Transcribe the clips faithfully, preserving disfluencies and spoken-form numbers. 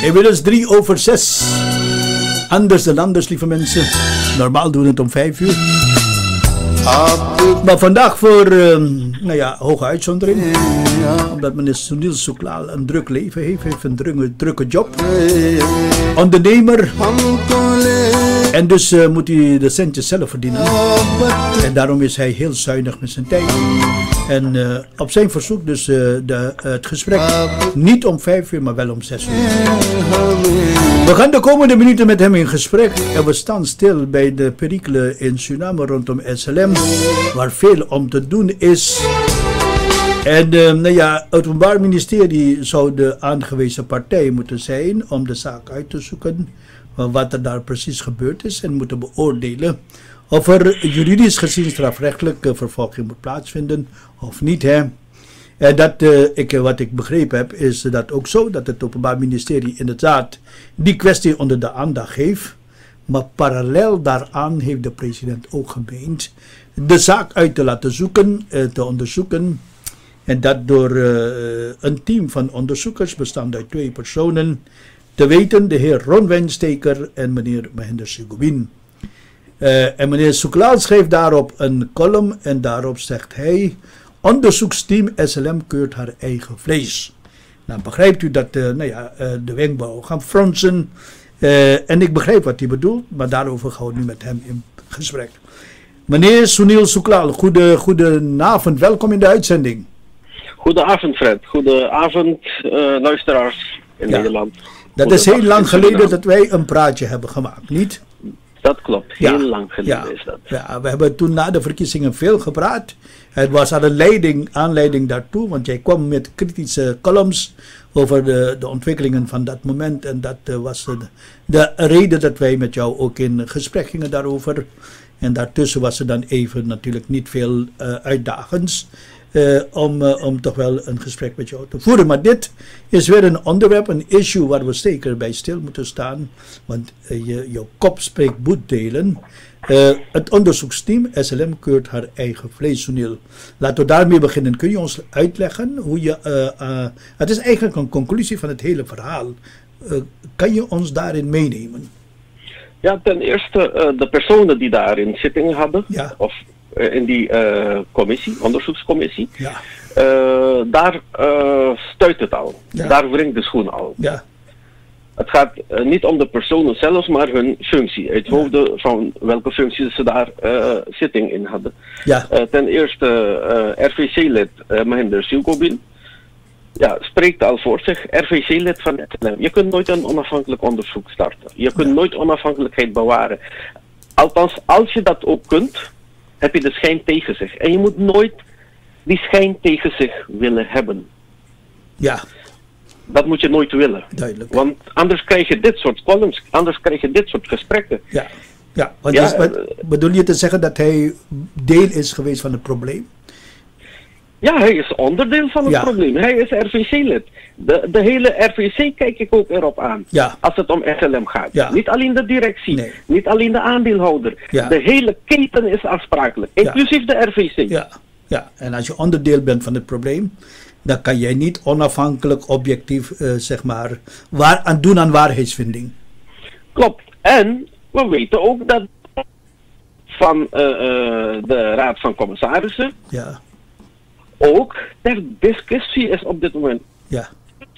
Inmiddels drie over zes. Anders dan anders, lieve mensen. Normaal doen we het om vijf uur. Maar vandaag voor, uh, nou ja, hoge uitzondering. Omdat meneer Sunil Suklal een druk leven heeft. Heeft een drukke, drukke job. Ondernemer. En dus uh, moet hij de centjes zelf verdienen. En daarom is hij heel zuinig met zijn tijd. En uh, op zijn verzoek dus uh, de, uh, het gesprek niet om vijf uur, maar wel om zes uur. We gaan de komende minuten met hem in gesprek. En we staan stil bij de perikelen in Suriname rondom S L M. Waar veel om te doen is. En uh, nou ja, het Openbaar Ministerie zou de aangewezen partij moeten zijn om de zaak uit te zoeken. Wat er daar precies gebeurd is en moeten beoordelen. Of er juridisch gezien strafrechtelijke vervolging moet plaatsvinden of niet. Hè? En dat, uh, ik, wat ik begrepen heb is dat ook zo dat het Openbaar Ministerie inderdaad die kwestie onder de aandacht heeft. Maar parallel daaraan heeft de president ook gemeend de zaak uit te laten zoeken, uh, te onderzoeken. En dat door uh, een team van onderzoekers bestaande uit twee personen. Te weten de heer Ron Wijnsteker en meneer Mahinder Sigubin. Uh, en meneer Suklal schreef daarop een column en daarop zegt hij: onderzoeksteam S L M keurt haar eigen vlees. Nou begrijpt u dat uh, nou ja, uh, de wenkbrauwen gaan fronsen. Uh, en ik begrijp wat hij bedoelt, maar daarover gaan we nu met hem in gesprek. Meneer Sunil Suklal, goede, goedenavond, welkom in de uitzending. Goedenavond Fred, goedenavond uh, luisteraars in ja. Nederland. Dat is heel lang geleden dat wij een praatje hebben gemaakt, niet? Dat klopt, heel ja. lang geleden ja. is dat. Ja, we hebben toen na de verkiezingen veel gepraat. Het was aan de leiding, aanleiding daartoe, want jij kwam met kritische columns over de, de ontwikkelingen van dat moment. En dat uh, was uh, de reden dat wij met jou ook in gesprek gingen daarover. En daartussen was er dan even natuurlijk niet veel uh, uitdagends. Uh, om, uh, om toch wel een gesprek met jou te voeren. Maar dit is weer een onderwerp, een issue waar we zeker bij stil moeten staan. Want uh, je, jouw kop spreekt boetdelen. Uh, het onderzoeksteam S L M keurt haar eigen vlees, Sunil. Laten we daarmee beginnen. Kun je ons uitleggen hoe je... Uh, uh, het is eigenlijk een conclusie van het hele verhaal. Uh, kan je ons daarin meenemen? Ja, ten eerste uh, de personen die daarin zittingen hadden. Ja. Of in die uh, commissie, onderzoekscommissie. Ja. Uh, daar uh, stuit het al. Ja. Daar wringt de schoen al. Ja. Het gaat uh, niet om de personen zelf, maar hun functie. Het Ja. hoofde van welke functie ze daar uh, zitting in hadden. Ja. Uh, ten eerste uh, R V C-lid uh, Mahinder Sigubin. Ja, spreekt al voor zich. R V C-lid van S L M. Je kunt nooit een onafhankelijk onderzoek starten. Je kunt Ja. nooit onafhankelijkheid bewaren. Althans, als je dat ook kunt, heb je de schijn tegen zich. En je moet nooit die schijn tegen zich willen hebben. Ja. Dat moet je nooit willen. Duidelijk. Want anders krijg je dit soort columns, anders krijg je dit soort gesprekken. Ja. Ja. Want Ja, is, wat, bedoel je te zeggen dat hij deel is geweest van het probleem? Ja, hij is onderdeel van het Ja. probleem. Hij is R V C-lid. De, de hele R V C kijk ik ook erop aan. Ja. Als het om S L M gaat. Ja. Niet alleen de directie. Nee. Niet alleen de aandeelhouder. Ja. De hele keten is aansprakelijk. Inclusief de R V C. Ja. Ja. En als je onderdeel bent van het probleem, dan kan jij niet onafhankelijk, objectief, uh, zeg maar, waar, aan doen aan waarheidsvinding. Klopt. En we weten ook dat van uh, uh, de Raad van Commissarissen Ja. ook ter discussie is op dit moment. Ja.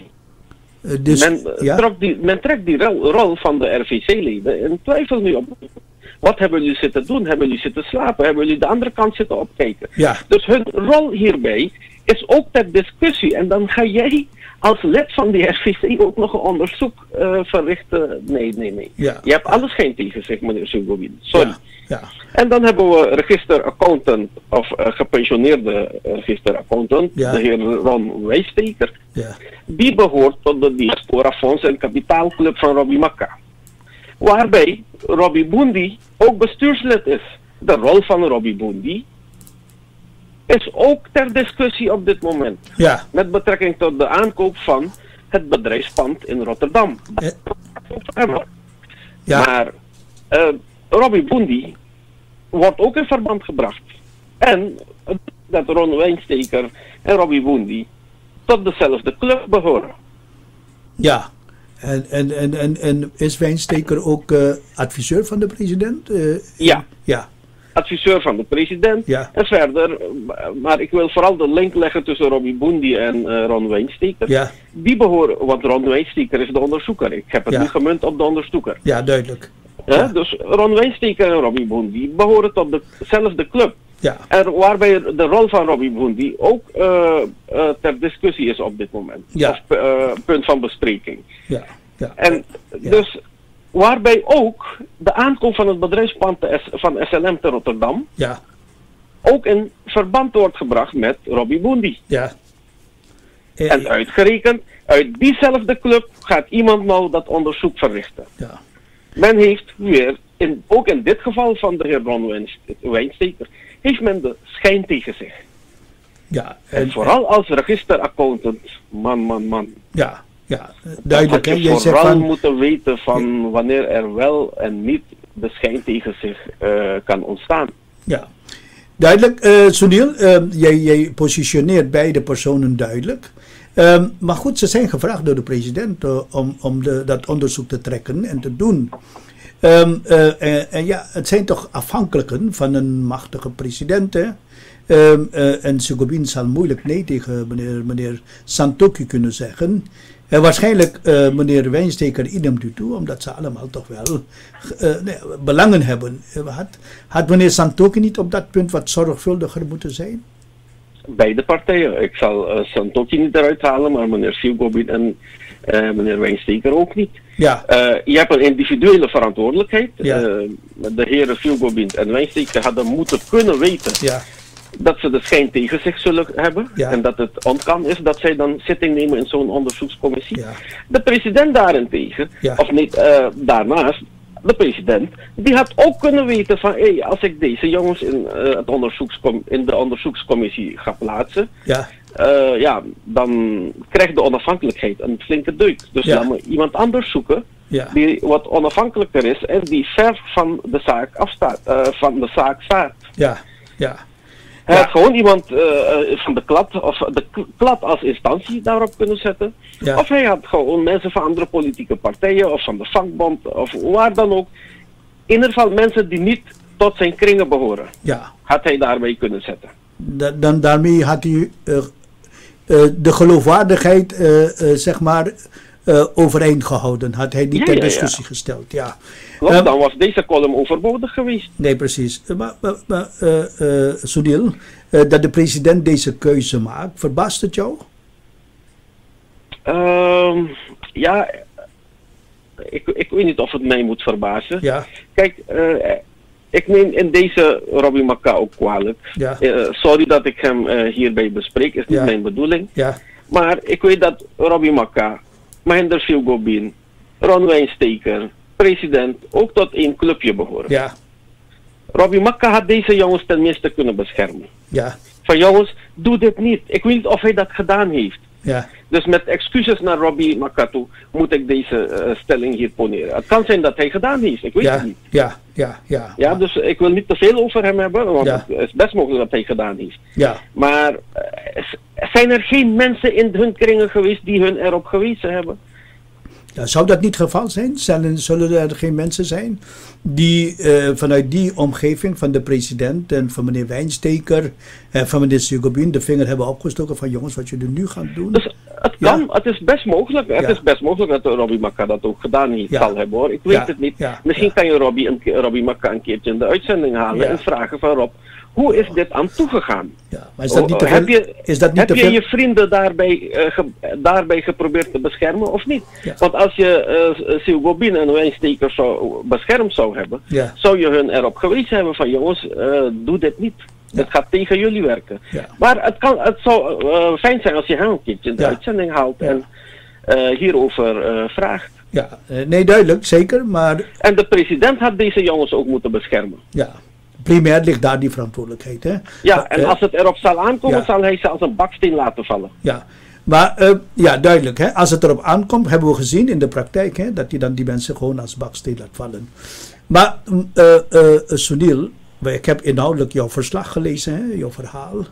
Uh, dus, men, uh, ja. trok die, men trekt die rol, rol van de R V C-leden in twijfel nu op. Wat hebben jullie zitten doen? Hebben jullie zitten slapen? Hebben jullie de andere kant zitten opkijken? Ja. Dus hun rol hierbij is ook ter discussie. En dan ga jij als lid van de R V C ook nog een onderzoek uh, verrichten. Nee, nee, nee. Ja. Je hebt alles geen tegen zich, meneer Sigubin. Sorry. Ja. Ja. En dan hebben we registeraccountant of uh, gepensioneerde registeraccountant, Ja. de heer Ron Wijnsteker. Ja. Die behoort tot de Diaspora Fonds en Kapitaalclub van Robbie Makka. Waarbij Robbie Bondi ook bestuurslid is. De rol van Robbie Bondi is ook ter discussie op dit moment. Ja. Met betrekking tot de aankoop van het bedrijfspand in Rotterdam. Eh. Ja. Maar uh, Robbie Bondi wordt ook in verband gebracht. En dat Ron Wijnsteker en Robbie Bondi tot dezelfde club behoren. Ja. En, en, en, en, en is Wijnsteker ook uh, adviseur van de president? Uh, ja. ja. Adviseur van de president. Ja. En verder, maar ik wil vooral de link leggen tussen Robbie Bundy en uh, Ron Wijnsteker. Ja. Die behoren, want Ron Wijnsteker is de onderzoeker. Ik heb het ja. nu gemunt op de onderzoeker. Ja, duidelijk. Ja, ja. Dus Ron Wijnsteker en Robbie Bundy behoren tot dezelfde club. Ja. En waarbij de rol van Robbie Bundy ook uh, uh, ter discussie is op dit moment. Ja. Of uh, punt van bespreking. Ja. Ja. En ja. dus waarbij ook de aankomst van het bedrijfspand van S L M te Rotterdam ja. ook in verband wordt gebracht met Robbie Bundy. Ja. Ja. En uitgerekend, uit diezelfde club gaat iemand nou dat onderzoek verrichten. Ja. Men heeft weer, in, ook in dit geval van de heer Ron Wijnsteker, heeft men de schijn tegen zich. Ja, en, en vooral als registeraccountant, man, man, man. Ja, ja, duidelijk. Dat had je vooral van... moeten weten van ja. wanneer er wel en niet de schijn tegen zich uh, kan ontstaan. Ja, duidelijk. Uh, Sunil, uh, jij, jij positioneert beide personen duidelijk. Um, maar goed, ze zijn gevraagd door de president uh, om, om de, dat onderzoek te trekken en te doen. Um, uh, en, en ja, het zijn toch afhankelijken van een machtige president. Hè? Um, uh, en Segobin zal moeilijk nee tegen meneer, meneer Santokhi kunnen zeggen. En waarschijnlijk uh, meneer Wijnsteker idem du toe, omdat ze allemaal toch wel uh, nee, belangen hebben. Had, had meneer Santokhi niet op dat punt wat zorgvuldiger moeten zijn? Beide partijen. Ik zal uh, Santokhi niet eruit halen, maar meneer Segobin en uh, meneer Wijnsteker ook niet. Ja. Uh, je hebt een individuele verantwoordelijkheid. Ja. Uh, de heren Segobin en Wijnsteker hadden moeten kunnen weten ja. dat ze de schijn tegen zich zullen hebben. Ja. En dat het onkan is dat zij dan zitting nemen in zo'n onderzoekscommissie. Ja. De president daarentegen, ja. of niet, uh, daarnaast, de president, die had ook kunnen weten van, hé, hey, als ik deze jongens in, uh, het onderzoekscom in de onderzoekscommissie ga plaatsen, ja. Uh, ja, dan krijgt de onafhankelijkheid een flinke deuk. Dus ja. laat me iemand anders zoeken ja. die wat onafhankelijker is en die ver van de zaak afstaat, uh, van de zaak staat. Ja, ja. Hij ja. had gewoon iemand uh, van de klad, of de klad als instantie daarop kunnen zetten. Ja. Of hij had gewoon mensen van andere politieke partijen of van de vakbond of waar dan ook. In ieder geval mensen die niet tot zijn kringen behoren. Ja. Had hij daarbij kunnen zetten. Da dan daarmee had hij uh, uh, de geloofwaardigheid uh, uh, zeg maar uh, overeind gehouden. Had hij niet ja, ter ja, discussie ja. gesteld. Ja. Klopt, um, dan was deze column overbodig geweest. Nee, precies. Maar, maar, maar uh, uh, Sunil, uh, dat de president deze keuze maakt, verbaast het jou? Uh, ja, ik, ik weet niet of het mij moet verbazen. Ja. Kijk, uh, ik neem in deze Robbie Makka ook kwalijk. Ja. Uh, sorry dat ik hem uh, hierbij bespreek, is niet ja. mijn bedoeling. Ja. Maar ik weet dat Robbie Makka, Mahinder Segobin, Ron Wijnsteker, president, ook tot één clubje behoren. Ja. Robbie Makka had deze jongens tenminste kunnen beschermen. Ja. Van jongens, doe dit niet. Ik weet niet of hij dat gedaan heeft. Ja. Dus met excuses naar Robbie Makka toe moet ik deze uh, stelling hier poneren. Het kan zijn dat hij gedaan heeft, ik weet ja. het niet. Ja, ja, ja. Ja, dus ik wil niet te veel over hem hebben, want ja. het is best mogelijk dat hij gedaan heeft. Ja. Maar uh, zijn er geen mensen in hun kringen geweest die hun erop gewezen hebben? Ja, zou dat niet het geval zijn? Zullen, zullen er geen mensen zijn die uh, vanuit die omgeving van de president en van meneer Wijnsteker en van meneer Segobin de vinger hebben opgestoken van jongens, wat jullie nu gaan doen? Dus het kan, ja. het is best mogelijk. Het ja. is best mogelijk dat Robbie Makka dat ook gedaan heeft, ja. zal hebben hoor. Ik weet ja. het niet. Ja. Misschien ja. kan je Robbie, een, Robbie Makka een keertje in de uitzending halen ja. en vragen van Rob, hoe is dit aan toegegaan? Ja, maar is dat niet te oh, veel? Heb je, is dat niet heb te je, veel? je vrienden daarbij, uh, ge, daarbij geprobeerd te beschermen of niet? Ja. Want als je uh, Segobin en Wijnsteker zou, beschermd zou hebben, ja. zou je hun erop gewezen hebben van jongens, uh, doe dit niet. Ja. Het gaat tegen jullie werken. Ja. Maar het, kan, het zou uh, fijn zijn als je hem een keertje in de ja. uitzending haalt ja. en uh, hierover uh, vraagt. Ja, nee, duidelijk, zeker, maar... En de president had deze jongens ook moeten beschermen. Ja, primair ligt daar die verantwoordelijkheid, hè? Ja, maar, en uh, als het erop zal aankomen, ja. zal hij ze als een baksteen laten vallen. Ja, maar uh, ja, duidelijk, hè? Als het erop aankomt, hebben we gezien in de praktijk, hè, dat hij dan die mensen gewoon als baksteen laat vallen. Maar, uh, uh, Sunil, ik heb inhoudelijk jouw verslag gelezen, hè, jouw verhaal.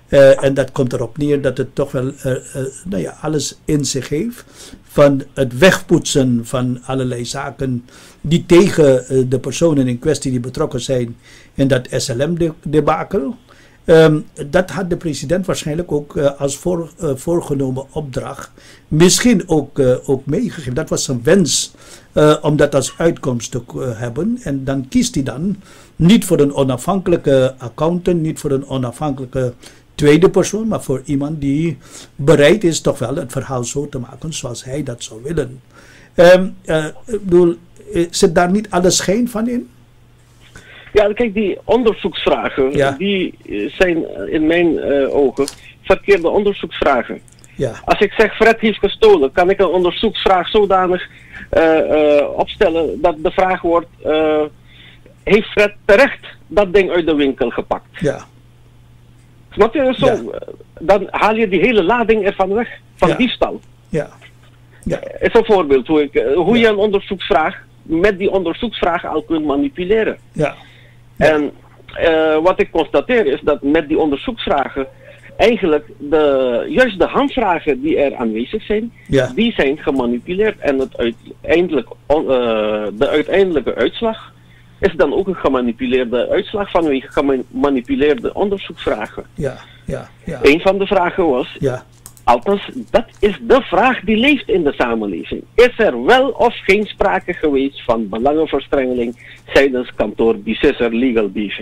Uh, en dat komt erop neer dat het toch wel uh, uh, nou ja, alles in zich heeft. Van het wegpoetsen van allerlei zaken die tegen uh, de personen in kwestie die betrokken zijn in dat S L M-debakel. Um, dat had de president waarschijnlijk ook uh, als voor, uh, voorgenomen opdracht misschien ook, uh, ook meegegeven. Dat was zijn wens uh, om dat als uitkomst te uh, hebben. En dan kiest hij dan niet voor een onafhankelijke accountant, niet voor een onafhankelijke tweede persoon, maar voor iemand die bereid is toch wel het verhaal zo te maken zoals hij dat zou willen. Um, uh, ik bedoel, zit daar niet alle schijn van in? Ja, kijk, die onderzoeksvragen, ja. die zijn in mijn uh, ogen verkeerde onderzoeksvragen. Ja. Als ik zeg Fred heeft gestolen, kan ik een onderzoeksvraag zodanig uh, uh, opstellen dat de vraag wordt, uh, heeft Fred terecht dat ding uit de winkel gepakt? Ja. Snap je? Zo, ja. Dan haal je die hele lading ervan weg, van ja. diefstal. Ja. Ja. Is een voorbeeld hoe, ik, hoe ja. je een onderzoeksvraag met die onderzoeksvraag al kunt manipuleren. Ja. Ja. En uh, wat ik constateer is dat met die onderzoeksvragen eigenlijk de, juist de handvragen die er aanwezig zijn, ja. die zijn gemanipuleerd. En het uiteindelijk, uh, de uiteindelijke uitslag is dan ook een gemanipuleerde uitslag vanwege gemanipuleerde onderzoeksvragen. Ja, ja, ja. Een van de vragen was, ja. althans, dat is de vraag die leeft in de samenleving. Is er wel of geen sprake geweest van belangenverstrengeling tijdens kantoor Bissesser Legal B V?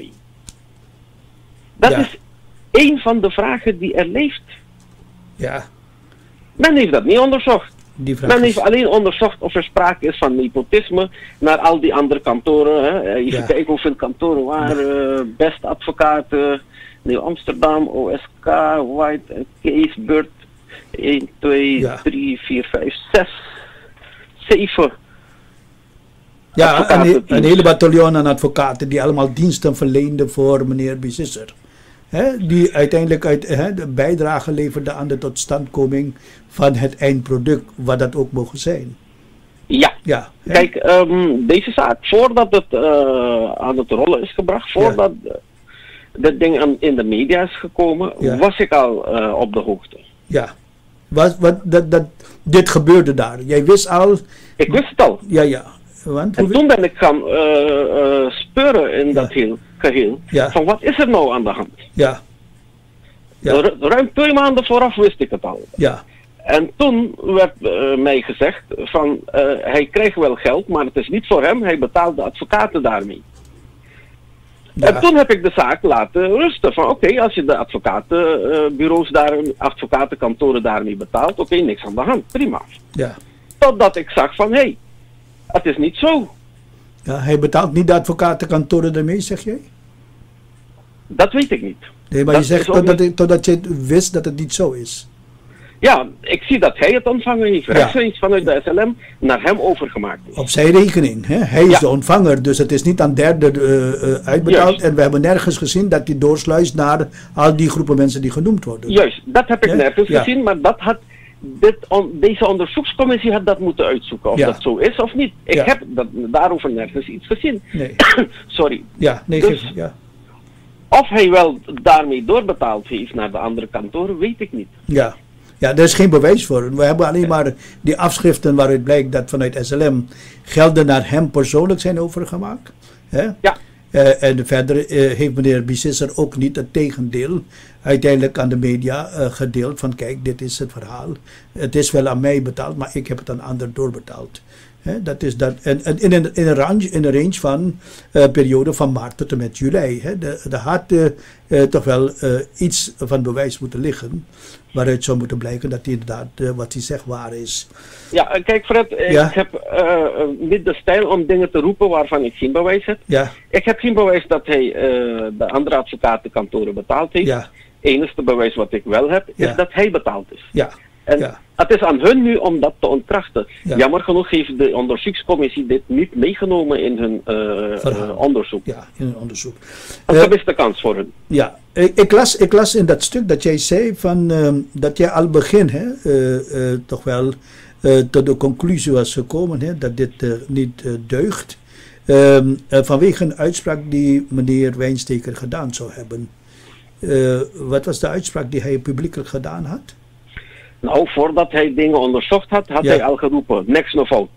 Dat ja. is één van de vragen die er leeft. Ja. Men heeft dat niet onderzocht. Die Men heeft alleen onderzocht of er sprake is van nepotisme naar al die andere kantoren. Hè. Even ja. kijken hoeveel kantoren waren. Uh, Best Advocaten, Nieuw Amsterdam, O S K, White, Case, Burt. één, twee, ja. drie, vier, vijf, zes, zeven. Ja, een, een hele bataljon aan advocaten die allemaal diensten verleenden voor meneer Bissesser. He, die uiteindelijk uit, he, de bijdrage leverde aan de totstandkoming van het eindproduct, wat dat ook mogen zijn. Ja, ja kijk, um, deze zaak, voordat het uh, aan het rollen is gebracht, voordat ja. dit ding aan, in de media is gekomen, ja. was ik al uh, op de hoogte. Ja, wat, wat, dat, dat, dit gebeurde daar. Jij wist al... Ik wist het al. Ja, ja. Want, en toen ben ik gaan uh, uh, speuren in ja. dat heel, geheel, ja. van wat is er nou aan de hand? Ja. ja. Ru ruim twee maanden vooraf wist ik het al. Ja. En toen werd uh, mij gezegd van uh, hij krijgt wel geld, maar het is niet voor hem, hij betaalt de advocaten daarmee. Ja. En toen heb ik de zaak laten rusten. Van oké, okay, als je de advocatenbureaus daar, advocatenkantoren daarmee betaalt, oké, okay, niks aan de hand, prima. Ja. Totdat ik zag van hé, hey, het is niet zo. Ja, hij betaalt niet de advocatenkantoren ermee, zeg jij? Dat weet ik niet. Nee, maar dat je zegt totdat, niet... totdat je wist dat het niet zo is. Ja, ik zie dat hij het ontvangen heeft. Rechtstreeks ja. vanuit de S L M naar hem overgemaakt is. Op zijn rekening. Hè? Hij is ja. de ontvanger, dus het is niet aan derden uh, uh, uitbetaald. Juist. En we hebben nergens gezien dat hij doorsluist naar al die groepen mensen die genoemd worden. Juist, dat heb ik ja? nergens ja. gezien, maar dat had, dit on, deze onderzoekscommissie had dat moeten uitzoeken. Of ja. dat zo is of niet. Ik ja. heb dat, daarover nergens iets gezien. Nee. Sorry. Ja, nee, dus, geef, ja. Of hij wel daarmee doorbetaald heeft naar de andere kantoren, weet ik niet. Ja. Ja, daar is geen bewijs voor. We hebben alleen maar die afschriften waaruit blijkt dat vanuit S L M gelden naar hem persoonlijk zijn overgemaakt. Hè? Ja. Uh, en verder uh, heeft meneer Bissesser ook niet het tegendeel uiteindelijk aan de media uh, gedeeld van kijk, dit is het verhaal. Het is wel aan mij betaald, maar ik heb het aan anderen doorbetaald. He, dat is dat, en, en in, een, in, een range, in een range van uh, periode van maart tot en met juli. He. De, de had uh, uh, toch wel uh, iets van bewijs moeten liggen, waaruit zou moeten blijken dat hij inderdaad uh, wat hij zegt waar is. Ja, kijk Fred, ik ja? heb uh, niet de stijl om dingen te roepen waarvan ik geen bewijs heb. Ja. Ik heb geen bewijs dat hij uh, de andere advocatenkantoren betaald heeft. Ja. Het enige bewijs wat ik wel heb, is ja. dat hij betaald is. Ja. En ja. het is aan hun nu om dat te ontkrachten. Ja. Jammer genoeg heeft de onderzoekscommissie dit niet meegenomen in hun uh, uh, onderzoek. Ja, in hun onderzoek. Een gemiste uh, kans voor hun. Ja, ik, ik, las, ik las in dat stuk dat jij zei van, uh, dat jij al begin hè, uh, uh, toch wel uh, tot de conclusie was gekomen hè, dat dit uh, niet uh, deugt. Uh, uh, vanwege een uitspraak die meneer Wijnsteker gedaan zou hebben. Uh, wat was de uitspraak die hij publiekelijk gedaan had? Nou, voordat hij dingen onderzocht had, had ja. hij al geroepen, niks no fout.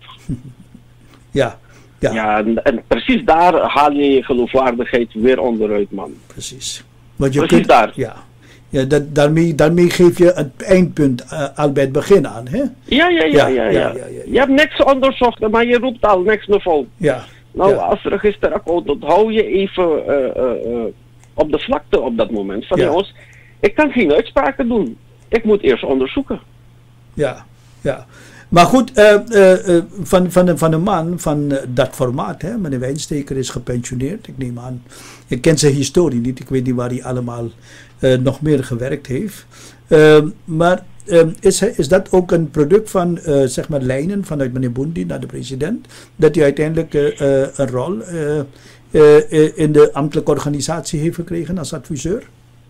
Ja. Ja, ja en, en precies daar haal je je geloofwaardigheid weer onderuit, man. Precies. Want je precies kunt, daar. Ja, ja dat, daarmee, daarmee geef je het eindpunt uh, al bij het begin aan, hè? Ja, ja, ja, ja, ja, ja. ja, ja, ja. Je hebt niks onderzocht, maar je roept al niks no fout. Ja. Nou, ja. als registeraccountant hou je even uh, uh, uh, op de vlakte op dat moment. Van ja. jongens, ik kan geen uitspraken doen. Ik moet eerst onderzoeken. Ja, ja. Maar goed, uh, uh, uh, van, van, van een man van uh, dat formaat, hè, meneer Wijnsteker is gepensioneerd. Ik neem aan, ik ken zijn historie niet. Ik weet niet waar hij allemaal uh, nog meer gewerkt heeft. Uh, maar uh, is, is dat ook een product van, uh, zeg maar, lijnen vanuit meneer Bondi naar de president? Dat hij uiteindelijk uh, uh, een rol uh, uh, in de ambtelijke organisatie heeft gekregen als adviseur?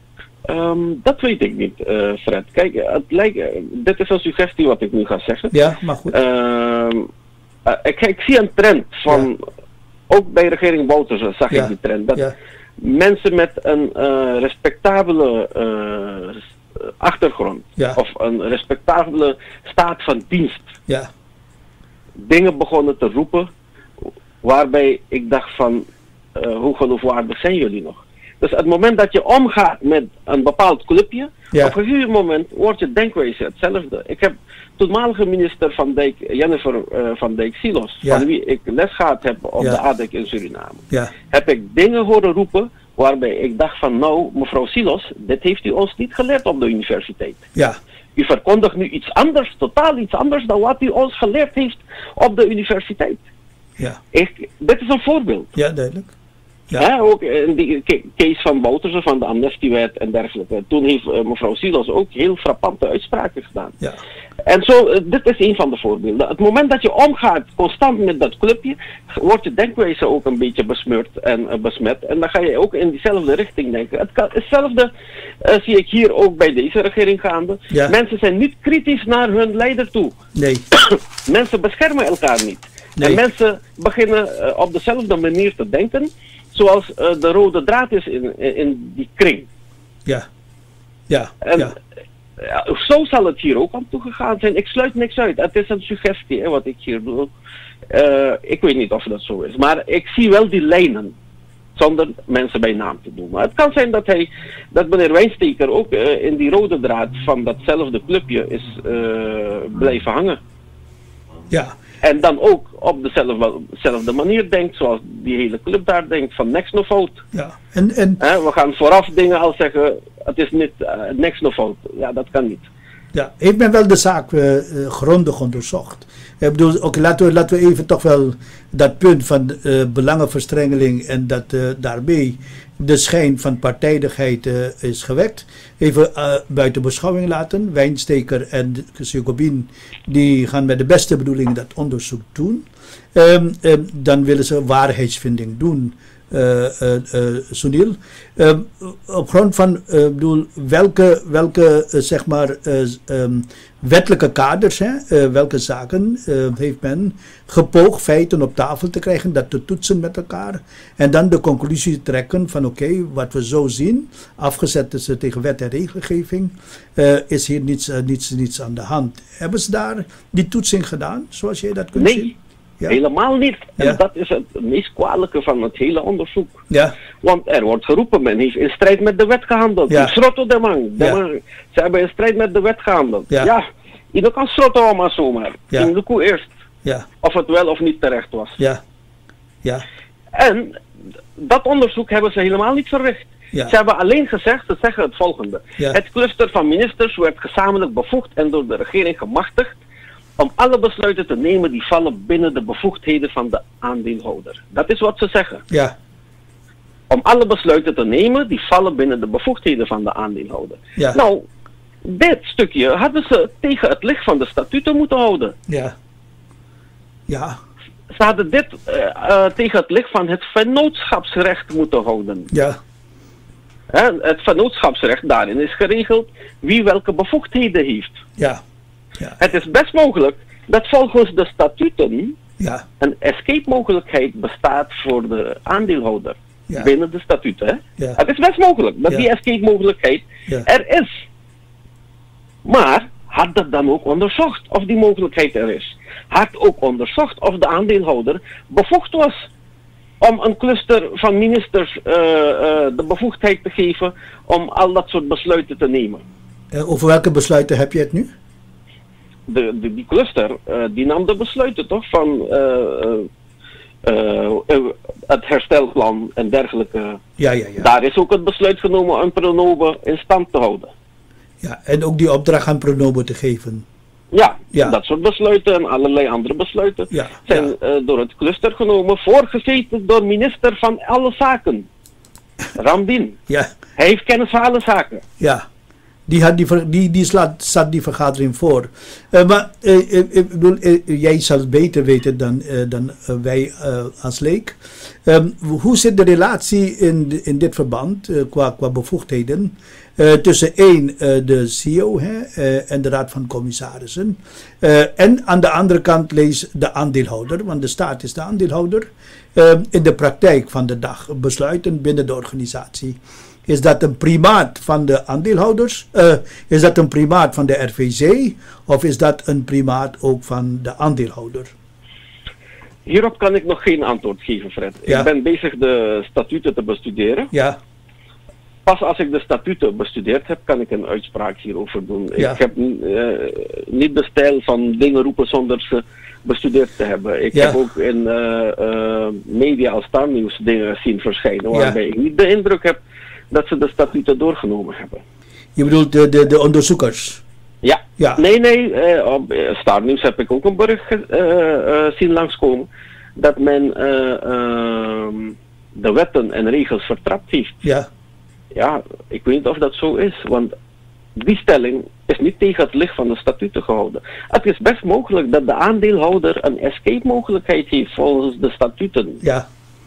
Um, dat weet ik niet, uh, Fred. Kijk, het lijkt, uh, dit is een suggestie wat ik nu ga zeggen. Ja, maar goed. Uh, uh, ik, ik zie een trend van, ja. ook bij regering Bouterse zag ja. ik die trend, dat ja. mensen met een uh, respectabele uh, achtergrond, ja. of een respectabele staat van dienst, ja. dingen begonnen te roepen, waarbij ik dacht van, uh, hoe geloofwaardig zijn jullie nog? Dus het moment dat je omgaat met een bepaald clubje, ja. op een gegeven moment wordt je denkwijze hetzelfde. Ik heb toenmalige minister van Dijk, Jennifer uh, van Dijk Silos, ja. van wie ik les gehad heb op ja. de A D E C in Suriname, ja. heb ik dingen horen roepen waarbij ik dacht van, nou mevrouw Silos, dit heeft u ons niet geleerd op de universiteit. Ja. U verkondigt nu iets anders, totaal iets anders dan wat u ons geleerd heeft op de universiteit. Ja. Ik, dit is een voorbeeld. Ja, duidelijk. Ja. Ja, ook in die case van Bouterse, van de amnestiewet en dergelijke. Toen heeft uh, mevrouw Silos ook heel frappante uitspraken gedaan. Ja. En zo, uh, dit is een van de voorbeelden. Het moment dat je omgaat constant met dat clubje, wordt je denkwijze ook een beetje besmeurd en uh, besmet. En dan ga je ook in diezelfde richting denken. Het kan, hetzelfde uh, zie ik hier ook bij deze regering gaande. Ja. Mensen zijn niet kritisch naar hun leider toe. Nee. Mensen beschermen elkaar niet. Nee. En mensen beginnen uh, op dezelfde manier te denken, zoals uh, de rode draad is in, in, in die kring. Ja. Ja. En ja. Uh, zo zal het hier ook aan toegegaan zijn. Ik sluit niks uit. Het is een suggestie, hè, wat ik hier doe. Uh, ik weet niet of dat zo is. Maar ik zie wel die lijnen. Zonder mensen bij naam te doen. Maar het kan zijn dat hij, dat meneer Wijnsteker ook uh, in die rode draad van datzelfde clubje is uh, blijven hangen. Ja. En dan ook op dezelfde, dezelfde manier denkt, zoals die hele club daar denkt, van niks no fout. Ja. En, en... He, we gaan vooraf dingen al zeggen, het is niet uh, niks no fout. Ja, dat kan niet. Ja, heeft men wel de zaak uh, grondig onderzocht. Ik bedoel, okay, laten, we, laten we even toch wel dat punt van uh, belangenverstrengeling en dat uh, daarmee de schijn van partijdigheid uh, is gewekt, even uh, buiten beschouwing laten. Wijnsteker en Jacobin, die gaan met de beste bedoelingen dat onderzoek doen. Um, um, dan willen ze waarheidsvinding doen. Uh, uh, uh, Sunil, uh, op grond van uh, bedoel, welke, welke uh, zeg maar uh, um, wettelijke kaders, hè, uh, welke zaken uh, heeft men gepoogd feiten op tafel te krijgen, dat te toetsen met elkaar en dan de conclusie trekken van oké, okay, wat we zo zien, afgezet is tegen wet en regelgeving, uh, is hier niets, uh, niets, niets aan de hand. Hebben ze daar die toetsing gedaan, zoals jij dat kunt nee. zien? Ja. Helemaal niet. En ja. dat is het meest kwalijke van het hele onderzoek. Ja. Want er wordt geroepen, men heeft in strijd met de wet gehandeld. Ja. Schrotto de man. De Ja. man. Ze hebben in strijd met de wet gehandeld. Ja. Ja. Je kan schrotto maar zomaar. Ja. In de koe eerst. Ja. Of het wel of niet terecht was. Ja. Ja. En dat onderzoek hebben ze helemaal niet verricht. Ja. Ze hebben alleen gezegd, ze zeggen het volgende. Ja. Het cluster van ministers werd gezamenlijk bevoegd en door de regering gemachtigd om alle besluiten te nemen die vallen binnen de bevoegdheden van de aandeelhouder. Dat is wat ze zeggen. Ja. Om alle besluiten te nemen die vallen binnen de bevoegdheden van de aandeelhouder. Ja. Nou, dit stukje hadden ze tegen het licht van de statuten moeten houden. Ja. Ja. Ze hadden dit uh, uh, tegen het licht van het vennootschapsrecht moeten houden. Ja. Hè, het vennootschapsrecht, daarin is geregeld wie welke bevoegdheden heeft. Ja. Ja. Het is best mogelijk dat volgens de statuten Ja. een escape mogelijkheid bestaat voor de aandeelhouder. ja. binnen de statuten. Hè? Ja. Het is best mogelijk dat ja. die escape-mogelijkheid ja. er is. Maar had dat dan ook onderzocht of die mogelijkheid er is? Had ook onderzocht of de aandeelhouder bevoegd was om een cluster van ministers uh, uh, de bevoegdheid te geven om al dat soort besluiten te nemen. Uh, over welke besluiten heb je het nu? De, de, die cluster, uh, die nam de besluiten toch van uh, uh, uh, het herstelplan en dergelijke. Ja, ja, ja. Daar is ook het besluit genomen om Pronobe in stand te houden. Ja, en ook die opdracht aan Pronobe te geven. Ja, ja, dat soort besluiten en allerlei andere besluiten ja, zijn ja. Uh, door het cluster genomen, voorgezeten door minister van alle zaken, Rambin. Ja. Hij heeft kennis van alle zaken. Ja, die, had die, die, die slaat, zat die vergadering voor. Uh, maar uh, ik bedoel, uh, jij zal het beter weten dan, uh, dan uh, wij uh, als leek. Um, hoe zit de relatie in, in dit verband uh, qua, qua bevoegdheden? Uh, tussen één, uh, de C E O hè, uh, en de Raad van Commissarissen. Uh, en aan de andere kant lees de aandeelhouder, want de staat is de aandeelhouder. Uh, in de praktijk van de dag besluiten binnen de organisatie. Is dat een primaat van de aandeelhouders? Uh, is dat een primaat van de R V C? Of is dat een primaat ook van de aandeelhouder? Hierop kan ik nog geen antwoord geven, Fred. Ja. Ik ben bezig de statuten te bestuderen. Ja. Pas als ik de statuten bestudeerd heb, kan ik een uitspraak hierover doen. Ja. Ik heb uh, niet de stijl van dingen roepen zonder ze bestudeerd te hebben. Ik ja. heb ook in uh, uh, media als Star News dingen zien verschijnen, waarbij ja. ik niet de indruk heb dat ze de statuten doorgenomen hebben. Je bedoelt de, de, de onderzoekers? Ja. ja. Nee, nee. Uh, op Star News heb ik ook een bericht uh, uh, zien langskomen dat men uh, uh, de wetten en regels vertrapt heeft. Ja. Ja, ik weet niet of dat zo is, want die stelling is niet tegen het licht van de statuten gehouden. Het is best mogelijk dat de aandeelhouder een escape-mogelijkheid heeft volgens de statuten. Ja.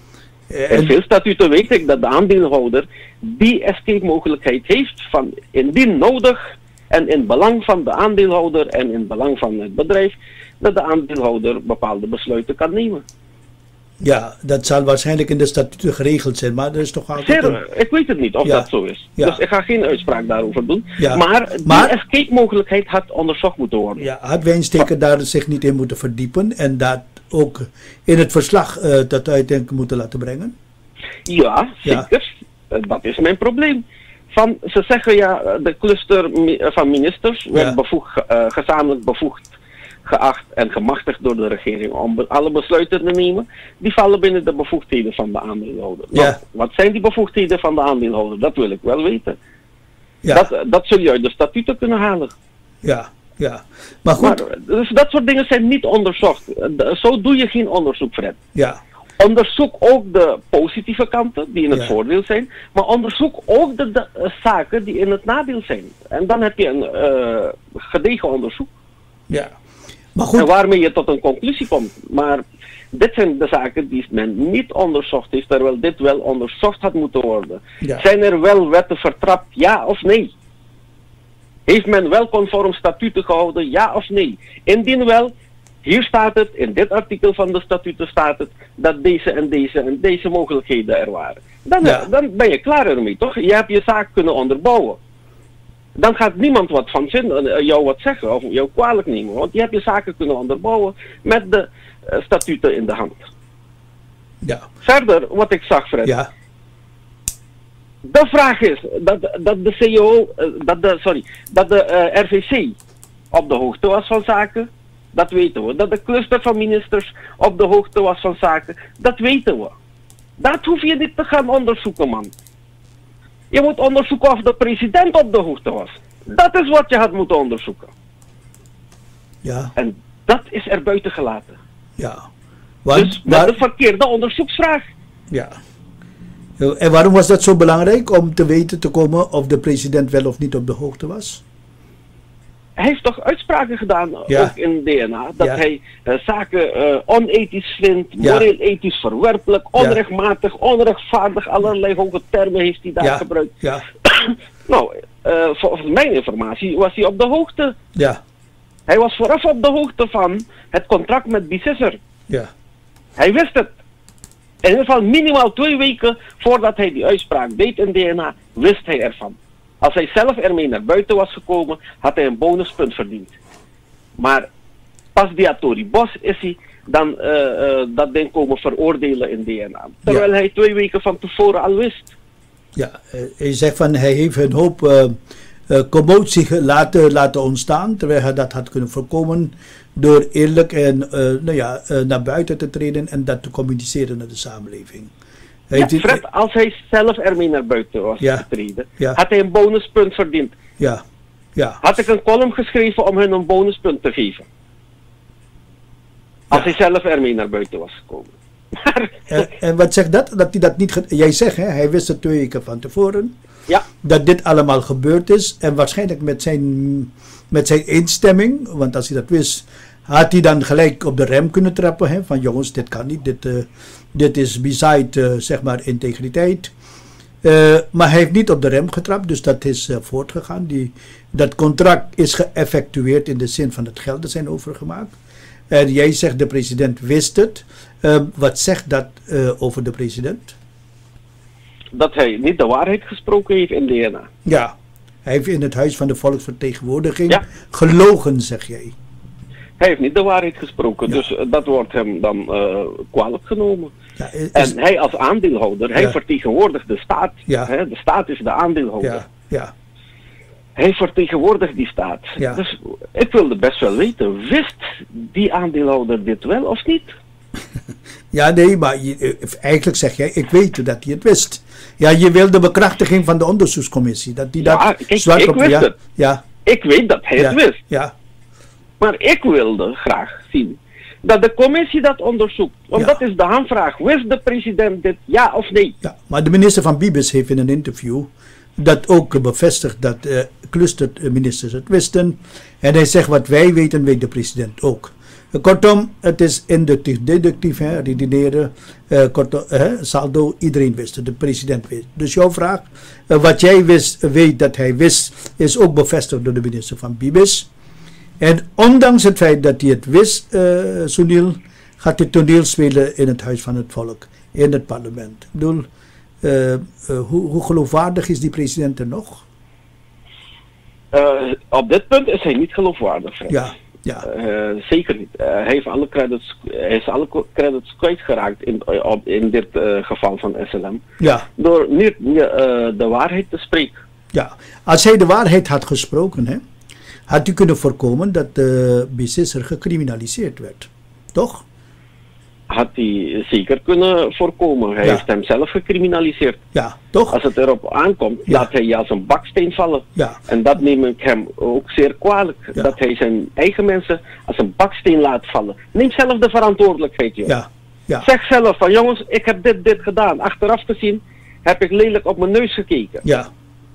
En in veel statuten weet ik dat de aandeelhouder die escape-mogelijkheid heeft van indien nodig en in belang van de aandeelhouder en in belang van het bedrijf, dat de aandeelhouder bepaalde besluiten kan nemen. Ja, dat zal waarschijnlijk in de statuten geregeld zijn, maar er is toch altijd... Zeer, een... Ik weet het niet of ja. dat zo is. Ja. Dus ik ga geen uitspraak daarover doen. Ja. Maar die maar... escape-mogelijkheid had onderzocht moeten worden. Ja, had Wijnsteker daar zich niet in moeten verdiepen en dat ook in het verslag uh, dat uiteindelijk moeten laten brengen? Ja, zeker. Ja. Dat is mijn probleem. Van, ze zeggen ja, de cluster van ministers werd ja. bevoegd, uh, gezamenlijk bevoegd, geacht en gemachtigd door de regering om be alle besluiten te nemen. Die vallen binnen de bevoegdheden van de aandeelhouder. Ja. Nou, wat zijn die bevoegdheden van de aandeelhouder? Dat wil ik wel weten. Ja. Dat, dat zul je uit de statuten kunnen halen. Ja, ja. Maar goed. Maar, dus dat soort dingen zijn niet onderzocht. Zo doe je geen onderzoek, Fred. Ja. Onderzoek ook de positieve kanten die in het ja. voordeel zijn, maar onderzoek ook de, de uh, zaken die in het nadeel zijn. En dan heb je een uh, gedegen onderzoek. Ja. Maar goed. En waarmee je tot een conclusie komt. Maar dit zijn de zaken die men niet onderzocht heeft, terwijl dit wel onderzocht had moeten worden. Ja. Zijn er wel wetten vertrapt, ja of nee? Heeft men wel conform statuten gehouden, ja of nee? Indien wel, hier staat het, in dit artikel van de statuten staat het, dat deze en deze en deze mogelijkheden er waren. Dan, ja. dan ben je klaar ermee, toch? Je hebt je zaak kunnen onderbouwen. Dan gaat niemand wat van vinden, jou wat zeggen of jou kwalijk nemen. Want je hebt je zaken kunnen onderbouwen met de uh, statuten in de hand. Ja. Verder, wat ik zag, Fred. Ja. De vraag is dat, dat de C E O, uh, dat de, sorry, dat de uh, R V C op de hoogte was van zaken. Dat weten we. Dat de cluster van ministers op de hoogte was van zaken. Dat weten we. Dat hoef je niet te gaan onderzoeken, man. Je moet onderzoeken of de president op de hoogte was. Dat is wat je had moeten onderzoeken. Ja. En dat is er buiten gelaten. Ja. Want, dus met waar... de verkeerde onderzoeksvraag. Ja. En waarom was dat zo belangrijk om te weten te komen of de president wel of niet op de hoogte was? Hij heeft toch uitspraken gedaan, ja. ook in D N A, dat ja. hij uh, zaken uh, onethisch vindt, moreel ja. ethisch verwerpelijk, onrechtmatig, ja. onrechtvaardig, allerlei hoge termen heeft hij daar ja. gebruikt. Ja. Nou, uh, volgens mijn informatie was hij op de hoogte. Ja. Hij was vooraf op de hoogte van het contract met Bissesser. Ja. Hij wist het. In ieder geval minimaal twee weken voordat hij die uitspraak deed in D N A, wist hij ervan. Als hij zelf ermee naar buiten was gekomen, had hij een bonuspunt verdiend. Maar pas die Tory Bos is hij dan uh, uh, dat ding komen veroordelen in D N A. Terwijl ja. hij twee weken van tevoren al wist. Ja, uh, hij zegt van hij heeft een hoop uh, uh, commotie laten, laten ontstaan, terwijl hij dat had kunnen voorkomen door eerlijk en uh, nou ja, uh, naar buiten te treden en dat te communiceren naar de samenleving. Ja, Fred, als hij zelf ermee naar buiten was ja, getreden, ja. had hij een bonuspunt verdiend. Ja, ja. Had ik een column geschreven om hun een bonuspunt te geven. Als ja. hij zelf ermee naar buiten was gekomen. Maar, en, en wat zegt dat? Dat hij dat niet... Ge- Jij zegt, hè, hij wist het twee weken van tevoren. Ja. Dat dit allemaal gebeurd is. En waarschijnlijk met zijn, met zijn instemming. Want als hij dat wist, had hij dan gelijk op de rem kunnen trappen. Hè, van jongens, dit kan niet. Dit, uh, dit is beside, uh, zeg maar, integriteit. Uh, maar hij heeft niet op de rem getrapt. Dus dat is uh, voortgegaan. Die, dat contract is geëffectueerd in de zin van het geld dat zijn overgemaakt. En jij zegt de president wist het. Uh, wat zegt dat uh, over de president? Dat hij niet de waarheid gesproken heeft in D N A. Ja, hij heeft in het Huis van de Volksvertegenwoordiging ja. gelogen, zeg jij. Hij heeft niet de waarheid gesproken, ja. dus uh, dat wordt hem dan uh, kwalijk genomen. Ja, is, en hij als aandeelhouder, ja. hij vertegenwoordigt de staat. Ja. Hè, de staat is de aandeelhouder. Ja, ja. Hij vertegenwoordigt die staat. Ja. Dus ik wilde best wel weten, wist die aandeelhouder dit wel of niet? Ja, nee, maar je, eigenlijk zeg jij, ik weet dat hij het wist. Ja, je wil de bekrachtiging van de onderzoekscommissie. Dat die ja, dat kijk, zwart ik op, wist ja, het. Ja. Ik weet dat hij ja. het wist. Ja. Maar ik wilde graag zien dat de commissie dat onderzoekt. Want ja. dat is de hamvraag. Wist de president dit, ja of nee? Ja, maar de minister van Bibis heeft in een interview dat ook bevestigd dat uh, clusterministers het wisten. En hij zegt wat wij weten, weet de president ook. Uh, kortom, het is inductief, deductief, hè, redeneren, uh, kortom, uh, saldo, iedereen wist het, de president wist. Dus jouw vraag, uh, wat jij wist, weet dat hij wist, is ook bevestigd door de minister van Bibis. En ondanks het feit dat hij het wist, uh, Sunil, gaat hij toneel spelen in het Huis van het Volk, in het parlement. Ik bedoel, uh, uh, hoe, hoe geloofwaardig is die president er nog? Uh, op dit punt is hij niet geloofwaardig. Fred. Ja, ja. Uh, zeker niet. Uh, hij heeft alle credits, hij is alle credits kwijtgeraakt in, op, in dit uh, geval van S L M. Ja. Door niet uh, de waarheid te spreken. Ja, als hij de waarheid had gesproken, hè, had u kunnen voorkomen dat de beslisser gecriminaliseerd werd. Toch? Had hij zeker kunnen voorkomen. Hij ja. heeft hem zelf gecriminaliseerd. Ja, toch? Als het erop aankomt, ja. laat hij je als een baksteen vallen. Ja. En dat neem ik hem ook zeer kwalijk. Ja. Dat hij zijn eigen mensen als een baksteen laat vallen. Neem zelf de verantwoordelijkheid, joh. Ja. Ja. Zeg zelf van, jongens, ik heb dit, dit gedaan. Achteraf gezien heb ik lelijk op mijn neus gekeken. Ja.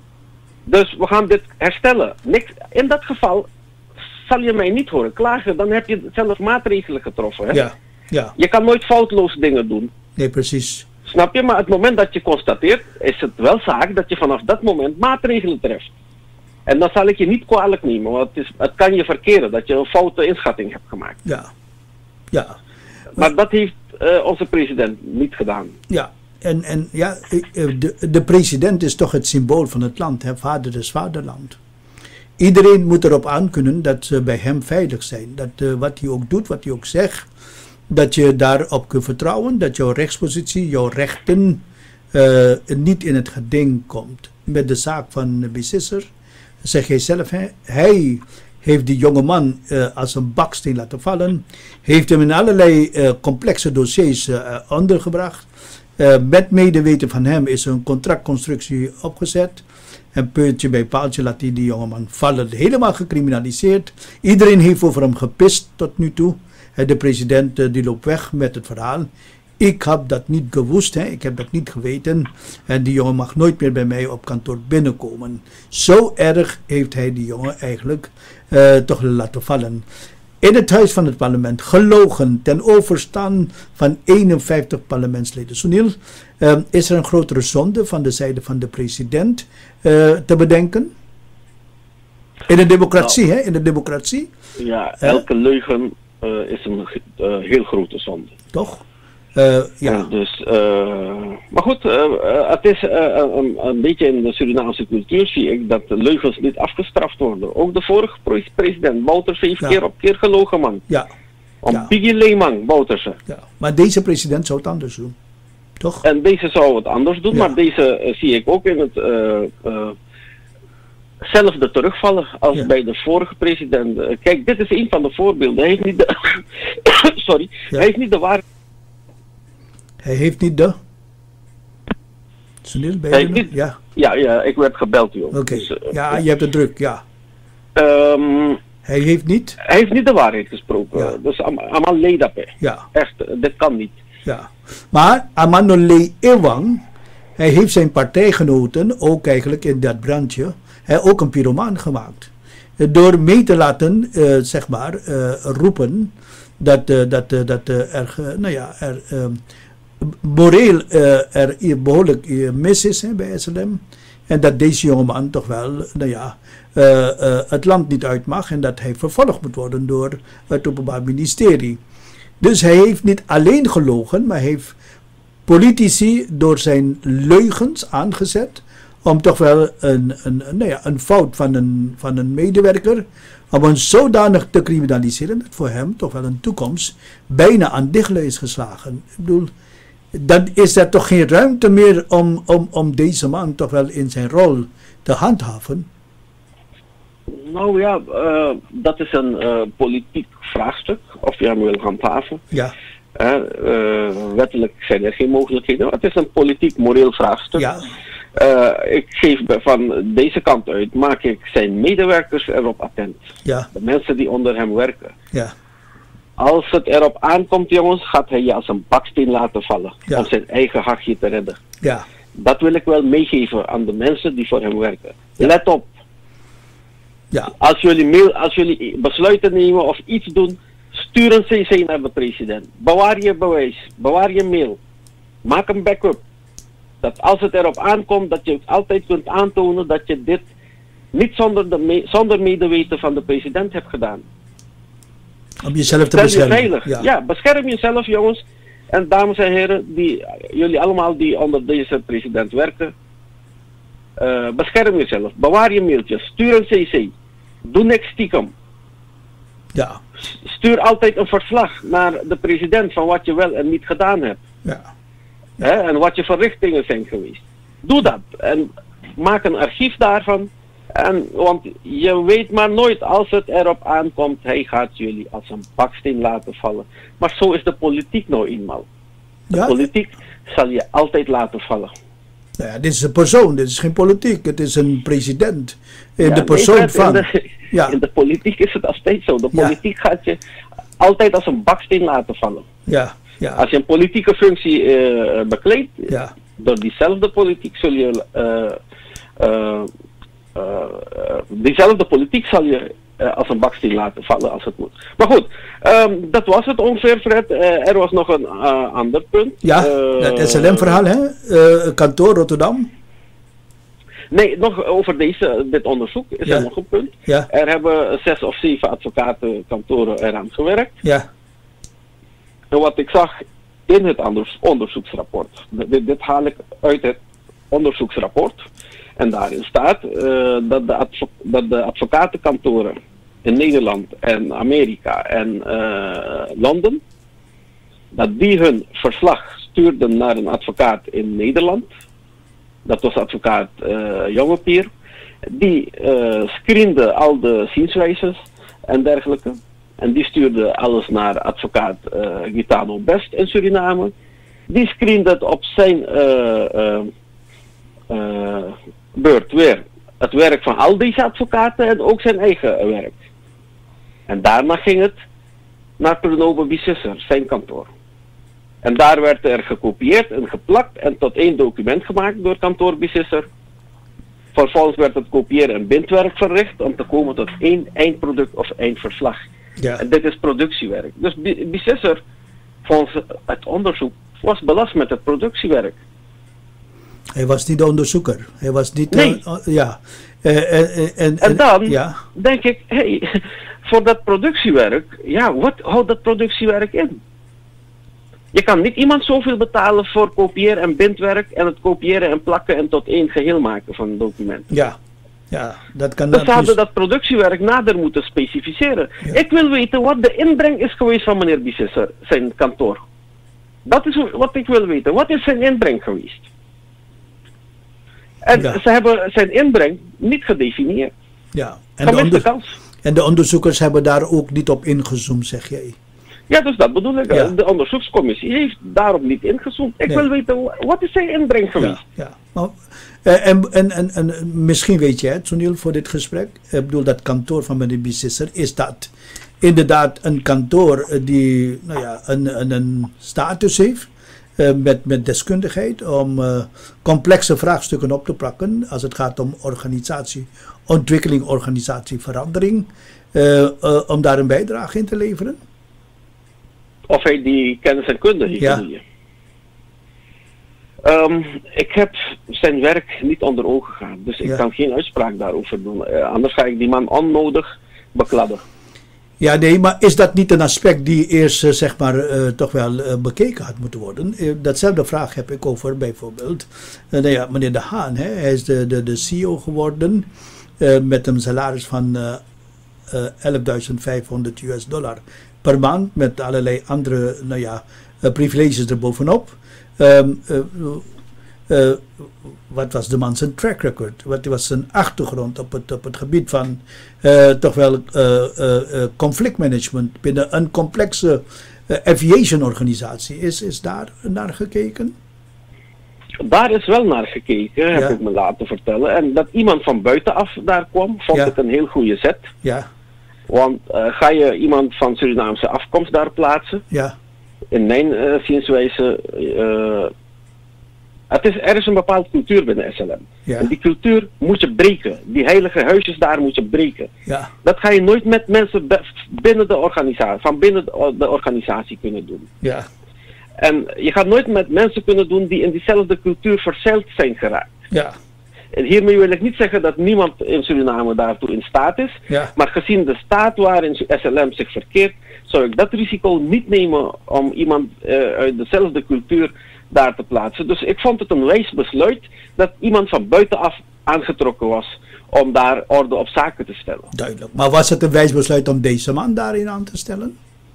Dus we gaan dit herstellen. Niks, in dat geval zal je mij niet horen klagen. Dan heb je zelf maatregelen getroffen. Hè? Ja. Ja. Je kan nooit foutloos dingen doen. Nee, precies. Snap je? Maar het moment dat je constateert, is het wel zaak dat je vanaf dat moment maatregelen treft. En dan zal ik je niet kwalijk nemen, want het, is, het kan je verkeren dat je een foute inschatting hebt gemaakt. Ja. Ja. Maar, maar dat heeft uh, onze president niet gedaan. Ja. En, en ja, de, de president is toch het symbool van het land, hè? Vader des vaderland. Iedereen moet erop aankunnen dat ze bij hem veilig zijn. Dat uh, wat hij ook doet, wat hij ook zegt, dat je daarop kunt vertrouwen, dat jouw rechtspositie, jouw rechten uh, niet in het geding komt. Met de zaak van de beslisser, zeg jij zelf, hè? Hij heeft die jonge man uh, als een baksteen laten vallen, heeft hem in allerlei uh, complexe dossiers uh, ondergebracht. Uh, met medeweten van hem is een contractconstructie opgezet. En puntje bij paaltje laat hij die jongeman vallen. Helemaal gecriminaliseerd. Iedereen heeft over hem gepist tot nu toe. Uh, de president uh, die loopt weg met het verhaal. Ik heb dat niet gewoest, hè. Ik heb dat niet geweten. En die jongen mag nooit meer bij mij op kantoor binnenkomen. Zo erg heeft hij die jongen eigenlijk uh, toch laten vallen. In het Huis van het Parlement gelogen ten overstaan van eenenvijftig parlementsleden. Sunil, uh, is er een grotere zonde van de zijde van de president uh, te bedenken? In de democratie, nou, hè? In de democratie. Ja, elke uh, leugen uh, is een uh, heel grote zonde. Toch? Uh, ja. Uh, dus, uh, maar goed, uh, uh, het is uh, een, een beetje in de Surinaamse cultuur zie ik dat de leugens niet afgestraft worden. Ook de vorige president, Bouterse, heeft ja. keer op keer gelogen, man. Ja. Om ja. Piggy Leemang, Bouterse. Ja. Maar deze president zou het anders doen, toch? En deze zou het anders doen, ja. maar deze uh, zie ik ook in het uh, uh, zelfde terugvallen als ja. bij de vorige president. Uh, kijk, dit is een van de voorbeelden. Hij heeft niet de, sorry, ja. hij heeft niet de waarheid. Hij heeft niet de... Sunil, ben je er? Niet... Ja. Ja, ja, ik werd gebeld, joh. Oké, okay. dus, uh, ja, je hebt het druk, ja. Um, hij heeft niet... Hij heeft niet de waarheid gesproken. Ja. Dus allemaal leedappe. Ja. Echt, dit kan niet. Ja. Maar Amanole Ewang, hij heeft zijn partijgenoten ook eigenlijk in dat brandje, hij ook een pyromaan gemaakt. Door mee te laten, uh, zeg maar, uh, roepen dat, uh, dat, uh, dat uh, er, uh, nou ja, er uh, moreel uh, er behoorlijk uh, mis is hè, bij S L M. En dat deze jongeman toch wel, nou ja, uh, uh, het land niet uit mag en dat hij vervolgd moet worden door het Openbaar Ministerie. Dus hij heeft niet alleen gelogen, maar hij heeft politici door zijn leugens aangezet om toch wel een, een, nou ja, een fout van een, van een medewerker, om hem zodanig te criminaliseren dat voor hem toch wel een toekomst bijna aan dichtelen is geslagen. Ik bedoel, dan is er toch geen ruimte meer om, om, om deze man toch wel in zijn rol te handhaven. Nou ja, uh, dat is een uh, politiek vraagstuk, of je hem wil handhaven. Ja. Uh, uh, wettelijk zijn er geen mogelijkheden, maar het is een politiek moreel vraagstuk. Ja. Uh, ik geef van deze kant uit, maak ik zijn medewerkers erop attent. Ja. De mensen die onder hem werken. Ja. Als het erop aankomt, jongens, gaat hij je als een baksteen laten vallen. Ja. Om zijn eigen hachje te redden. Ja. Dat wil ik wel meegeven aan de mensen die voor hem werken. Ja. Let op. Ja. Als jullie, mail, als jullie besluiten nemen of iets doen, stuur een C C naar de president. Bewaar je bewijs. Bewaar je mail. Maak een backup. Dat als het erop aankomt, dat je altijd kunt aantonen dat je dit niet zonder, de me, zonder medeweten van de president hebt gedaan. Om jezelf te Stel beschermen. je veilig. Ja. ja, bescherm jezelf, jongens. En dames en heren, die, jullie allemaal die onder deze president werken, uh, bescherm jezelf. Bewaar je mailtjes. Stuur een C C. Doe niks stiekem. Ja. Stuur altijd een verslag naar de president van wat je wel en niet gedaan hebt. Ja. Hè, en wat je verrichtingen zijn geweest. Doe dat. En maak een archief daarvan. En, want je weet maar nooit, als het erop aankomt, hij gaat jullie als een baksteen laten vallen. Maar zo is de politiek nou eenmaal. De Ja. politiek zal je altijd laten vallen. Nou ja, dit is een persoon, dit is geen politiek, het is een president. In Ja, de persoon nee, van... In de, ja. in de politiek is het nog steeds zo. De Ja. politiek gaat je altijd als een baksteen laten vallen. Ja, ja. Als je een politieke functie uh, bekleedt, Ja. door diezelfde politiek zul je... Uh, uh, uh, uh, diezelfde politiek zal je uh, als een baksteen laten vallen als het moet. Maar goed, um, dat was het ongeveer, Fred. Uh, er was nog een uh, ander punt. Ja, uh, het S L M-verhaal, hè? Uh, kantoor Rotterdam. Nee, nog over deze, dit onderzoek is Ja. er nog een punt. Ja. Er hebben zes of zeven advocatenkantoren eraan gewerkt. Ja. En wat ik zag in het onderzoeksrapport, dit, dit haal ik uit het onderzoeksrapport. En daarin staat uh, dat, de advo dat de advocatenkantoren in Nederland en Amerika en uh, Londen, dat die hun verslag stuurden naar een advocaat in Nederland. Dat was advocaat uh, Jongepier. Die uh, screende al de zienswijzes en dergelijke. En die stuurde alles naar advocaat uh, Gitano Best in Suriname. Die screende het op zijn uh, uh, uh, beurt weer. Het werk van al deze advocaten en ook zijn eigen werk. En daarna ging het naar Prenovo Bississer, zijn kantoor. En daar werd er gekopieerd en geplakt en tot één document gemaakt door kantoor Bississer. Vervolgens werd het kopiëren en bindwerk verricht om te komen tot één eindproduct of eindverslag. Ja. En dit is productiewerk. Dus Bississer, volgens het onderzoek, was belast met het productiewerk. Hij was niet de onderzoeker. Hij was niet... Nee. Uh, ja. Uh, uh, uh, en, En dan ja. denk ik, hé, hey, voor dat productiewerk, ja, wat houdt dat productiewerk in? Je kan niet iemand zoveel betalen voor kopiëren en bindwerk en het kopiëren en plakken en tot één geheel maken van een document. Ja, ja dat kan... Dus ze hadden dat productiewerk nader moeten specificeren. Ja. Ik wil weten wat de inbreng is geweest van meneer Bissesser, zijn kantoor. Dat is wat ik wil weten. Wat is zijn inbreng geweest? En ja. ze hebben zijn inbreng niet gedefinieerd. Ja, en de, onder... kans. en de onderzoekers hebben daar ook niet op ingezoomd, zeg jij? Ja, dus dat bedoel ik. Ja. De onderzoekscommissie heeft daarop niet ingezoomd. Ik nee. wil weten, wat is zijn inbreng geweest? Ja, ja. Maar, uh, en, en, en, en misschien weet jij het, Sunil, voor dit gesprek. Ik bedoel, dat kantoor van meneer Bissesser, is dat inderdaad een kantoor die nou ja, een, een, een status heeft. Uh, met, met deskundigheid om uh, complexe vraagstukken op te pakken als het gaat om organisatie, ontwikkeling, organisatie, verandering. Uh, uh, om daar een bijdrage in te leveren? Of hij die kennis en kunde heeft. Ja. Um, ik heb zijn werk niet onder ogen gehad, dus ik ja. kan geen uitspraak daarover doen. Uh, anders ga ik die man onnodig bekladden. Ja, nee, maar is dat niet een aspect die eerst uh, zeg maar uh, toch wel uh, bekeken had moeten worden? Uh, datzelfde vraag heb ik over bijvoorbeeld uh, nou ja, meneer De Haan. Hè? Hij is de, de, de C E O geworden uh, met een salaris van uh, uh, elfduizend vijfhonderd U S dollar per maand met allerlei andere nou ja, uh, privileges erbovenop. Um, uh, uh, wat was de man zijn track record? Wat was zijn achtergrond op het, op het gebied van uh, toch wel uh, uh, uh, conflictmanagement binnen een complexe uh, aviation organisatie? Is, is daar naar gekeken? Daar is wel naar gekeken, ja. heb ik me laten vertellen. En dat iemand van buitenaf daar kwam, vond ja. ik een heel goede zet. Ja. Want uh, ga je iemand van Surinaamse afkomst daar plaatsen? Ja. In mijn uh, zienswijze, uh, het is, er is een bepaalde cultuur binnen S L M. Ja. En die cultuur moet je breken. Die heilige huisjes daar moet je breken. Ja. Dat ga je nooit met mensen binnen de organisatie, van binnen de, de organisatie kunnen doen. Ja. En je gaat nooit met mensen kunnen doen die in diezelfde cultuur verzeild zijn geraakt. Ja. En hiermee wil ik niet zeggen dat niemand in Suriname daartoe in staat is. Ja. Maar gezien de staat waarin S L M zich verkeert, zou ik dat risico niet nemen om iemand uh, uit dezelfde cultuur daar te plaatsen. Dus ik vond het een wijs besluit dat iemand van buitenaf aangetrokken was om daar orde op zaken te stellen. Duidelijk. Maar was het een wijs besluit om deze man daarin aan te stellen?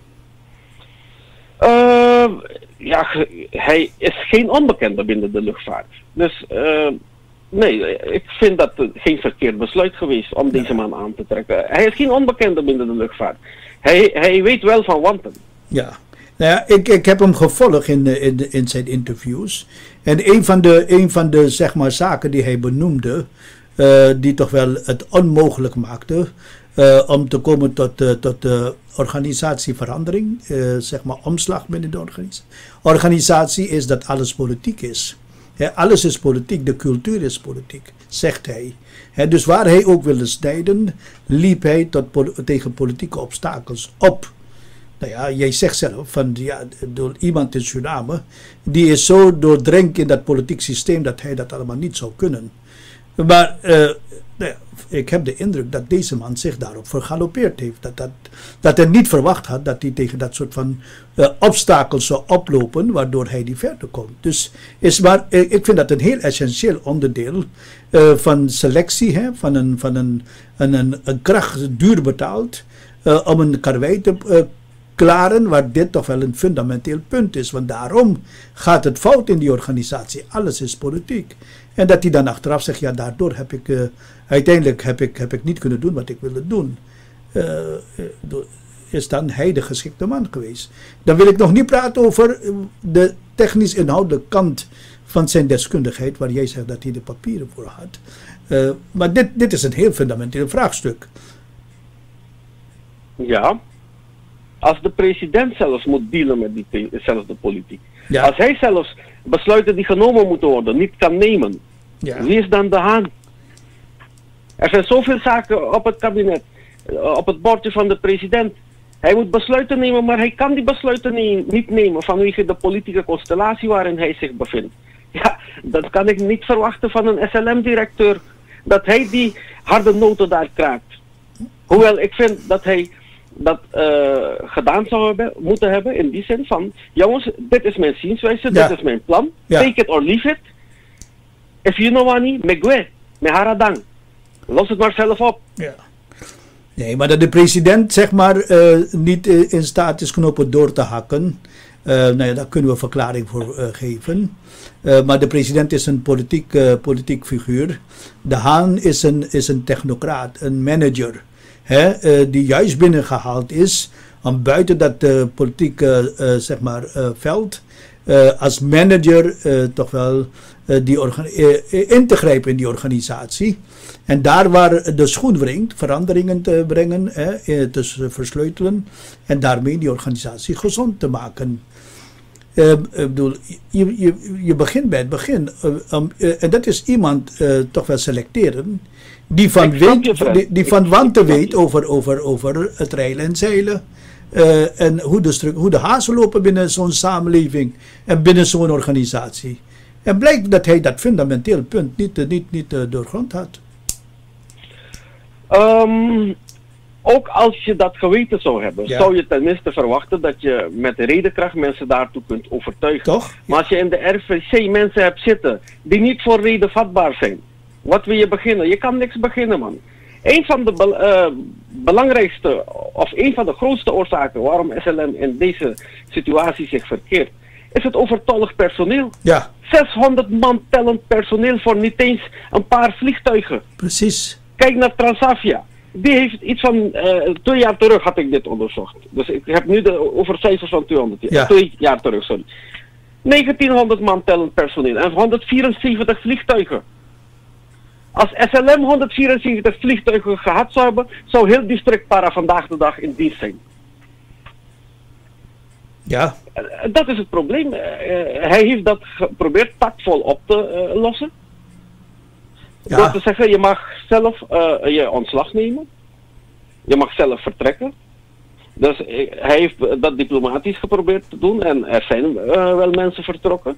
Uh, ja, hij is geen onbekende binnen de luchtvaart. Dus uh, nee, ik vind dat geen verkeerd besluit geweest om deze man aan te trekken. Hij is geen onbekende binnen de luchtvaart. Hij, hij weet wel van wanten. Ja. Nou ja, ik, ik heb hem gevolgd in, in, in zijn interviews. En een van de, een van de zeg maar, zaken die hij benoemde, uh, die toch wel het onmogelijk maakte uh, om te komen tot, uh, tot de organisatieverandering, uh, zeg maar omslag binnen de organisatie. Organisatie is dat alles politiek is. He, alles is politiek, de cultuur is politiek, zegt hij. He, dus waar hij ook wilde snijden, liep hij tot pol tegen politieke obstakels op. Nou ja, jij zegt zelf, van, ja, door iemand in Suriname, die is zo doordrenkt in dat politiek systeem dat hij dat allemaal niet zou kunnen. Maar uh, nou ja, ik heb de indruk dat deze man zich daarop vergalopeerd heeft. Dat, dat, dat hij niet verwacht had dat hij tegen dat soort van uh, obstakels zou oplopen, waardoor hij niet verder komt. Dus is maar, ik vind dat een heel essentieel onderdeel uh, van selectie, hè, van een, van een, een, een, een kracht duur betaald, uh, om een karwei te uh, klaren, waar dit toch wel een fundamenteel punt is. Want daarom gaat het fout in die organisatie. Alles is politiek. En dat hij dan achteraf zegt, ja, daardoor heb ik, uh, uiteindelijk heb ik, heb ik niet kunnen doen wat ik wilde doen. Uh, is dan hij de geschikte man geweest. Dan wil ik nog niet praten over de technisch inhoudelijke kant van zijn deskundigheid, waar jij zegt dat hij de papieren voor had. Uh, maar dit, dit is een heel fundamenteel vraagstuk. Ja. Als de president zelfs moet dealen met diezelfde politiek. Ja. Als hij zelfs besluiten die genomen moeten worden niet kan nemen. Ja. Wie is dan De Haan? Er zijn zoveel zaken op het kabinet. Op het bordje van de president. Hij moet besluiten nemen, maar hij kan die besluiten ne niet nemen vanwege de politieke constellatie waarin hij zich bevindt. Ja, dat kan ik niet verwachten van een S L M-directeur. Dat hij die harde noten daar kraakt. Hoewel ik vind dat hij dat uh, gedaan zou hebben, moeten hebben. In die zin van, jongens, dit is mijn zienswijze, ja. dit is mijn plan. Ja. Take it or leave it. If you know wani, megwe, me haradang. Los het maar zelf op. Ja. Nee, maar dat de president zeg maar uh, niet uh, in staat is knopen door te hakken. Uh, nou ja, daar kunnen we verklaring voor uh, geven. Uh, maar de president is een politiek, uh, politiek figuur. De Haan is een, is een technocraat, een manager. Hè, uh, die juist binnengehaald is om buiten dat uh, politieke uh, zeg maar, uh, veld uh, als manager uh, toch wel uh, die uh, in te grijpen in die organisatie. En daar waar de schoen wringt, veranderingen te brengen, hè, te versleutelen en daarmee die organisatie gezond te maken. Uh, ik bedoel, je, je, je begint bij het begin. Uh, um, uh, en dat is iemand uh, toch wel selecteren die van, weet, die, die van wanten weet over, over, over het reilen en zeilen. Uh, en hoe de, hoe de hazen lopen binnen zo'n samenleving en binnen zo'n organisatie. En blijkt dat hij dat fundamenteel punt niet, niet, niet uh, doorgrond had. Um, ook als je dat geweten zou hebben, ja. zou je tenminste verwachten dat je met de redenkracht mensen daartoe kunt overtuigen. Toch? Maar Ja. als je in de R V C mensen hebt zitten die niet voor reden vatbaar zijn, wat wil je beginnen? Je kan niks beginnen, man. Een van de be uh, belangrijkste, of een van de grootste oorzaken waarom S L M in deze situatie zich verkeert, is het overtollig personeel. Ja. zeshonderd man tellend personeel voor niet eens een paar vliegtuigen. Precies. Kijk naar Transavia. Die heeft iets van, uh, twee jaar terug had ik dit onderzocht. Dus ik heb nu de over cijfers van tweehonderd jaar. Ja. Twee jaar terug, sorry. negentienhonderd man tellend personeel en honderdvierenzeventig vliegtuigen. Als S L M honderdvierenzeventig vliegtuigen gehad zou hebben, zou heel district Para vandaag de dag in dienst zijn. Ja. Uh, dat is het probleem. Uh, hij heeft dat geprobeerd tactvol op te uh, lossen. Ja. Door te zeggen, je mag zelf uh, je ontslag nemen. Je mag zelf vertrekken. Dus uh, hij heeft dat diplomatisch geprobeerd te doen. En er zijn uh, wel mensen vertrokken.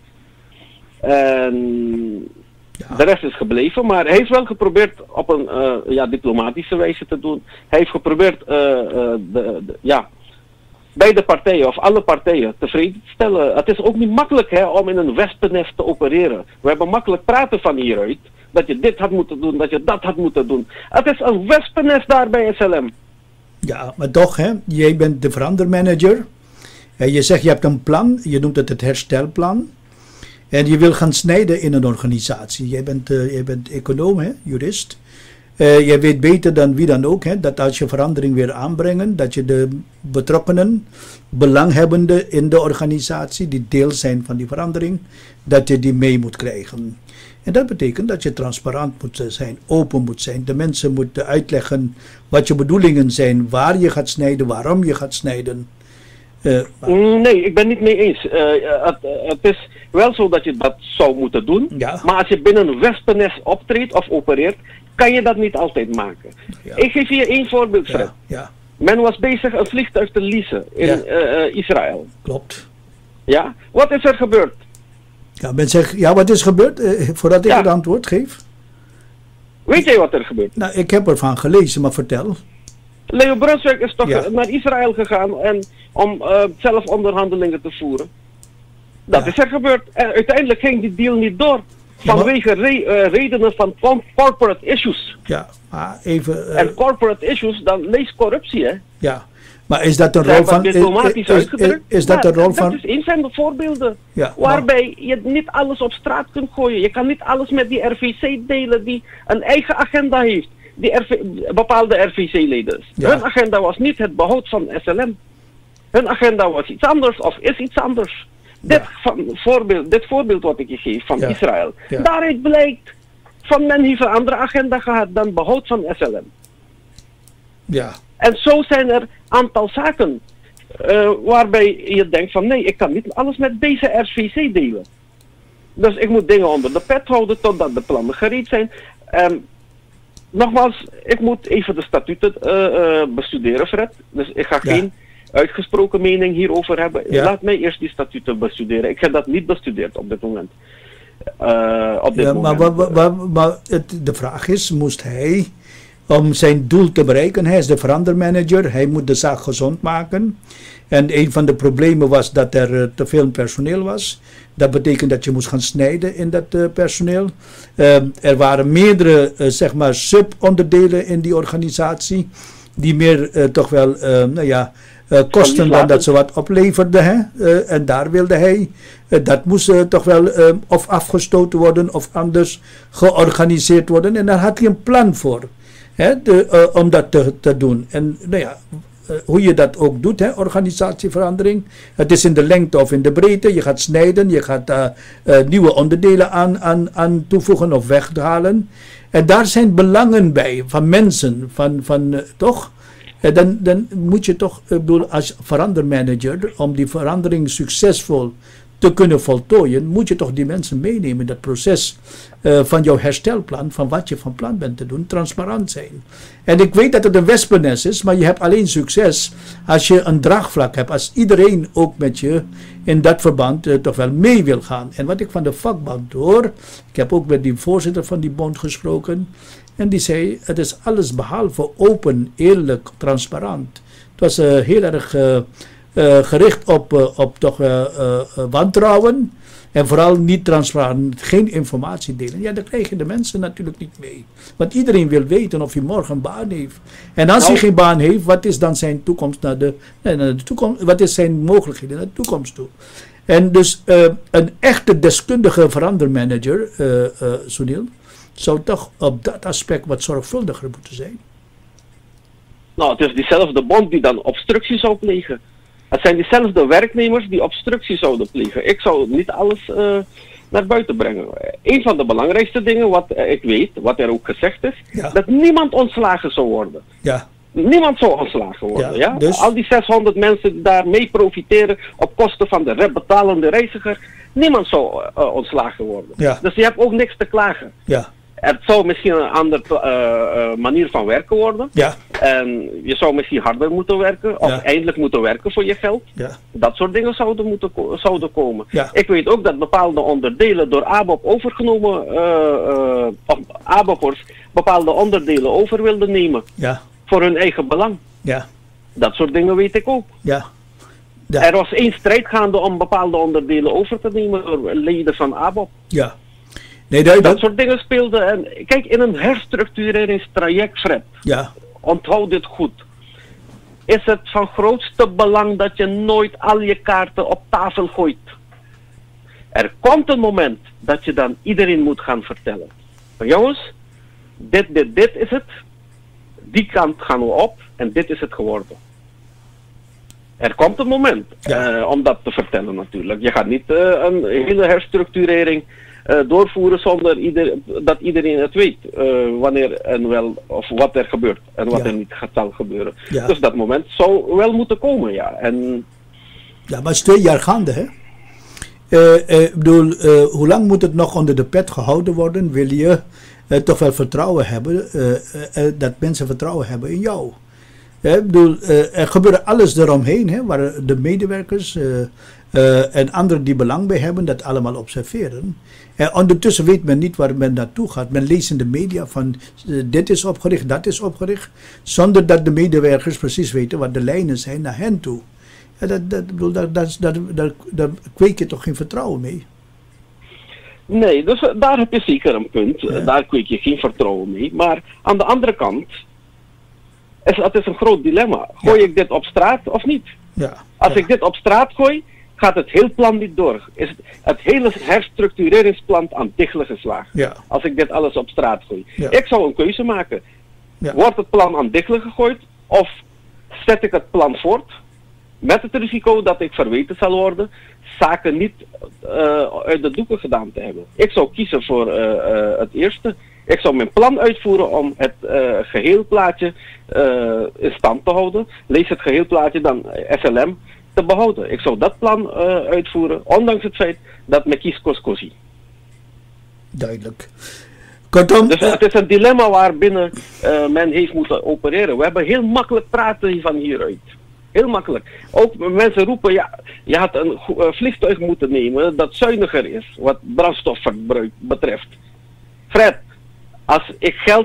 En Ja. de rest is gebleven. Maar hij heeft wel geprobeerd op een uh, ja, diplomatische wijze te doen. Hij heeft geprobeerd uh, uh, de, de, ja, beide partijen of alle partijen tevreden te stellen. Het is ook niet makkelijk hè, om in een wespennest te opereren. We hebben makkelijk praten van hieruit. Dat je dit had moeten doen, dat je dat had moeten doen. Het is een wespennest daar bij S L M. Ja, maar toch, hè, jij bent de verandermanager. En je zegt, je hebt een plan, je noemt het het herstelplan. En je wil gaan snijden in een organisatie. Jij bent, uh, jij bent econoom, hè, jurist. Uh, jij weet beter dan wie dan ook, hè, dat als je verandering weer aanbrengt, dat je de betrokkenen, belanghebbenden in de organisatie, die deel zijn van die verandering, dat je die mee moet krijgen. En dat betekent dat je transparant moet zijn, open moet zijn. De mensen moeten uitleggen wat je bedoelingen zijn, waar je gaat snijden, waarom je gaat snijden. Uh, nee, ik ben het niet mee eens. Uh, het, het is wel zo dat je dat zou moeten doen. Ja. Maar als je binnen een wespennest optreedt of opereert, kan je dat niet altijd maken. Ja. Ik geef je één voorbeeld, Fred. Ja, ja, Men was bezig een vliegtuig te leasen in Ja. uh, uh, Israël. klopt. Ja? Wat is er gebeurd? Ja, men zegt, ja, wat is gebeurd? Uh, voordat ik Ja. het antwoord geef. Weet jij wat er gebeurt? Nou, ik heb ervan gelezen, maar vertel. Leo Brunswijk is toch Ja. naar Israël gegaan en, om uh, zelf onderhandelingen te voeren. Dat Ja. is er gebeurd. En uiteindelijk ging die deal niet door. Ja, maar- Vanwege re uh, redenen van com- corporate issues. Ja, maar even... Uh, En corporate issues, dan lees corruptie, hè. ja, maar is dat een Ze rol hebben van... het Is, diplomatisch is, is, uitgedrukt. is dat Maar een rol van... Dat is een van de voorbeelden. Ja, maar- Waarbij je niet alles op straat kunt gooien. Je kan niet alles met die R V C delen die een eigen agenda heeft. Die R V, bepaalde R V C-leden. Ja. Hun agenda was niet het behoud van S L M. Hun agenda was iets anders of is iets anders. Dit, van, voorbeeld, dit voorbeeld wat ik je geef van Ja. Israël. Ja. Daaruit blijkt van men heeft een andere agenda gehad dan behoud van S L M. Ja, En zo zijn er een aantal zaken uh, waarbij je denkt van nee, ik kan niet alles met deze R V C delen. Dus ik moet dingen onder de pet houden totdat de plannen gereed zijn. Um, nogmaals, ik moet even de statuten uh, uh, bestuderen, Fred. Dus ik ga Ja. geen uitgesproken mening hierover hebben. Ja. Laat mij eerst die statuten bestuderen. Ik heb dat niet bestudeerd op dit moment. Uh, op dit ja moment. maar, maar, maar, maar het, de vraag is, moest hij om zijn doel te bereiken. Hij is de verandermanager, hij moet de zaak gezond maken. En een van de problemen was dat er uh, te veel personeel was. Dat betekent dat je moest gaan snijden in dat uh, personeel. Uh, er waren meerdere uh, zeg maar subonderdelen in die organisatie die meer uh, toch wel uh, nou ja, uh, kosten dan dat ze wat opleverden. Hè? Uh, en daar wilde hij, uh, dat moest uh, toch wel uh, of afgestoten worden of anders georganiseerd worden. En daar had hij een plan voor, hè, de, uh, om dat te, te doen. En nou ja, uh, hoe je dat ook doet, hè, organisatieverandering. Het is in de lengte of in de breedte. Je gaat snijden, je gaat uh, uh, nieuwe onderdelen aan, aan, aan toevoegen of weghalen. En daar zijn belangen bij, van mensen, van, van uh, toch? En dan, dan moet je toch, ik bedoel, als verandermanager, om die verandering succesvol te kunnen voltooien, moet je toch die mensen meenemen in dat proces uh, van jouw herstelplan, van wat je van plan bent te doen, transparant zijn. En ik weet dat het een wespennest is, maar je hebt alleen succes als je een draagvlak hebt, als iedereen ook met je in dat verband uh, toch wel mee wil gaan. En wat ik van de vakbond hoor, ik heb ook met die voorzitter van die bond gesproken, en die zei, het is alles behalve open, eerlijk, transparant. Het was uh, heel erg uh, uh, gericht op, uh, op toch, uh, uh, wantrouwen. En vooral niet transparant, geen informatie delen. Ja, dan krijgen de mensen natuurlijk niet mee. Want iedereen wil weten of hij morgen een baan heeft. En als nou, hij geen baan heeft, wat is dan zijn toekomst naar de, nee, naar de toekomst? Wat is zijn mogelijkheden naar de toekomst toe? En dus uh, een echte deskundige verandermanager, uh, uh, Sunil, zou toch op dat aspect wat zorgvuldiger moeten zijn. Nou, het is diezelfde bond die dan obstructie zou plegen. Het zijn diezelfde werknemers die obstructie zouden plegen. Ik zou niet alles uh, naar buiten brengen. Een van de belangrijkste dingen wat uh, ik weet, wat er ook gezegd is, ja, dat niemand ontslagen zou worden. Ja. Niemand zou ontslagen worden. Ja, ja? Dus? Al die zeshonderd mensen die daarmee profiteren op kosten van de betalende reiziger, niemand zou uh, ontslagen worden. Ja. Dus je hebt ook niks te klagen. Ja. Het zou misschien een andere uh, uh, manier van werken worden. Ja. En je zou misschien harder moeten werken. Of ja, eindelijk moeten werken voor je geld. Ja. Dat soort dingen zouden, moeten ko zouden komen. Ja. Ik weet ook dat bepaalde onderdelen door A B O P overgenomen... Uh, uh, of A B O P'ers bepaalde onderdelen over wilden nemen. Ja. Voor hun eigen belang. Ja. Dat soort dingen weet ik ook. Ja. Ja. Er was één strijd gaande om bepaalde onderdelen over te nemen door leden van A B O P. Ja. Nee, dat, dat soort dingen speelden. En kijk, in een herstructureringstraject, Fred, ja, onthoud dit goed, is het van grootste belang dat je nooit al je kaarten op tafel gooit. Er komt een moment dat je dan iedereen moet gaan vertellen. Maar jongens, dit, dit, dit is het. Die kant gaan we op en dit is het geworden. Er komt een moment ja, uh, om dat te vertellen natuurlijk. Je gaat niet uh, een hele herstructurering Uh, doorvoeren zonder ieder, dat iedereen het weet uh, wanneer en wel of wat er gebeurt en wat ja, er niet gaat zal gebeuren. Ja. Dus dat moment zou wel moeten komen, ja. En ja, maar het is twee jaar gaande, hè? Uh, uh, ik bedoel, uh, hoe lang moet het nog onder de pet gehouden worden? Wil je uh, toch wel vertrouwen hebben, uh, uh, uh, dat mensen vertrouwen hebben in jou? Uh, ik bedoel, uh, er gebeurt alles eromheen, hè, waar de medewerkers uh, uh, en anderen die belang bij hebben, dat allemaal observeren. En ondertussen weet men niet waar men naartoe gaat. Men leest in de media van uh, dit is opgericht, dat is opgericht, zonder dat de medewerkers precies weten wat de lijnen zijn naar hen toe. Ja, dat, dat, bedoel, dat, dat, dat, dat, daar kweek je toch geen vertrouwen mee? Nee, dus daar heb je zeker een punt. Ja. Daar kweek je geen vertrouwen mee. Maar aan de andere kant, is, het is een groot dilemma. Gooi ja, ik dit op straat of niet? Ja. Als ja, ik dit op straat gooi, gaat het heel plan niet door. Is het, het hele herstructureringsplan aan diggelen geslagen. Ja. Als ik dit alles op straat gooi. Ja. Ik zou een keuze maken. Ja. Wordt het plan aan diggelen gegooid of zet ik het plan voort met het risico dat ik verweten zal worden zaken niet uh, uit de doeken gedaan te hebben. Ik zou kiezen voor uh, uh, het eerste. Ik zou mijn plan uitvoeren om het uh, geheelplaatje uh, in stand te houden. Lees het geheelplaatje dan S L M te behouden. Ik zou dat plan uh, uitvoeren, ondanks het feit dat me kies kost kosie. Duidelijk. Kortom, dus het is een dilemma waarbinnen uh, men heeft moeten opereren. We hebben heel makkelijk praten van hieruit. Heel makkelijk. Ook mensen roepen, ja, je had een uh, vliegtuig moeten nemen dat zuiniger is, wat brandstofverbruik betreft. Fred, als ik geld had,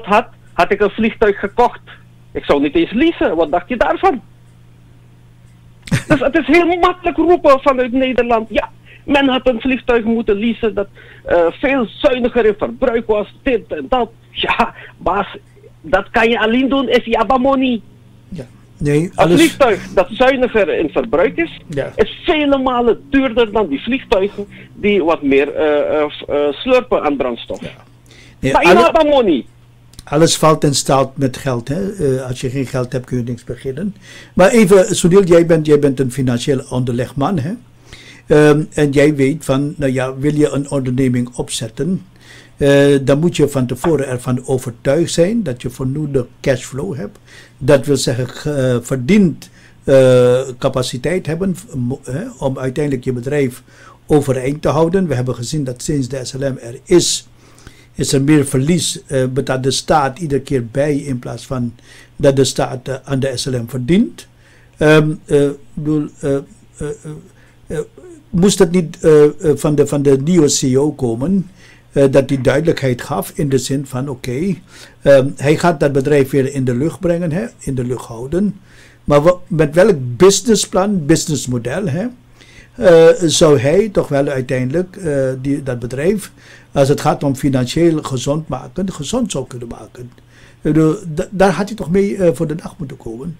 had ik een vliegtuig gekocht. Ik zou niet eens leasen. Wat dacht je daarvan? Dus het is heel makkelijk roepen vanuit Nederland. Ja, men had een vliegtuig moeten leasen dat uh, veel zuiniger in verbruik was. Dit en dat. Ja, baas, dat kan je alleen doen if je hebt money. Ja. Nee, alles... Een vliegtuig dat zuiniger in verbruik is, ja. is vele malen duurder dan die vliegtuigen die wat meer uh, uh, uh, slurpen aan brandstof. Ja. Nee, maar je alle... hebt money. Alles valt en staat met geld. Hè? Uh, als je geen geld hebt kun je niks beginnen. Maar even, Sunil, jij bent, jij bent een financieel onderlegman. Hè? Um, en jij weet van, nou ja, wil je een onderneming opzetten, uh, dan moet je van tevoren ervan overtuigd zijn dat je voldoende cashflow hebt. Dat wil zeggen, uh, verdiend uh, capaciteit hebben uh, om uiteindelijk je bedrijf overeind te houden. We hebben gezien dat sinds de S L M er is, is er meer verlies, uh, betaalt de staat iedere keer bij in plaats van dat de staat uh, aan de S L M verdient. Um, uh, bedoel, uh, uh, uh, uh, moest het niet uh, uh, van, de, van de nieuwe C E O komen, uh, dat die duidelijkheid gaf in de zin van oké, okay, um, hij gaat dat bedrijf weer in de lucht brengen, hè, in de lucht houden, maar wat, met welk businessplan, businessmodel, hè, uh, zou hij toch wel uiteindelijk uh, die, dat bedrijf, als het gaat om financieel gezond maken, gezond zou kunnen maken. Uh, d- daar had hij toch mee uh, voor de dag moeten komen.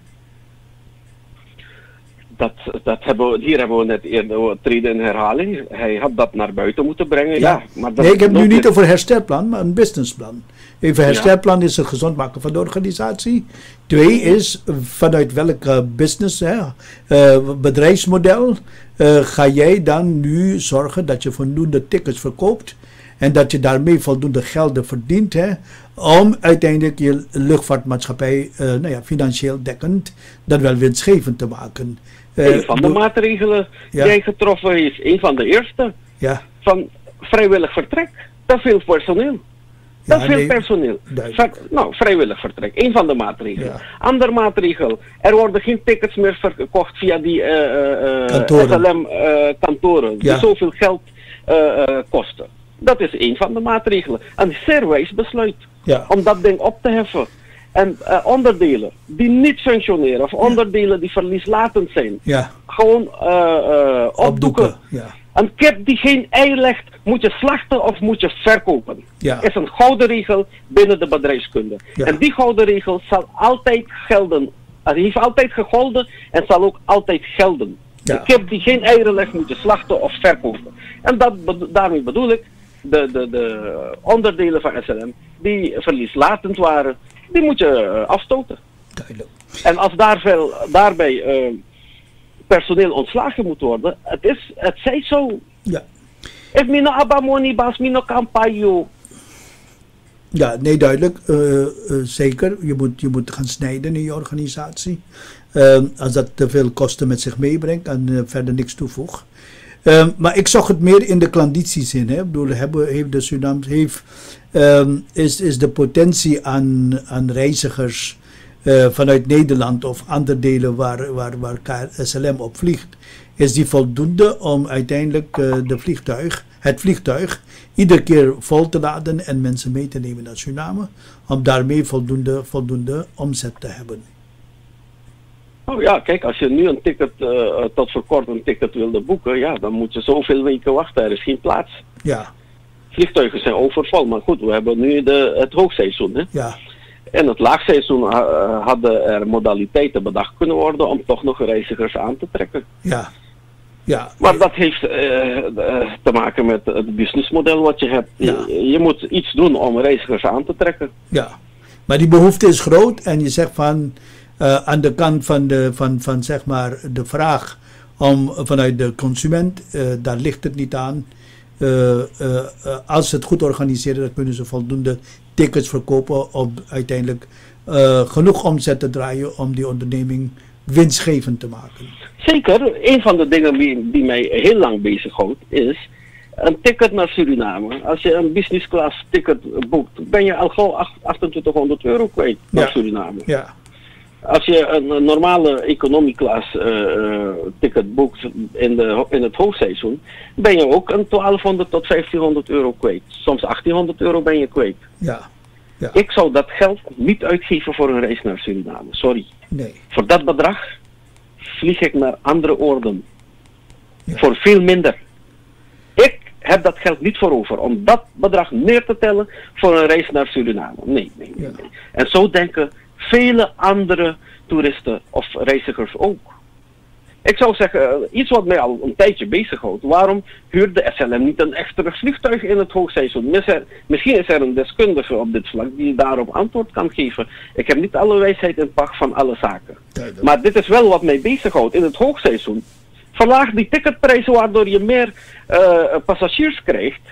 Dat, dat hebben we, hier hebben we net eerder treden in herhaling. Hij had dat naar buiten moeten brengen. Ja. Ja, maar dat nee, ik heb nu niet over herstelplan, maar een businessplan. Even herstelplan ja. is het gezond maken van de organisatie. Twee is vanuit welk uh, business, hè, uh, bedrijfsmodel, uh, ga jij dan nu zorgen dat je voldoende tickets verkoopt en dat je daarmee voldoende gelden verdient, hè, om uiteindelijk je luchtvaartmaatschappij uh, nou ja, financieel dekkend, dat wel winstgevend te maken. Uh, een van de do- maatregelen ja. die hij getroffen heeft, een van de eerste, ja. van vrijwillig vertrek. Te veel personeel. Te ja, veel nee, personeel. Ver, nou, vrijwillig vertrek. Een van de maatregelen. Ja. Ander maatregel. Er worden geen tickets meer verkocht via die uh, uh, S L M-kantoren. Uh, ja. Die zoveel geld uh, uh, kosten. Dat is een van de maatregelen. Een zeer wijs besluit. Ja. Om dat ding op te heffen. En uh, onderdelen die niet functioneren, of onderdelen die verlieslatend zijn, ja. gewoon uh, uh, opdoeken. opdoeken. Ja. Een kip die geen ei legt, moet je slachten of moet je verkopen. Ja. Is een gouden regel binnen de bedrijfskunde. Ja. En die gouden regel zal altijd gelden. Het heeft altijd gegolden en zal ook altijd gelden. Ja. De kip die geen eieren legt, moet je slachten of verkopen. En dat, daarmee bedoel ik, de, de, de onderdelen van S L M die verlieslatend waren, die moet je uh, afstoten. Duidelijk. En als daar veel, daarbij uh, personeel ontslagen moet worden, het is, het zij zo. Ja. If me no abamoni bas, me no campagne. Ja, nee, duidelijk. Uh, uh, zeker. Je moet, je moet gaan snijden in je organisatie. Uh, als dat te veel kosten met zich meebrengt en uh, verder niks toevoegt. Uh, maar ik zag het meer in de klanditiezin. Hè. Ik bedoel, hebben, heeft de Suriname, heeft, um, is, is de potentie aan, aan reizigers uh, vanuit Nederland of andere delen waar, waar, waar S L M op vliegt, is die voldoende om uiteindelijk uh, de vliegtuig, het vliegtuig iedere keer vol te laden en mensen mee te nemen naar Suriname, om daarmee voldoende, voldoende omzet te hebben. Oh ja, kijk, als je nu een ticket, uh, tot voor kort een ticket wilde boeken, ja, dan moet je zoveel weken wachten. Er is geen plaats. Ja. Vliegtuigen zijn overvol, maar goed, we hebben nu de, het hoogseizoen. Hè? Ja. En het laagseizoen uh, hadden er modaliteiten bedacht kunnen worden om toch nog reizigers aan te trekken. Ja. Ja. Maar dat heeft uh, te maken met het businessmodel wat je hebt. Ja. Je, je moet iets doen om reizigers aan te trekken. Ja, maar die behoefte is groot en je zegt van uh, aan de kant van de, van, van zeg maar de vraag om vanuit de consument, uh, daar ligt het niet aan. Uh, uh, uh, als ze het goed organiseren, dan kunnen ze voldoende tickets verkopen om uiteindelijk uh, genoeg omzet te draaien om die onderneming winstgevend te maken. Zeker. Een van de dingen die, die mij heel lang bezighoudt is een ticket naar Suriname. Als je een business class ticket boekt, ben je al gauw achtentwintighonderd euro kwijt naar ja. Suriname. Ja. Als je een, een normale economy class uh, ticket boekt in, de, in het hoogseizoen, ben je ook een twaalfhonderd tot vijftienhonderd euro kwijt. Soms achttienhonderd euro ben je kwijt. Ja. Ja. Ik zou dat geld niet uitgeven voor een reis naar Suriname. Sorry. Nee. Voor dat bedrag vlieg ik naar andere oorden. Ja. Voor veel minder. Ik heb dat geld niet voor over om dat bedrag neer te tellen voor een reis naar Suriname. Nee, nee, nee. Ja. nee. En zo denken vele andere toeristen of reizigers ook. Ik zou zeggen, iets wat mij al een tijdje bezighoudt. Waarom huurt de S L M niet een extra vliegtuig in het hoogseizoen? Misschien is er een deskundige op dit vlak die daarop antwoord kan geven. Ik heb niet alle wijsheid in pacht van alle zaken. Duidelijk. Maar dit is wel wat mij bezighoudt in het hoogseizoen. Verlaag die ticketprijzen waardoor je meer uh, passagiers krijgt.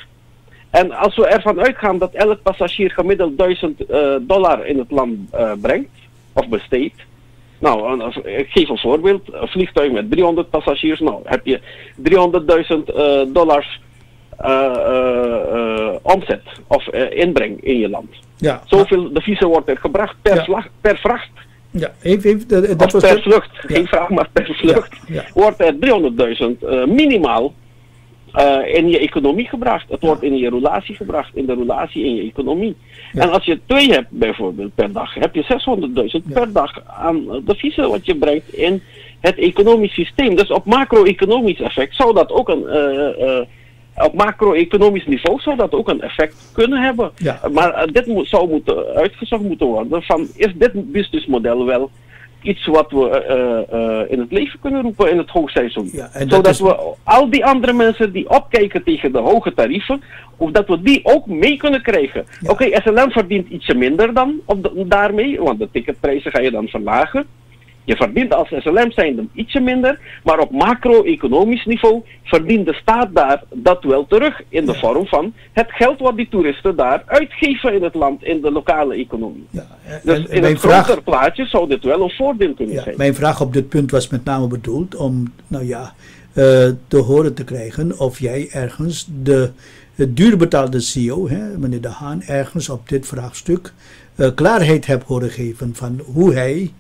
En als we ervan uitgaan dat elk passagier gemiddeld duizend uh, dollar in het land uh, brengt, of besteedt. Nou, ik geef een voorbeeld. Een vliegtuig met driehonderd passagiers. Nou, heb je driehonderdduizend uh, dollars uh, uh, uh, omzet of uh, inbreng in je land. Ja. Zoveel deviezen wordt er gebracht per, Ja. vlag, per vracht. Ja, even, even, dat, dat Of was per het. vlucht. Ja. Geen vraag, maar per vlucht. Ja, ja. Wordt er driehonderdduizend uh, minimaal uh, in je economie gebracht. Het Ja. wordt in je relatie gebracht. In de relatie in je economie. Ja. En als je twee hebt bijvoorbeeld per dag, heb je zeshonderdduizend Ja. per dag aan deviezen wat je brengt in het economisch systeem. Dus op macro-economisch effect zou dat ook een... Uh, uh, op macro-economisch niveau zou dat ook een effect kunnen hebben. Ja. Maar uh, dit moet, zou moeten uitgezocht moeten worden van, is dit businessmodel wel iets wat we uh, uh, in het leven kunnen roepen in het hoogseizoen? Ja, en dat Zodat is- we al die andere mensen die opkijken tegen de hoge tarieven, of dat we die ook mee kunnen krijgen. Ja. Oké, S L M verdient ietsje minder dan op de, daarmee, want de ticketprijzen ga je dan verlagen. Je verdient als S L M zijnde ietsje minder, maar op macro-economisch niveau verdient de staat daar dat wel terug in de Ja. vorm van het geld wat die toeristen daar uitgeven in het land, in de lokale economie. Ja, en- Dus en in mijn het vraag- grotere plaatje zou dit wel een voordeel kunnen Ja, zijn. mijn vraag op dit punt was met name bedoeld om, nou ja, eh, te horen te krijgen of jij ergens de, de duurbetaalde C E O, hè, meneer De Haan, ergens op dit vraagstuk eh, klaarheid hebt horen geven van hoe hij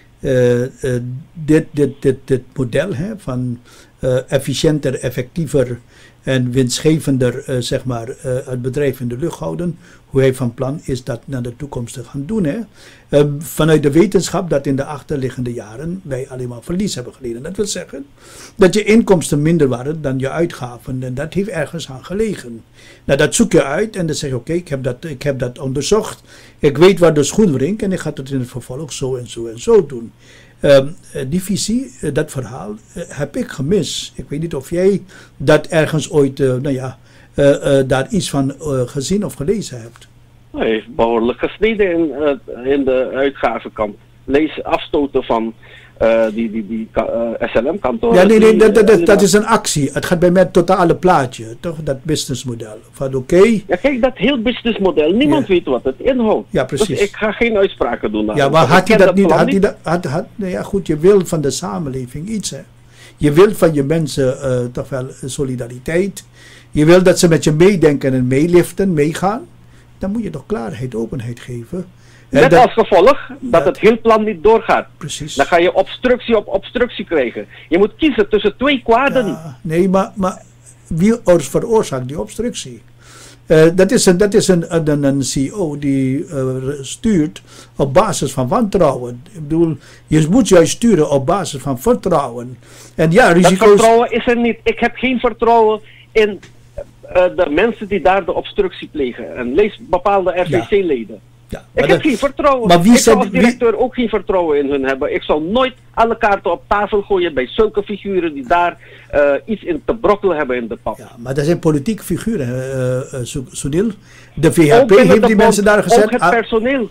eh, eh, dit, dit, dit, dit model hè, van eh, efficiënter, effectiever en winstgevender eh, zeg maar, eh, het bedrijf in de lucht houden, hoe hij van plan is dat naar de toekomst te gaan doen. Hè. Eh, vanuit de wetenschap dat in de achterliggende jaren wij alleen maar verlies hebben geleden. Dat wil zeggen dat je inkomsten minder waren dan je uitgaven en dat heeft ergens aan gelegen. Nou, dat zoek je uit en dan zeg je oké, ik heb dat, ik heb dat onderzocht. Ik weet waar de schoen wringt en ik ga het in het vervolg zo en zo en zo doen. Um, die visie, uh, dat verhaal, uh, heb ik gemist. Ik weet niet of jij dat ergens ooit, uh, nou ja, uh, uh, daar iets van uh, gezien of gelezen hebt. Hij heeft behoorlijk gesneden in, uh, in de uitgavenkant. Lees afstoten van uh, die, die, die uh, S L M-kantoren. Ja, nee, nee, die, dat, dat, uh, dat, dat is een actie. Het gaat bij mij het totale plaatje, toch? Dat businessmodel. Van oké. Ja, kijk, dat heel businessmodel, niemand Ja. weet wat het inhoudt. Ja, precies. Dus ik ga geen uitspraken doen. Ja, maar had hij dat niet? Had hij dat, had, had, nou ja, goed, je wil van de samenleving iets, hè. Je wil van je mensen uh, toch wel solidariteit. Je wil dat ze met je meedenken en meeliften, meegaan. Dan moet je toch klaarheid, openheid geven. En Met dat- als gevolg dat Ja. het heel plan niet doorgaat. Precies. Dan ga je obstructie op obstructie krijgen. Je moet kiezen tussen twee kwaden. Ja, nee, maar, maar wie oors- veroorzaakt die obstructie? Eh, dat is, een, dat is een, een, een C E O die eh, stuurt op basis van wantrouwen. Ik bedoel, je moet juist sturen op basis van vertrouwen. En ja, Dat risico's... vertrouwen is er niet. Ik heb geen vertrouwen in uh, de mensen die daar de obstructie plegen. En lees bepaalde R V C-leden. Ja, Ik maar heb dat- geen vertrouwen. maar wie ik zou zet- als directeur ook geen vertrouwen in hun hebben. Ik zal nooit alle kaarten op tafel gooien bij zulke figuren die daar uh, iets in te brokkelen hebben in de pap. Ja, maar dat zijn politieke figuren, uh, uh, Sunil. De V H Ook P binnen heeft de die bond, mensen daar gezet. Ook het Ah, personeel.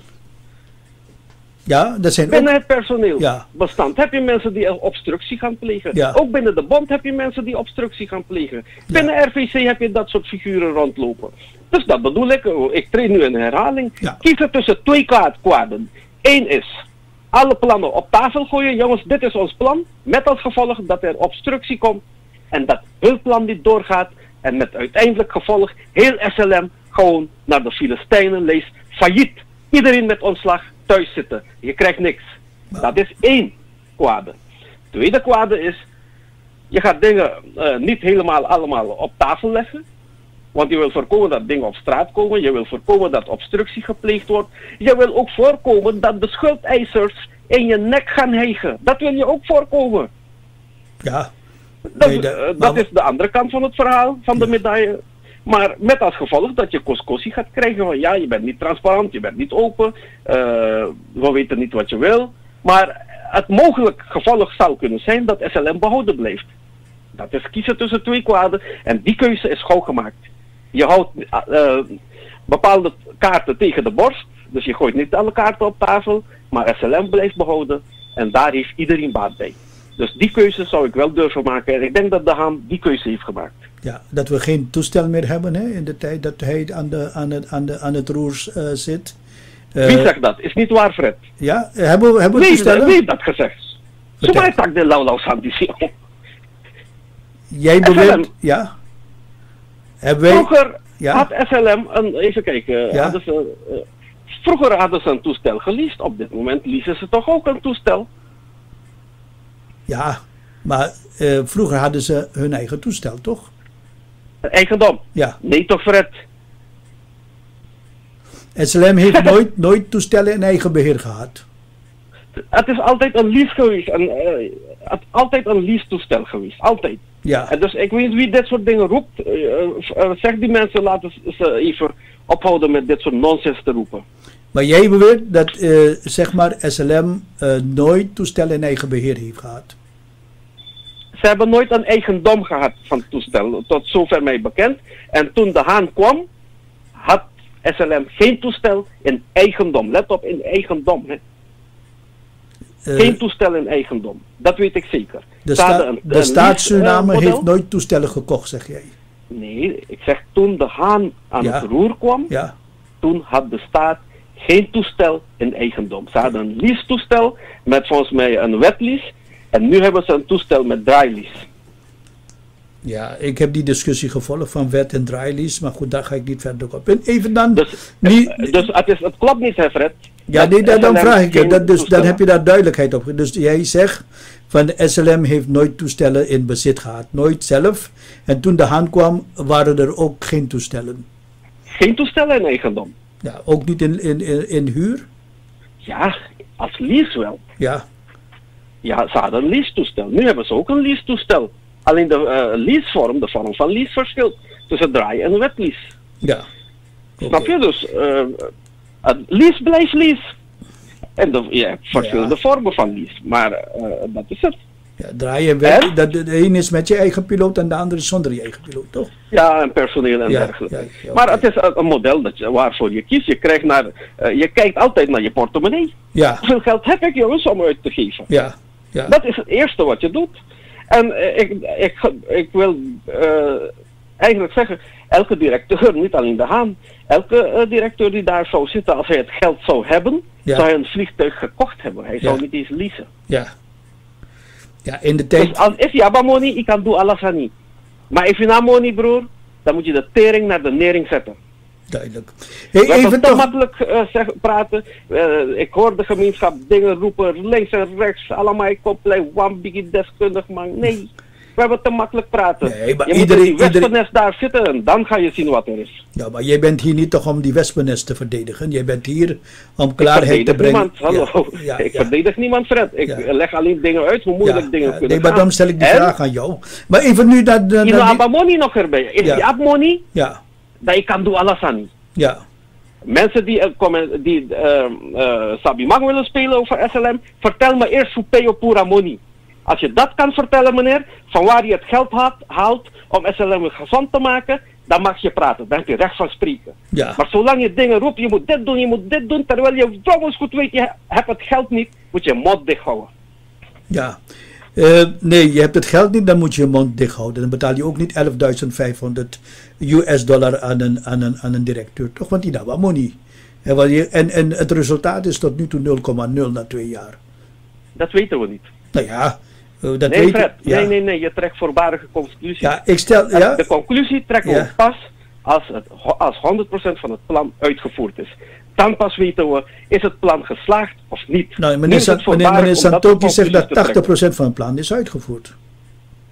ja, dat zijn ook... Binnen het personeel Ja. bestand heb je mensen die obstructie gaan plegen. Ja. Ook binnen de bond heb je mensen die obstructie gaan plegen. Binnen R V C heb je dat soort figuren rondlopen. Dus dat bedoel ik. Ik treed nu in herhaling. Ja. Kiezen tussen twee kwaad- kwaden. Eén is alle plannen op tafel gooien. Jongens, dit is ons plan. Met als gevolg dat er obstructie komt. En dat heel plan niet doorgaat. En met uiteindelijk gevolg heel S L M gewoon naar de Filistijnen leest. Failliet. Iedereen met ontslag thuis zitten. Je krijgt niks. Dat is één kwade. Tweede kwade is, je gaat dingen uh, niet helemaal allemaal op tafel leggen. Want je wil voorkomen dat dingen op straat komen. Je wil voorkomen dat obstructie gepleegd wordt. Je wil ook voorkomen dat de schuldeisers in je nek gaan hijgen. Dat wil je ook voorkomen. Ja. Dat, Nee, dat- uh, dat maar- is de andere kant van het verhaal, van de medaille. Maar met als gevolg dat je koskossie gaat krijgen van ja, je bent niet transparant, je bent niet open, uh, we weten niet wat je wil. Maar het mogelijk gevolg zou kunnen zijn dat S L M behouden blijft. Dat is kiezen tussen twee kwaden en die keuze is gauw gemaakt. Je houdt uh, bepaalde kaarten tegen de borst, dus je gooit niet alle kaarten op tafel, maar S L M blijft behouden en daar heeft iedereen baat bij. Dus die keuze zou ik wel durven maken en ik denk dat De Haan die keuze heeft gemaakt. Ja, dat we geen toestel meer hebben hè, in de tijd dat hij aan, de, aan, het, aan, de, aan het roer uh, zit. Uh, Wie zegt dat? Is niet waar, Fred? Ja, hebben we, hebben we Wie, toestellen? wie heeft dat gezegd? Vertel. Zo mij tak de lauw lauw sandisio. Jij S L M. beweert, ja. Hebben wij, Vroeger ja. had S L M, een, even kijken, Ja. hadden ze, uh, vroeger hadden ze een toestel geleased. Op dit moment leasen ze toch ook een toestel? Ja, maar uh, vroeger hadden ze hun eigen toestel, toch? Eigendom. Ja. Nee toch, Fred? S L M heeft nooit, nooit toestellen in eigen beheer gehad. Het is altijd een lease geweest. Een, uh, het, altijd een lease toestel geweest. Altijd. Ja, En dus ik weet niet wie dit soort dingen roept. Uh, uh, zeg die mensen, laten ze even ophouden met dit soort nonsens te roepen. maar jij beweert dat uh, zeg maar S L M uh, nooit toestellen in eigen beheer heeft gehad. Ze hebben nooit een eigendom gehad van het toestel, tot zover mij bekend. En toen De Haan kwam, had S L M geen toestel in eigendom. Let op, in eigendom. Hè. Uh, Geen toestel in eigendom. Dat weet ik zeker. de Ze hadden sta een- de een staat Suriname lease, uh, heeft model. nooit toestellen gekocht, zeg jij. Nee, ik zeg toen De Haan aan Ja. het roer kwam, Ja, toen had de staat geen toestel in eigendom. Ze hadden een lease toestel met volgens mij een wetlease. En nu hebben ze een toestel met draailease. ja, ik heb die discussie gevolgd van wet en draailease, maar goed, daar ga ik niet verder op. En even dan, Dus, niet, eh, dus het, is, het klopt niet, hè Fred? ja, Dat nee, dan, dan S L M vraag ik je, geen dat, dus, dan toestellen. heb je daar duidelijkheid op. Dus jij zegt van de S L M heeft nooit toestellen in bezit gehad, nooit zelf. En toen De Haan kwam, waren er ook geen toestellen. Geen toestellen in eigendom. Ja, ook niet in, in, in, in huur. Ja, als lease wel. Ja, Ja, ze hadden een lease-toestel. Nu hebben ze ook een lease-toestel. Alleen de uh, leasevorm, de vorm van lease verschilt tussen draai en wetlease. ja. Snap Oké. je? Dus uh, het lease blijft lease. En de, je hebt verschillende Ja. vormen van lease. Maar uh, dat is het. Ja, draaien en werken, En? dat, de de een is met je eigen piloot en de andere is zonder je eigen piloot, toch? Ja, en personeel en Ja, dergelijke. ja, ja, Maar oké. het is een, een model dat je, waarvoor je kiest. Je, krijgt naar, uh, je kijkt altijd naar je portemonnee. Ja, Hoeveel geld heb ik, jongens, om uit te geven? ja, ja. Dat is het eerste wat je doet. En uh, ik, ik, ik wil uh, eigenlijk zeggen, elke directeur, niet alleen De Haan, elke uh, directeur die daar zou zitten, als hij het geld zou hebben, Ja. zou hij een vliegtuig gekocht hebben. Hij zou Ja. niet eens leasen. Ja. Ja, in de Dus tijd. als if je hebt money, ik kan doen alles aan niet. Maar als je na money, broer, dan moet je de tering naar de nering zetten. Duidelijk. Hey, We hebben even te toch. makkelijk uh, zeg, praten. Uh, ik hoor de gemeenschap dingen roepen, links en rechts, allemaal ik kopplei, one biggie deskundig, man. Nee, we hebben te makkelijk praten. Nee, maar je iedereen- moet in die iedereen- wespennest daar zitten en dan ga je zien wat er is. Ja, maar jij bent hier niet toch om die wespennest te verdedigen. Jij bent hier om Ik klaarheid te verdedig brengen. niemand, hallo. Ja, ja, ik ja. verdedig niemand, Fred. Ik Ja. leg alleen dingen uit hoe moeilijk Ja, dingen ja. kunnen Nee, maar gaan. daarom stel ik die En vraag aan jou. Maar even nu dat. dat- je dat- hebt money nog erbij. Is Ja. je hebt money, Ja, dat je kan doen alles aan niet. ja. Mensen die, uh, komen, die uh, uh, Sabi Mang willen spelen over S L M, vertel me eerst hoe pay op pura money. Als je dat kan vertellen, meneer, van waar je het geld haalt, haalt om S L M gezond te maken, dan mag je praten. Dan heb je recht van spreken. Ja. Maar zolang je dingen roept, je moet dit doen, je moet dit doen, terwijl je volgens goed weet, je hebt het geld niet, moet je je mond dicht houden. Ja. Eh, nee, je hebt het geld niet, dan moet je je mond dicht houden. Dan betaal je ook niet elfduizend vijfhonderd U S dollar aan een, aan een, aan een directeur, toch? Want die dat wat money. En, wat je, en, en het resultaat is tot nu toe nul komma nul na twee jaar. Dat weten we niet. Nou ja, eh, dat Nee, weet Fred, ja. nee, nee, nee, je trekt voorbarige conclusies. Ja, ik stel, En ja, de conclusie trekken Ja. we pas als, het, als honderd procent van het plan uitgevoerd is. Dan pas weten we, is het plan geslaagd of niet. nou, Nu meneer, is San- het meneer, voorbarig meneer om dat Santoki tot zegt dat conclusies te tachtig procent van het plan is uitgevoerd.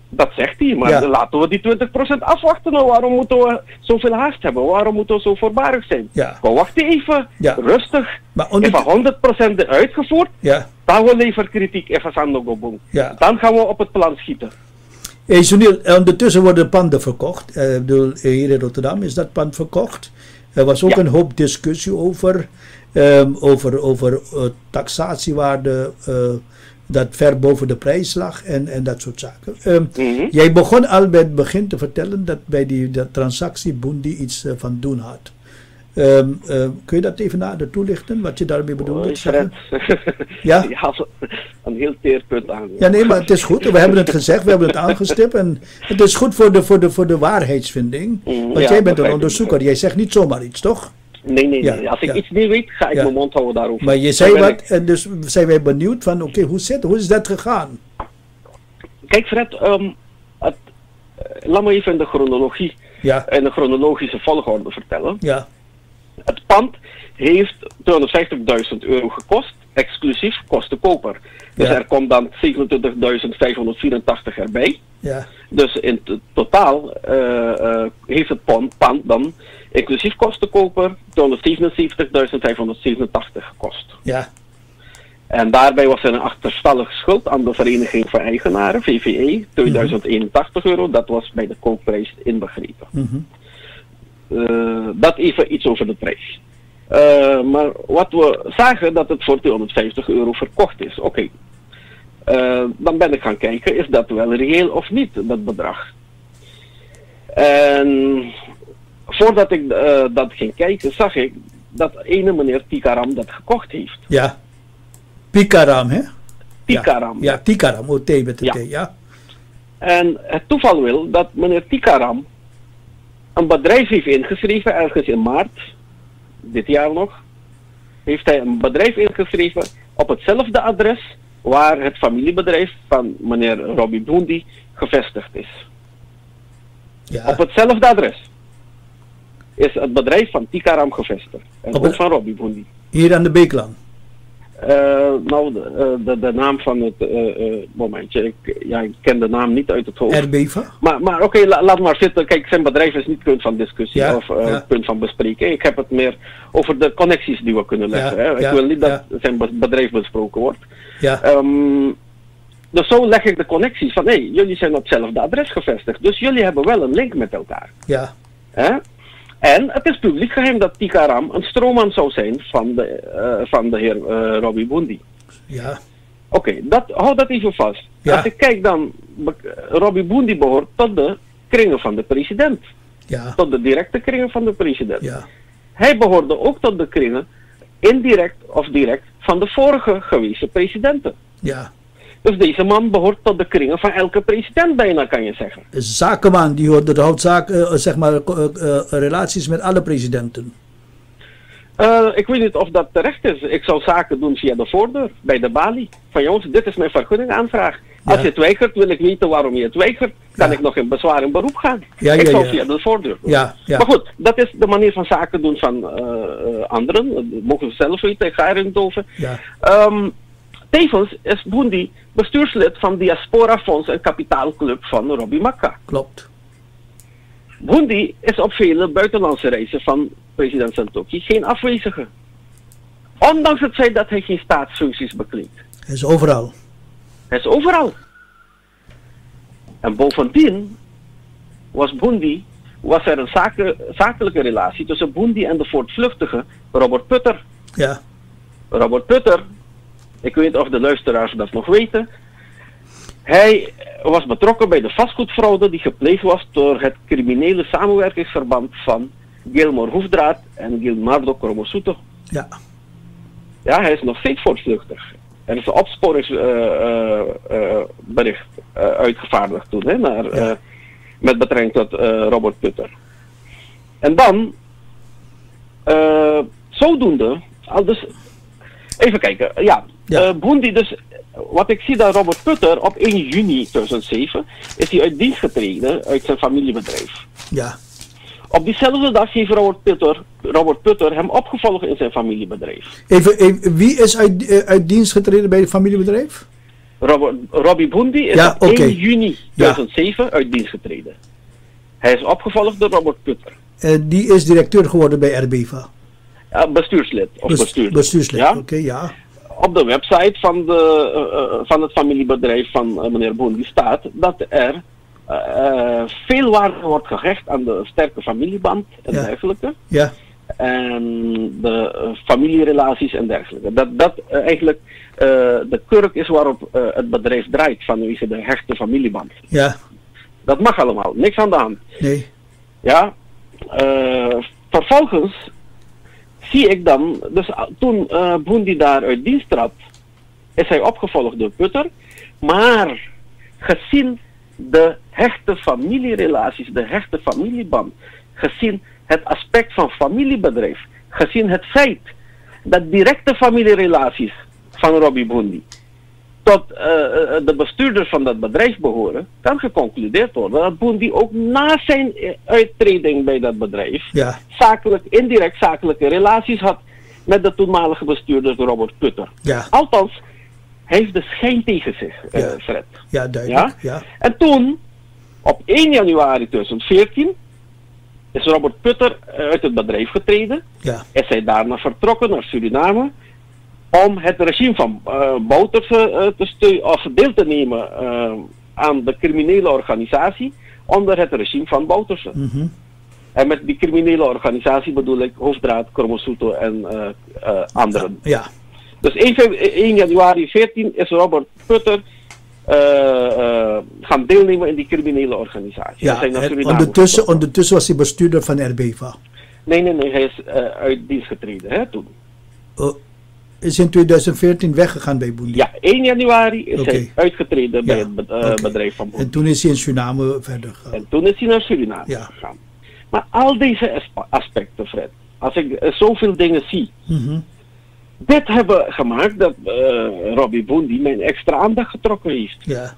Dat zegt hij, maar Ja. laten we die twintig procent afwachten. Nou, waarom moeten we zoveel haast hebben? Waarom moeten we zo voorbarig zijn? Ja. We wachten even, Ja. rustig. Maar onder- Even honderd procent uitgevoerd, Ja, dan we leveren kritiek even aan de gobong. ja. Dan gaan we op het plan schieten. Hey, Sunil, ondertussen worden panden verkocht. Uh, ik bedoel, hier in Rotterdam is dat pand verkocht. Er was ook Ja. een hoop discussie over, um, over, over uh, taxatiewaarde, uh, dat ver boven de prijs lag en, en dat soort zaken. Um, Mhm. Jij begon al bij het begin te vertellen dat bij die dat transactie Boendi iets uh, van doen had. Um, uh, kun je dat even nader toelichten, wat je daarmee bedoelde? Hoi, te zeggen? Fred. Ja? Je had een heel teer punt aan. Ja, nee, maar het is goed. We hebben het gezegd, we hebben het aangestipt. En het is goed voor de, voor de, voor de waarheidsvinding. Mm, Want ja, jij bent een begrijp onderzoeker. ik. Jij zegt niet zomaar iets, toch? Nee, nee, Ja, nee. Als ik ja. iets niet weet, ga ik Ja. mijn mond houden daarover. Maar je Dan zei ben wat ik- en dus zijn wij benieuwd van, oké, hoe zit, hoe is dat gegaan? Kijk Fred, ehm, het, eh, laat me even in de chronologie, Ja, in de chronologische volgorde vertellen. ja, Het pand heeft tweehonderdvijftigduizend euro gekost, exclusief kostenkoper. Dus Ja. er komt dan zevenentwintigduizend vijfhonderdvierentachtig erbij. ja, Dus in t- totaal eh, eh, heeft het pand, pand dan inclusief kostenkoper tweehonderdzevenenzeventigduizend vijfhonderdzevenentachtig gekost. ja, En daarbij was er een achterstallige schuld aan de Vereniging van Eigenaren, V V E, tweeduizend eenentachtig euro. Dat was bij de koopprijs inbegrepen. mhm, Uh, dat even iets over de prijs. Uh, maar wat we zagen dat het voor tweehonderdvijftig euro verkocht is. Oké. Uh, dan ben ik gaan kijken, is dat wel reëel of niet, dat bedrag? En voordat ik uh, dat ging kijken, zag ik dat ene meneer Tikaram dat gekocht heeft. ja. Pikaram, hè? Tikaram. Ja, ja, Tikaram, O T met de Ja. T, ja. En het toeval wil dat meneer Tikaram een bedrijf heeft ingeschreven, ergens in maart, dit jaar nog, heeft hij een bedrijf ingeschreven op hetzelfde adres waar het familiebedrijf van meneer Robbie Boendi gevestigd is. Ja, Op hetzelfde adres is het bedrijf van Tikaram gevestigd. En Op ook het- van Robbie Boendi. hier aan de Beeklaan. Eh, nou, de, eh, de, de naam van het eh, eh, momentje, ik, ja, ik ken de naam niet uit het hoofd. Erbeva. Maar, maar oké, la- laat maar zitten. Kijk, zijn bedrijf is niet punt van discussie Ja, of eh, ja. punt van bespreken. Ik heb het meer over de connecties die we kunnen leggen. Ja, hè. Ik ja, wil niet dat ja. zijn be- bedrijf besproken wordt. Ja, Ehm, dus zo leg ik de connecties van, hé, hey, jullie zijn op hetzelfde adres gevestigd. Dus jullie hebben wel een link met elkaar. ja, Hè? En het is publiek geheim dat Tikaram een stroomman zou zijn van de, eh, van de heer eh, Robbie Boendi. ja, Oké, dat hou dat even vast. Ja. Als ik kijk dan, be- Robbie Boendi behoort tot de kringen van de president. ja, Tot de directe kringen van de president. ja, Hij behoorde ook tot de kringen, indirect of direct, van de vorige gewezen presidenten. ja. Dus deze man behoort tot de kringen van elke president bijna, kan je zeggen. Een zakenman die hoort, dat houdt zaak, uh, zeg maar, uh, uh, relaties met alle presidenten. Uh, ik weet niet of dat terecht is. Ik zou zaken doen via de voordeur, bij de balie. Van jongens, dit is mijn vergunningaanvraag. Als Ja. je het weigert, wil ik weten waarom je het weigert. Kan Ja. ik nog in bezwaar in beroep gaan? Ja, ik ja, zou ja. via de voordeur doen. Ja, ja. Maar goed, dat is de manier van zaken doen van uh, uh, anderen. Dat mogen ze zelf weten, ik ga er niet over. Ja, Um, tevens is Boendi bestuurslid van Diaspora Fonds en Kapitaalclub van Robbie Makka. klopt. Boendi is op vele buitenlandse reizen van president Santokhi geen afwezige. Ondanks het feit dat hij geen staatsfuncties bekleedt. Hij is overal. Hij is overal. En bovendien was Boendi, was er een zaken, zakelijke relatie tussen Boendi en de voortvluchtige Robert Putter. Ja, Robert Putter, ik weet niet of de luisteraars dat nog weten. Hij was betrokken bij de vastgoedfraude die gepleegd was door het criminele samenwerkingsverband van Gilmore Hoefdraad en Gilmardo Kromosuto. ja, Ja, hij is nog steeds voortvluchtig. Er is een opsporingsbericht uh, uh, uh, uitgevaardigd toen, hè, naar, uh, Ja. met betrekking tot uh, Robert Putter. En dan, uh, zodoende, al dus, even kijken, ja, Ja. Uh, Boendi dus, wat ik zie dat Robert Putter op één juni tweeduizend zeven is hij uit dienst getreden uit zijn familiebedrijf. ja. Op diezelfde dag heeft Robert Putter, Robert Putter hem opgevolgd in zijn familiebedrijf. Even, even, wie is uit, uh, uit dienst getreden bij het familiebedrijf? Robert, Robbie Bundy is ja, op okay. één juni tweeduizend zeven ja. uit dienst getreden. Hij is opgevolgd door Robert Putter. Uh, die is directeur geworden bij R B V A. Ja, bestuurslid. Of Best, bestuurslid. bestuurslid, ja? oké, okay, ja. Op de website van, de, uh, van het familiebedrijf van uh, meneer Bundy staat dat er uh, uh, veel waarde wordt gehecht aan de sterke familieband en ja. dergelijke. Ja. En de uh, familierelaties en dergelijke. Dat dat uh, eigenlijk uh, de kurk is waarop uh, het bedrijf draait vanwege de hechte familieband. Ja. Dat mag allemaal, niks aan de hand. Nee. Ja. Uh, vervolgens zie ik dan, dus toen uh, Bundy daar uit dienst trad, is hij opgevolgd door Putter, maar gezien de hechte familierelaties, de hechte familieband, gezien het aspect van familiebedrijf, gezien het feit dat directe familierelaties van Robbie Bundy tot uh, de bestuurders van dat bedrijf behoren, kan geconcludeerd worden dat Bundy ook na zijn uittreding bij dat bedrijf ja. zakelijk, indirect zakelijke relaties had met de toenmalige bestuurder Robert Putter. Ja. Althans, hij heeft de schijn tegen zich, uh, ja. Fred. Ja, duidelijk. Ja? Ja? En toen, op één januari tweeduizend veertien, is Robert Putter uit het bedrijf getreden. Ja. Is hij daarna vertrokken naar Suriname om het regime van uh, Bouterse uh, te steunen of deel te nemen uh, aan de criminele organisatie onder het regime van Bouterse. Mm-hmm. En met die criminele organisatie bedoel ik Hoofdraad, Kormosuto en uh, uh, anderen. Ja. Dus één januari veertien is Robert Putter uh, uh, gaan deelnemen in die criminele organisatie. Ja, en ondertussen, ondertussen was hij bestuurder van R B V A. Nee, nee, nee, hij is uh, uit dienst getreden hè, toen. Oh, is in tweeduizend veertien weggegaan bij Bundy? Ja, één januari is okay. hij uitgetreden ja, bij het be uh, okay. bedrijf van Bundy. En toen is hij in Suriname verder gegaan. En toen is hij naar Suriname ja. gegaan. Maar al deze aspecten, Fred, als ik uh, zoveel dingen zie, mm-hmm. dit hebben gemaakt dat uh, Robbie Bundy mijn extra aandacht getrokken heeft. Ja.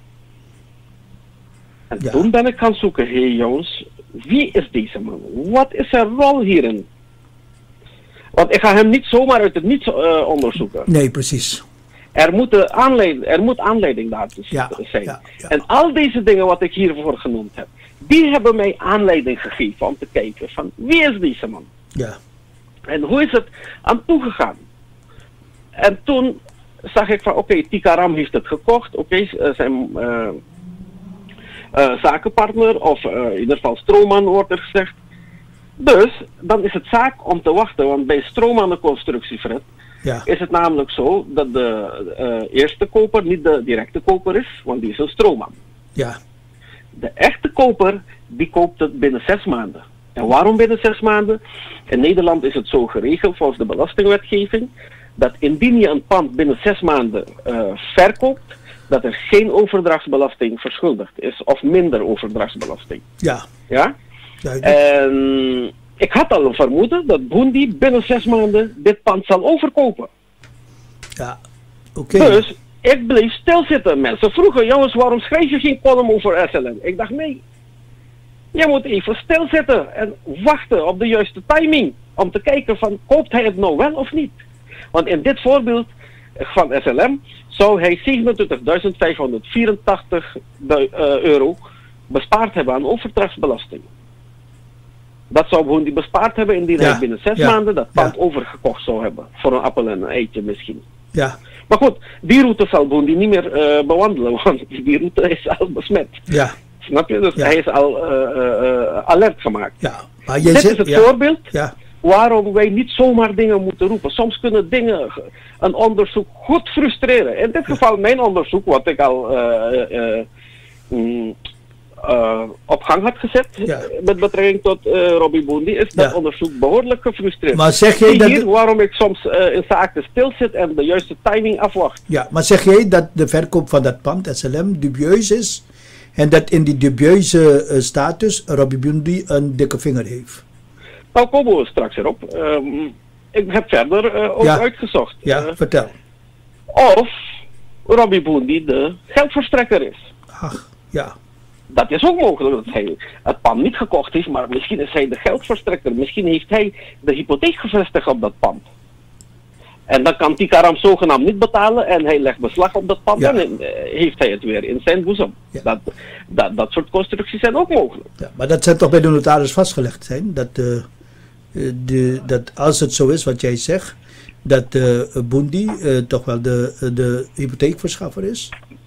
En ja. toen ben ik gaan zoeken, hé hey jongens, wie is deze man? Wat is zijn rol hierin? Want ik ga hem niet zomaar uit het niets uh, onderzoeken. Nee, precies. Er moet, aanleiding, er moet aanleiding daartoe ja. zijn. Ja. Ja. En al deze dingen wat ik hiervoor genoemd heb, die hebben mij aanleiding gegeven om te kijken van wie is deze man? Ja. En hoe is het aan toegegaan? En toen zag ik van oké, okay, Tikaram heeft het gekocht. Oké, okay, zijn uh, uh, zakenpartner of uh, in ieder geval stroomman wordt er gezegd. Dus dan is het zaak om te wachten, want bij stroommanenconstructie, Fred, ja. is het namelijk zo dat de uh, eerste koper niet de directe koper is, want die is een stroomman. Ja. De echte koper, die koopt het binnen zes maanden. En waarom binnen zes maanden? In Nederland is het zo geregeld volgens de belastingwetgeving, dat indien je een pand binnen zes maanden uh, verkoopt, dat er geen overdrachtsbelasting verschuldigd is, of minder overdrachtsbelasting. Ja. Ja? Duidelijk. En ik had al een vermoeden dat Bundy binnen zes maanden dit pand zal overkopen. Ja, oké. Okay. Dus ik bleef stilzitten. Mensen vroegen, jongens, waarom schrijf je geen column over S L M? Ik dacht, nee. Je moet even stilzitten en wachten op de juiste timing. Om te kijken van, koopt hij het nou wel of niet? Want in dit voorbeeld van S L M zou hij zevenentwintigduizend vijfhonderdvierentachtig euro bespaard hebben aan overdrachtsbelasting. Dat zou Bundy bespaard hebben indien ja, hij binnen zes ja, maanden dat pand ja. overgekocht zou hebben. Voor een appel en een eitje misschien. Ja. Maar goed, die route zal Bundy niet meer uh, bewandelen, want die route is al besmet. Ja. Snap je? Dus ja. hij is al uh, uh, alert gemaakt. Ja. Maar Dit zegt, is het ja. voorbeeld ja. waarom wij niet zomaar dingen moeten roepen. Soms kunnen dingen, een onderzoek goed frustreren. In dit geval mijn onderzoek, wat ik al uh, uh, mm, uh, op gang had gezet, ja. met betrekking tot uh, Robbie Bundy, is dat ja. onderzoek behoorlijk gefrustreerd. Maar zeg jij dat... hier waarom ik soms uh, in zaken stilzit en de juiste timing afwacht. Ja, maar zeg jij dat de verkoop van dat pand, S L M, dubieus is en dat in die dubieuze uh, status Robbie Bundy een dikke vinger heeft? Nou, komen we straks erop. Um, ik heb verder uh, ook ja. uitgezocht. Ja, uh, vertel. Of Robbie Bundy de geldverstrekker is. Ach, ja. Dat is ook mogelijk dat hij het pand niet gekocht heeft, maar misschien is hij de geldverstrekker. Misschien heeft hij de hypotheek gevestigd op dat pand. En dan kan Tikaram zogenaamd niet betalen en hij legt beslag op dat pand Ja. en uh, heeft hij het weer in zijn boezem. Ja. Dat, dat, dat soort constructies zijn ook mogelijk. Ja, maar dat zou toch bij de notaris vastgelegd zijn? Dat, uh, de, dat als het zo is wat jij zegt, dat uh, Boendi uh, toch wel de, de hypotheekverschaffer is?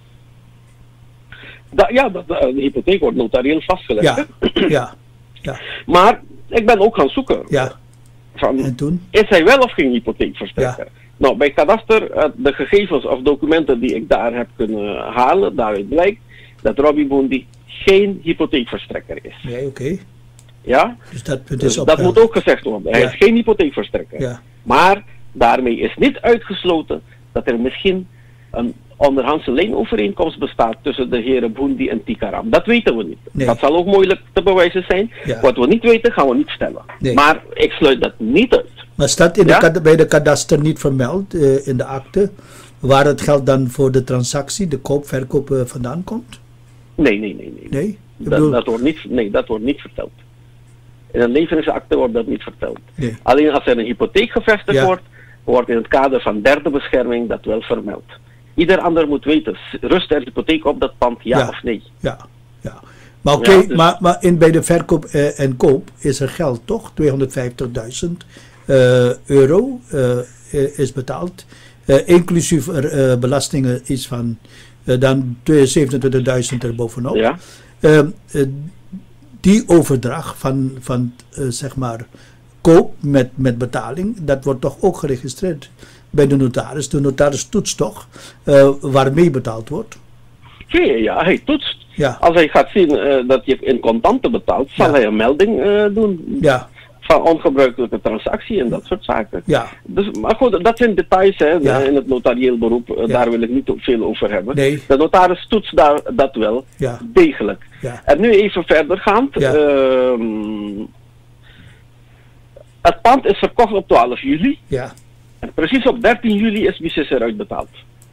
Da, ja, dat, de hypotheek wordt notarieel vastgelegd. Ja, hè? ja, ja, Maar ik ben ook gaan zoeken. ja. Van, En toen? is hij wel of geen hypotheekverstrekker? Ja. Nou, bij kadaster, uh, de gegevens of documenten die ik daar heb kunnen halen, daaruit blijkt dat Robbie Boendi geen hypotheekverstrekker is. Nee, oké. Okay. Ja? Dus dat punt Dus is op. dat moet ook gezegd worden. Hij Ja. is geen hypotheekverstrekker. Ja, Maar daarmee is niet uitgesloten dat er misschien een onderhandse lijnovereenkomst bestaat tussen de heren Boendi en Tikaram. Dat weten we niet. Nee. Dat zal ook moeilijk te bewijzen zijn. Ja. Wat we niet weten, gaan we niet stellen. Nee. Maar ik sluit dat niet uit. maar staat in Ja? de, kad- bij de kadaster niet vermeld uh, in de akte waar het geld dan voor de transactie, de koop-verkoop uh, vandaan komt? Nee, nee, nee. nee. Nee? Ik Dat, bedoel, dat wordt niet, nee, dat wordt niet verteld. In een levensakte wordt dat niet verteld. nee. Alleen als er een hypotheek gevestigd Ja. wordt, wordt in het kader van derde bescherming dat wel vermeld. Ieder ander moet weten, rust er hypotheek op dat pand, ja, Ja. of nee? Ja, ja. Maar oké, Ja, dus- maar, maar in, bij de verkoop uh, en koop is er geld toch? tweehonderdvijftigduizend uh, euro uh, is betaald. Uh, inclusief er, uh, belastingen iets van uh, dan zevenentwintigduizend er bovenop. Ja. Uh, uh, die overdracht van, van uh, zeg maar koop met, met betaling, dat wordt toch ook geregistreerd bij de notaris. De notaris toetst toch uh, waarmee betaald wordt. Ja, ja, hij toetst. Ja, Als hij gaat zien uh, dat je in contanten betaalt, zal Ja. hij een melding uh, doen ja, van ongebruikelijke transactie en dat soort zaken. ja. Dus, maar goed, dat zijn details hè, Ja. in het notarieel beroep, uh, Ja. daar wil ik niet veel over hebben. Nee. De notaris toetst daar, dat wel, Ja. degelijk. Ja. En nu even verdergaand. Ja. Ehm, het pand is verkocht op twaalf juli. Ja, En precies op dertien juli is Bices eruit betaald.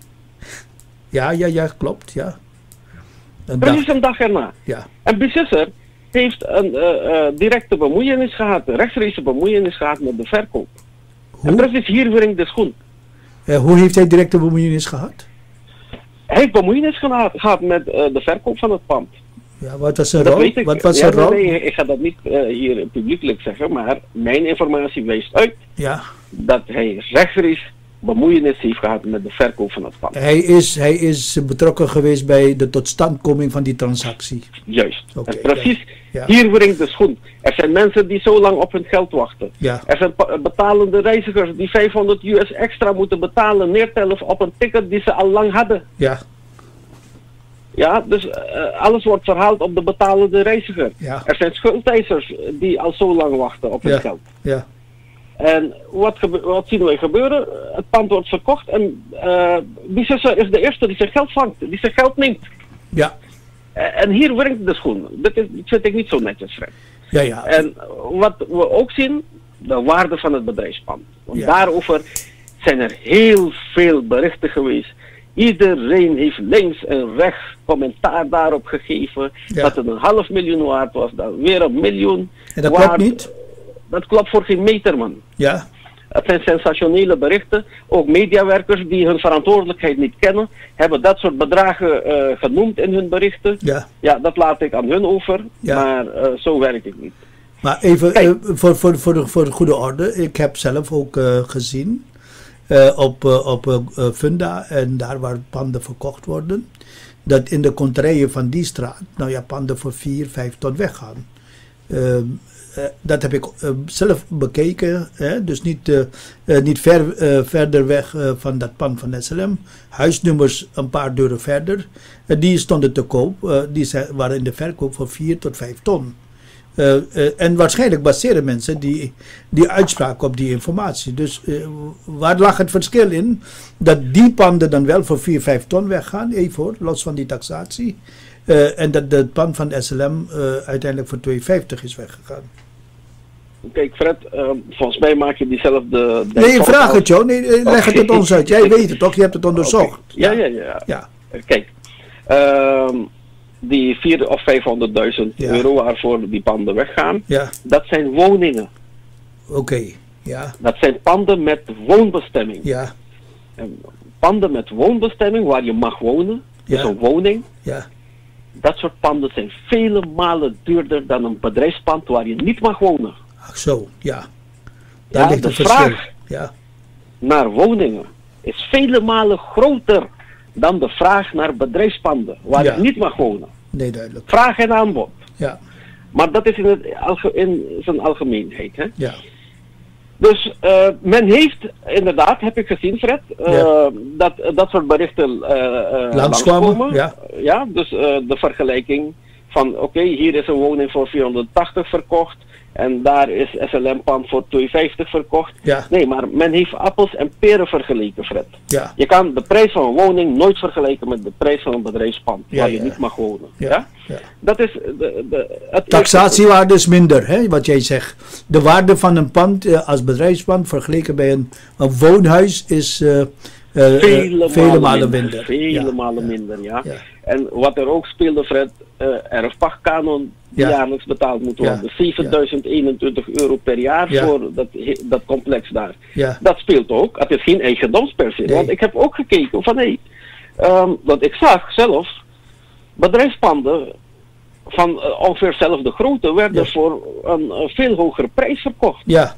ja, ja, ja, klopt, ja. Een Precies dag, een dag erna. ja, En Bices heeft een uh, uh, directe bemoeienis gehad, een rechtstreekse bemoeienis gehad met de verkoop. En hoe, precies hier wringt de schoen. eh, hoe heeft hij directe bemoeienis gehad? Hij heeft bemoeienis gehad, gehad met uh, de verkoop van het pand. Ja, wat was zijn Dat rol? weet ik. Wat was Ja, zijn rol? nee, ik ga dat niet uh, hier publiekelijk zeggen, maar mijn informatie wijst uit Ja, dat hij rechtstreeks bemoeienis heeft gehad met de verkoop van het pand. hij is, hij is betrokken geweest bij de totstandkoming van die transactie. Juist. Oké, en precies, ja. hier wringt de schoen. Er zijn mensen die zo lang op hun geld wachten. Ja, Er zijn pa- betalende reizigers die vijfhonderd U S extra moeten betalen, neertellen op een ticket die ze al lang hadden. ja, Ja, dus uh, alles wordt verhaald op de betalende reiziger. ja, Er zijn schuldeisers die al zo lang wachten op hun Ja. geld. ja, En wat, gebe- wat zien wij gebeuren? Het pand wordt verkocht en uh, Bices is de eerste die zijn geld vangt, die zijn geld neemt. ja, Uh, en hier wringt de schoen. Dit, is, dit vind ik niet zo netjes, Fred. ja, ja, En wat we ook zien, de waarde van het bedrijfspand. Want Ja. daarover zijn er heel veel berichten geweest. Iedereen heeft links en rechts commentaar daarop gegeven. Ja. Dat het een half miljoen waard was, dan weer een miljoen. En dat waard. klopt niet? Dat klopt voor geen meter, man. Ja, Het zijn sensationele berichten. Ook mediawerkers die hun verantwoordelijkheid niet kennen, hebben dat soort bedragen uh, genoemd in hun berichten. ja. Ja, dat laat ik aan hun over, Ja. maar uh, zo werk ik niet. Maar even Kijk. uh, voor, voor, voor, de, voor de goede orde. Ik heb zelf ook uh, gezien uh, op, uh, op uh, Funda en daar waar panden verkocht worden, dat in de konterijen van die straat, nou ja, panden voor vier, vijf ton weggaan. Uh, uh, dat heb ik uh, zelf bekeken, hè? Dus niet, uh, uh, niet ver, uh, verder weg uh, van dat pand van S L M. Huisnummers een paar deuren verder. Uh, die stonden te koop, uh, die zijn, waren in de verkoop voor vier tot vijf ton. Uh, uh, en waarschijnlijk baseren mensen die, die uitspraak op die informatie. Dus uh, waar lag het verschil in? Dat die panden dan wel voor vier, vijf ton weggaan, even hoor, los van die taxatie. Uh, en dat het pand van S L M uh, uiteindelijk voor twee vijftig is weggegaan. Kijk Fred, uh, volgens mij maak je diezelfde... Nee, vraag het joh. Nee, leg het Oké. tot ons uit. Jij weet het toch? Je hebt het onderzocht. Okay. Ja, ja, ja. Ja, Kijk, uh, die vierhonderd of vijfhonderdduizend Ja. euro waarvoor die panden weggaan, ja. dat zijn woningen. Oké. Okay. Ja. Dat zijn panden met woonbestemming. Ja. En panden met woonbestemming waar je mag wonen, Ja. dus een woning. Ja. Dat soort panden zijn vele malen duurder dan een bedrijfspand waar je niet mag wonen. Ach zo, ja. Daar Ja, ligt de het verschil. vraag Ja. naar woningen is vele malen groter dan de vraag naar bedrijfspanden waar Ja. je niet mag wonen. Nee, duidelijk. Vraag en aanbod. Ja. Maar dat is in, het alge- in zijn algemeenheid. Hè? Ja. Dus uh, men heeft inderdaad, heb ik gezien Fred, uh, Ja. dat dat soort berichten uh, uh, Langskwamen, langskomen. ja. Ja, dus uh, de vergelijking van oké, okay, hier is een woning voor vierhonderdtachtig verkocht en daar is S L M-pand voor tweehonderdvijftig verkocht. Ja. Nee, maar men heeft appels en peren vergeleken, Fred. Ja. Je kan de prijs van een woning nooit vergelijken met de prijs van een bedrijfspand Ja, waar je ja. niet mag wonen. Ja. Ja? Ja. Dat is de, de, het Taxatiewaarde is minder, hè, wat jij zegt. De waarde van een pand uh, als bedrijfspand vergeleken bij een, een woonhuis is uh, uh, Vele, vele malen, malen minder. minder. Vele Ja, malen ja. minder, ja. Ja. En wat er ook speelde, Fred, uh, erfpachtkanon die Ja. jaarlijks betaald moet worden. Ja. zevenduizend eenentwintig euro per jaar Ja. voor dat, dat complex daar. Ja. Dat speelt ook. Het is geen eigendomsperceel. Nee. Want ik heb ook gekeken van hé, hey, um, want ik zag zelf bedrijfspanden van uh, ongeveer dezelfde grootte werden Ja. voor een uh, veel hogere prijs verkocht. Ja.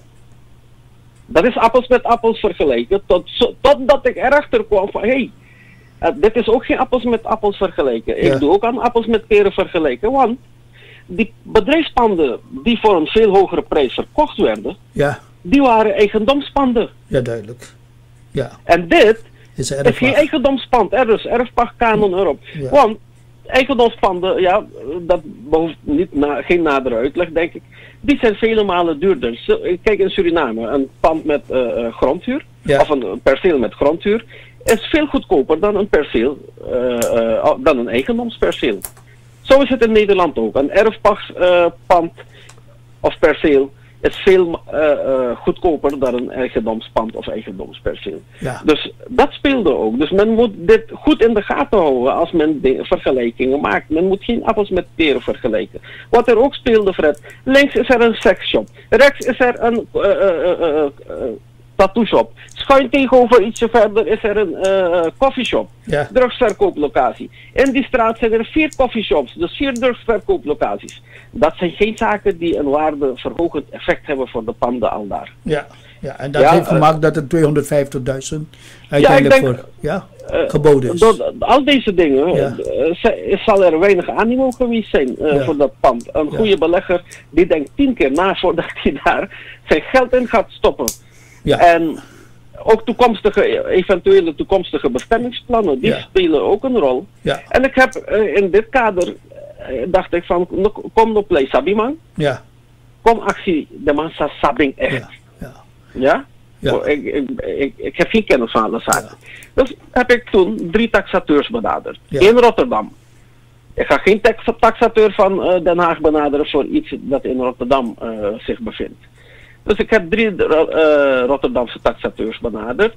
Dat is appels met appels vergelijken, tot, zo- totdat ik erachter kwam van hé, hey, uh, dit is ook geen appels met appels vergelijken. Ja. Ik doe ook aan appels met peren vergelijken, want die bedrijfspanden die voor een veel hogere prijs verkocht werden, Ja. die waren eigendomspanden. Ja, duidelijk. Ja. En dit Is is erg geen laag. eigendomspand, er is erfpachtkanon erop. Ja. Want eigendomspanden, ja, dat behoeft niet na, geen nadere uitleg, denk ik. Die zijn vele malen duurder. Zo, kijk in Suriname, een pand met uh, grondhuur, Ja. of een perceel met grondhuur, is veel goedkoper dan een perceel, uh, uh, dan een eigendomsperceel. Zo is het in Nederland ook. Een erfpachtpand uh, of perceel is veel uh, uh, goedkoper dan een eigendomspand of eigendomsperceel. Ja. Dus dat speelde ook. Dus men moet dit goed in de gaten houden als men de vergelijkingen maakt. Men moet geen appels met peren vergelijken. Wat er ook speelde, Fred, links is er een seksshop. Rechts is er een uh, uh, uh, uh, uh, tattoo shop. Schuin tegenover ietsje verder is er een uh, coffeeshop. Ja. Drugsverkooplocatie. In die straat zijn er vier coffeeshops, dus vier drugsverkooplocaties. Dat zijn geen zaken die een waardeverhogend effect hebben voor de panden al daar. Ja. Ja. En dat Ja, heeft uh, gemaakt dat het tweehonderdvijftigduizend uiteindelijk denk, voor ja, Uh, geboden is. Door al deze dingen Ja. uh, z- zal er weinig animo geweest zijn uh, Ja. voor dat pand. Een Ja. goede belegger die denkt tien keer na voordat hij daar zijn geld in gaat stoppen. Ja. En ook toekomstige, eventuele toekomstige bestemmingsplannen, die Ja. spelen ook een rol. Ja. En ik heb uh, in dit kader, uh, dacht ik van, no- kom op play Sabiman, Ja. kom actie de man sa sabing echt. Ja. Ja. Ja? Ja. Oh, ik, ik, ik, ik heb geen kennis van alle zaken. Dus heb ik toen drie taxateurs benaderd. Ja. In Rotterdam. Ik ga geen tax taxateur van uh, Den Haag benaderen voor iets dat in Rotterdam uh, zich bevindt. Dus ik heb drie uh, Rotterdamse taxateurs benaderd.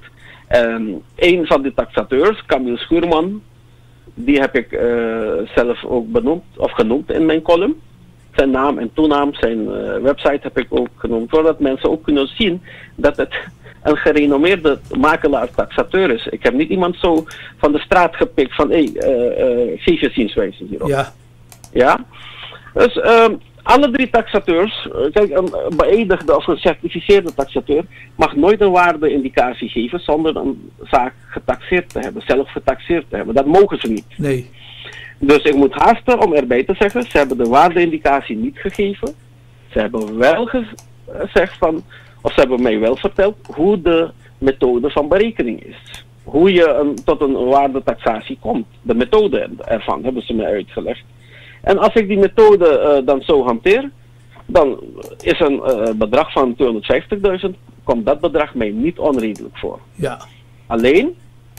En een van die taxateurs, Camille Schuurman, die heb ik uh, zelf ook benoemd of genoemd in mijn column. Zijn naam en toenaam, zijn uh, website heb ik ook genoemd, zodat mensen ook kunnen zien dat het een gerenommeerde makelaar-taxateur is. Ik heb niet iemand zo van de straat gepikt van hé, hey, uh, uh, geef je zienswijze hierop. Ja. Ja? Dus um, alle drie taxateurs, uh, kijk, een beëdigde of gecertificeerde taxateur mag nooit een waardeindicatie geven zonder een zaak getaxeerd te hebben, zelf getaxeerd te hebben. Dat mogen ze niet. Nee. Dus ik moet haasten om erbij te zeggen, ze hebben de waardeindicatie niet gegeven. Ze hebben wel gezegd van, of ze hebben mij wel verteld hoe de methode van berekening is. Hoe je een, tot een waardetaxatie komt. De methode ervan hebben ze mij uitgelegd. En als ik die methode uh, dan zo hanteer, dan is een uh, bedrag van tweehonderdvijftigduizend, komt dat bedrag mij niet onredelijk voor. Ja. Alleen,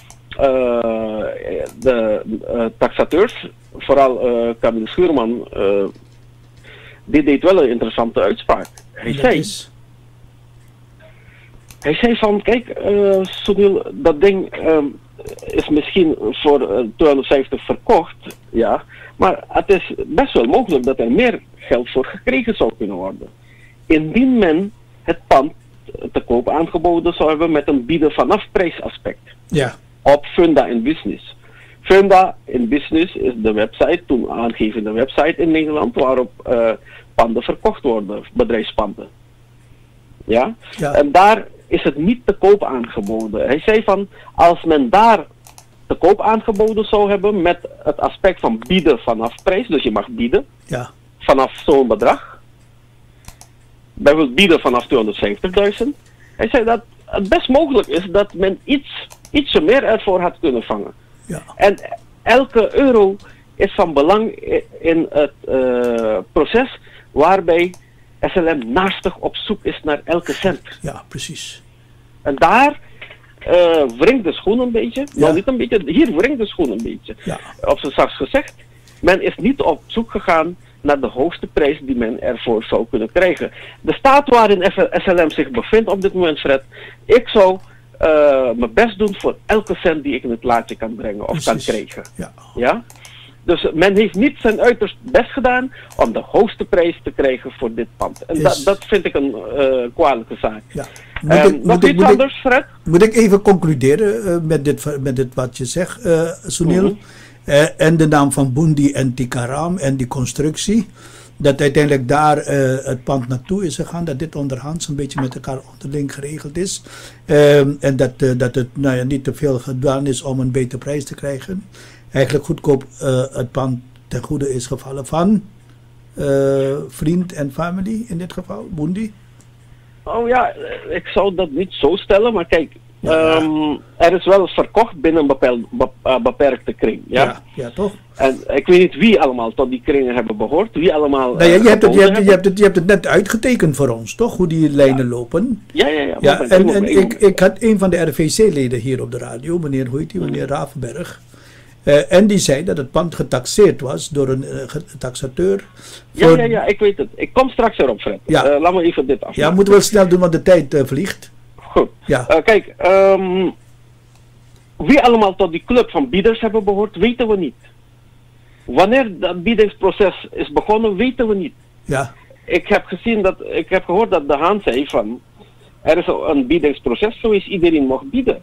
uh, de uh, taxateurs, vooral uh, Camille Schuurman, uh, die deed wel een interessante uitspraak. Hij Dat zei, is- hij zei van, kijk, uh, Sunil, dat ding um, is misschien voor uh, tweehonderdvijftig verkocht, ja, maar het is best wel mogelijk dat er meer geld voor gekregen zou kunnen worden. Indien men het pand te koop aangeboden zou hebben met een bieden vanaf prijsaspect. Ja. Op Funda in Business. Funda in Business is de website, toen aangevende website in Nederland, waarop uh, panden verkocht worden, bedrijfspanden. Ja? Ja. En daar is het niet te koop aangeboden. Hij zei van, als men daar te koop aangeboden zou hebben met het aspect van bieden vanaf prijs, dus je mag bieden Ja. vanaf zo'n bedrag, bijvoorbeeld bieden vanaf tweehonderdvijftigduizend, hij zei dat het best mogelijk is dat men iets, ietsje meer ervoor had kunnen vangen. Ja. En elke euro is van belang in het uh, proces waarbij S L M naastig op zoek is naar elke cent. Ja, precies. En daar uh, wringt de schoen een beetje. Ja. Nou, niet een beetje, hier wringt de schoen een beetje. Ja. Op zijn zachtst gezegd, men is niet op zoek gegaan naar de hoogste prijs die men ervoor zou kunnen krijgen. De staat waarin S L M zich bevindt op dit moment, Fred, ik zou uh, mijn best doen voor elke cent die ik in het laadje kan brengen of Precies. kan krijgen. Ja. Ja? Dus men heeft niet zijn uiterst best gedaan om de hoogste prijs te krijgen voor dit pand. En Is- dat, dat vind ik een uh, kwalijke zaak. Ja. Moet En ik- nog moet ik- iets moet ik- anders, Fred? Moet ik even concluderen uh, met, dit, met dit wat je zegt, uh, Sunil? Mhm. Uh, en de naam van Bundi en Tikaram en die constructie. Dat uiteindelijk daar uh, het pand naartoe is gegaan. Dat dit onderhands een beetje met elkaar onderling geregeld is. Um, en dat, uh, dat het nou ja, niet te veel gedaan is om een betere prijs te krijgen. Eigenlijk goedkoop uh, het pand ten goede is gevallen van uh, vriend en familie in dit geval, Bundi. Oh ja, eh, ik zou dat niet zo stellen, maar kijk, Ja. ehm, er is wel verkocht binnen een bepaald, be- uh, beperkte kring. Ja? Ja, ja, toch? En ik weet niet wie allemaal tot die kringen hebben behoord, wie allemaal. Nou ja, eh, je, hebt het, je, geboden hebt, je, hebt het, je hebt het net uitgetekend voor ons, toch? Hoe die lijnen lopen. Ja, ja, ja. Ja, moment, en, moment, en moment. ik, ik had een van de R V C-leden hier op de radio, meneer, hoe heet die, meneer Ravenberg. Uh, en die zei dat het pand getaxeerd was door een uh, taxateur. Ja, voor- ja, ja, ik weet het. Ik kom straks erop, Fred. Ja. Eh, laat me even dit af. Ja, moeten we wel snel doen, want de tijd uh, vliegt. Goed. Ja, Eh, kijk, ehm, wie allemaal tot die club van bieders hebben behoord, weten we niet. Wanneer dat biedingsproces is begonnen, weten we niet. ja, Ik heb gezien dat, ik heb gehoord dat De Haan zei van, er is een biedingsproces geweest, iedereen mocht bieden.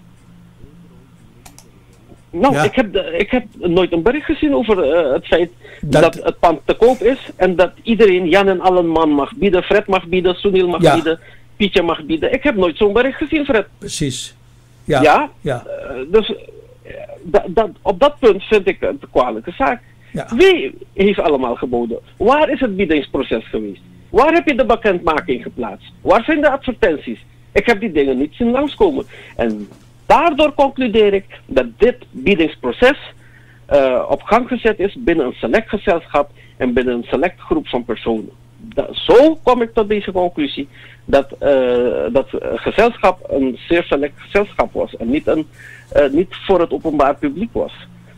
Nou, Ja. ik, heb de, ik heb nooit een bericht gezien over eh, het feit Dat- dat, het pand te koop is en dat iedereen, Jan en allen man mag bieden, Fred mag bieden, Sunil mag Ja. bieden, Pietje mag bieden. Ik heb nooit zo'n bericht gezien, Fred. precies. Ja, Ja? ja, Eh, dus eh, da- dat, op dat punt vind ik het een kwalijke zaak. ja. Wie heeft allemaal geboden? Waar is het biedingsproces geweest? Waar heb je de bekendmaking geplaatst? Waar zijn de advertenties? Ik heb die dingen niet zien langskomen. En daardoor concludeer ik dat dit biedingsproces uh, op gang gezet is binnen een select gezelschap en binnen een select groep van personen. Dat, zo kom ik tot deze conclusie dat uh, dat uh, gezelschap een zeer select gezelschap was en niet, een, uh, niet voor het openbaar publiek was.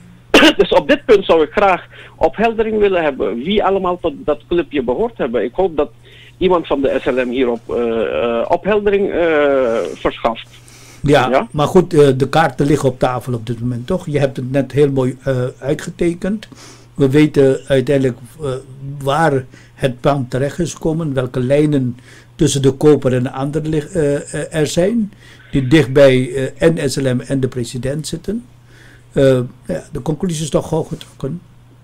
Dus op dit punt zou ik graag opheldering willen hebben wie allemaal tot dat clubje behoort hebben. Ik hoop dat iemand van de S L M hierop uh, uh, opheldering uh, verschaft. Ja, Ja? maar goed, uh, de kaarten liggen op tafel op dit moment, toch? Je hebt het net heel mooi uh, uitgetekend. We weten uiteindelijk uh, waar het pand terecht is gekomen, welke lijnen tussen de koper en de ander uh, uh, er zijn, die dichtbij uh, en S L M en de president zitten. Uh, ja, de conclusie is toch hoog getrokken.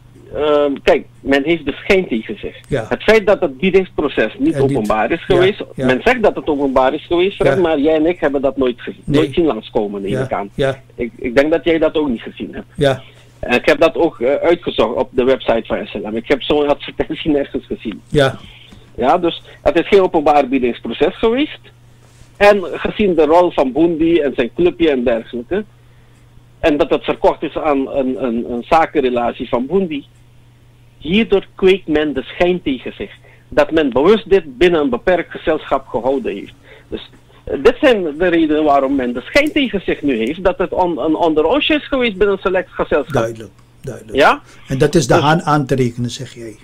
Uh, kijk, men heeft de schijn tegen zich. Ja. Het feit dat het biedingsproces niet En niet- openbaar is ja, geweest, ja. men zegt dat het openbaar is geweest, Fred, Ja. maar jij en ik hebben dat nooit, gezien, Nee. nooit zien langskomen, neem ik Ja, aan. ja, Ik, ik denk dat jij dat ook niet gezien hebt. ja, En ik heb dat ook uh, uitgezocht op de website van S L M. Ik heb zo'n advertentie nergens gezien. ja, Ja, dus het is geen openbaar biedingsproces geweest. En gezien de rol van Bundi en zijn clubje en dergelijke, en dat het verkocht is aan een, een, een zakenrelatie van Bundi, hierdoor kweekt men de schijn tegen zich. Dat men bewust dit binnen een beperkt gezelschap gehouden heeft. Dus uh, dit zijn de redenen waarom men de schijn tegen zich nu heeft, dat het on, een onderoosje is geweest binnen een select gezelschap. duidelijk, duidelijk. Ja? En dat is de Dus- Haan aan te rekenen, zeg jij.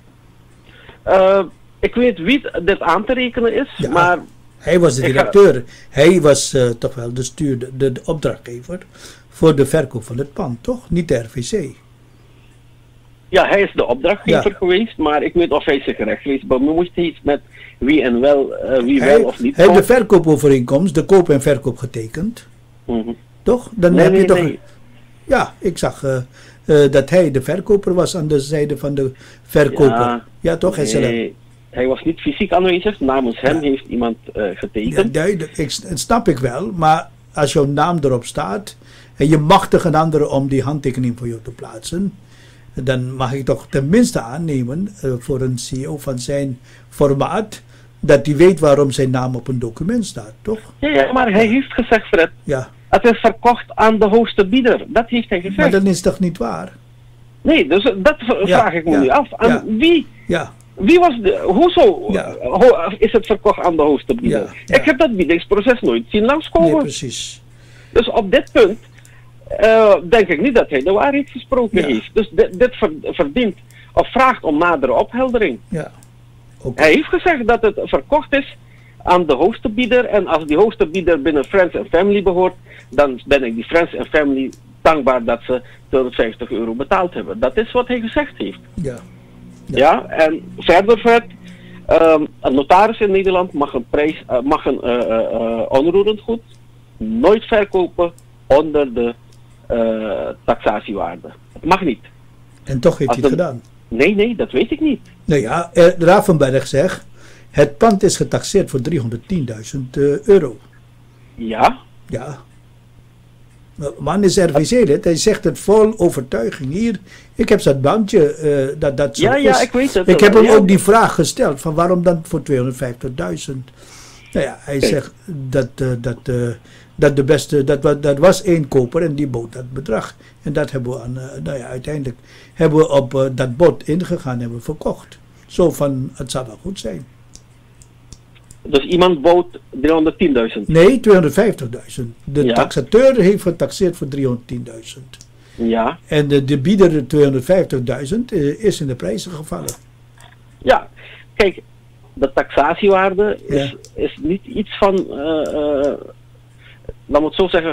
Uh, ik weet wie dit aan te rekenen is, Ja. maar Hij was de Ik ga- directeur. Hij was uh, toch wel de, stuurde, de, de opdrachtgever voor de verkoop van het pand, toch? Niet de R V C. Ja, hij is de opdrachtgever Ja. geweest, maar ik weet niet of hij zich rechtstreeks bemoeid heeft met wie en wel, uh, wie Hij wel of niet. hij heeft de verkoopovereenkomst, de koop en verkoop getekend. Mm-hmm. Toch? Dan Nee, heb je nee, toch. nee. Ja, ik zag uh, uh, dat hij de verkoper was aan de zijde van de verkoper. Ja, Ja, toch? Hij zelf. hij, hij was niet fysiek aanwezig, namens hem Ja. heeft iemand uh, Ja, getekend. duidelijk, ik, dat snap ik wel, maar als jouw naam erop staat en je machtigt een andere om die handtekening voor jou te plaatsen, dan mag ik toch tenminste aannemen uh, voor een C E O van zijn formaat dat hij weet waarom zijn naam op een document staat, toch? Ja, ja, maar hij heeft gezegd, Fred, Ja, het is verkocht aan de hoogste bieder. Dat heeft hij gezegd. maar dat is toch niet waar? Nee, dus dat v- Ja, vraag ik me ja, nu af. Aan ja. wie? Ja, Wie was de, hoezo Ja. ho- is het verkocht aan de hoogste bieder? Ja, ja. Ik heb dat biedingsproces nooit zien langskomen. nee, precies. Dus op dit punt uh, denk ik niet dat hij de waarheid gesproken Ja. heeft. Dus dit, dit ver- verdient of vraagt om nadere opheldering. Ja, oké. Hij heeft gezegd dat het verkocht is aan de hoogste bieder. En als die hoogste bieder binnen Friends and Family behoort, dan ben ik die Friends and Family dankbaar dat ze tweehonderdvijftig euro betaald hebben. Dat is wat hij gezegd heeft. Ja, Ja, en verder, Fred, um, een notaris in Nederland mag een prijs, uh, mag een uh, uh, onroerend goed nooit verkopen onder de uh, taxatiewaarde. Het mag niet. en toch heeft Als hij het de- gedaan. Nee, nee, dat weet ik niet. Nou ja, eh, Ravenberg zegt, het pand is getaxeerd voor driehonderdtienduizend uh, euro. Ja, Ja. Nou, man is R V C-lid, hij zegt het vol overtuiging. Hier, ik heb dat bandje, uh, dat dat zo ja, ja, is. ik weet het. Ik heb hem Ja. ook die vraag gesteld, van waarom dan voor tweehonderdvijftigduizend? Nou ja, hij Kijk. zegt dat, uh, dat, uh, dat de beste, dat, wa- dat was één koper en die bood dat bedrag. En dat hebben we aan, uh, nou ja, uiteindelijk hebben we op uh, dat bod ingegaan, hebben we verkocht. Zo van, het zal wel goed zijn. Dus iemand bood driehonderdtienduizend. Nee, tweehonderdvijftigduizend. De Ja. taxateur heeft getaxeerd voor driehonderdtienduizend. Ja, En de, de bieder tweehonderdvijftigduizend uh, is in de prijzen gevallen. ja. Kijk, de taxatiewaarde is, Ja. is niet iets van, uh, uh, laat me het zo zeggen,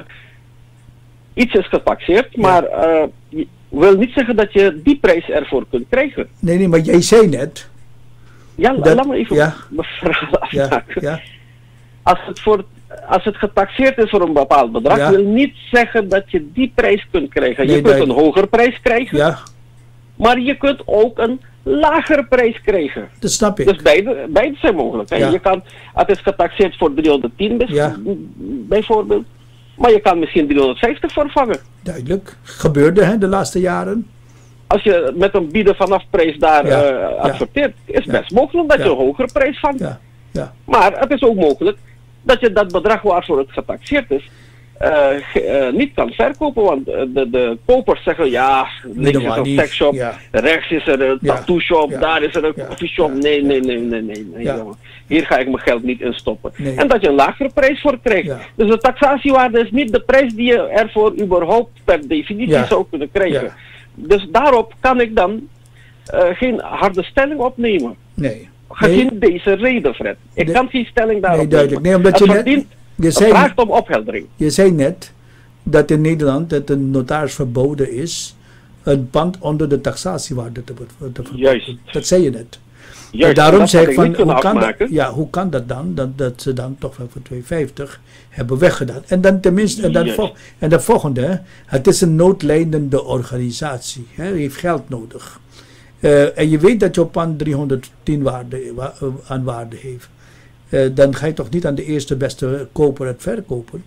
iets is getaxeerd, Ja. maar uh, je- wil niet zeggen dat je die prijs ervoor kunt krijgen. Nee, nee, maar jij zei net. Ja, la- Dat- laat me even ja. mijn verhaal Ja, afmaken. ja, Als, het voor, als het getaxeerd is voor een bepaald bedrag, Ja. wil niet zeggen dat je die prijs kunt krijgen. Nee, je kunt een duidelijk. hogere prijs krijgen, ja, maar je kunt ook een lagere prijs krijgen. dat snap ik. Dus beide, beide zijn mogelijk. Hè. Ja. Je kan, het is getaxeerd voor driehonderdtien bis- Ja. bijvoorbeeld, maar je kan misschien driehonderdvijftig vervangen. Duidelijk. Gebeurde hè, de laatste jaren. Als je met een bieden vanaf prijs daar Ja. eh, adverteert, is Ja. best mogelijk dat Ja. je een hogere prijs vangt. Ja, ja, Maar het is ook mogelijk dat je dat bedrag waarvoor het getaxeerd is, eh, ge- eh, niet kan verkopen. Want eh, de, de kopers zeggen, ja, links is maar een niet. seksshop, Ja. rechts is er een Ja. tattoo shop, Ja. daar is er een Ja. coffeeshop. Ja. Nee, nee, nee, nee, nee, nee, Ja. jongen. Hier ga ik mijn geld niet in stoppen. Nee. En dat je een lagere prijs voor krijgt. Ja. Dus de taxatiewaarde is niet de prijs die je ervoor überhaupt per definitie Ja. zou kunnen krijgen. Ja. Dus daarop kan ik dan eh, geen harde stelling opnemen. nee. Gezien Nee, deze reden, Fred. Ik Nee. kan geen stelling daarop nee, duidelijk. Nee, nemen. omdat Het je net, verdient, je het zei, vraagt om opheldering. je zei net dat in Nederland het een notaris verboden is een pand onder de taxatiewaarde te, be- te verkopen. Juist. Dat zei je net. Juist, En daarom dat zeg had ik ik van, niet kunnen hoe kan, dat, afmaken. ja, hoe kan dat dan? Dat, dat ze dan toch wel voor tweehonderdvijftig hebben weggedaan. En dan tenminste, en dan, Juist. vol, en de volgende, hè, het is een noodlijdende organisatie. Hè, die heeft geld nodig. Eh, en je weet dat jouw pand driehonderdtien waarde, wa- eh, aan waarde heeft. Eh, dan ga je toch niet aan de eerste beste koper het verkopen.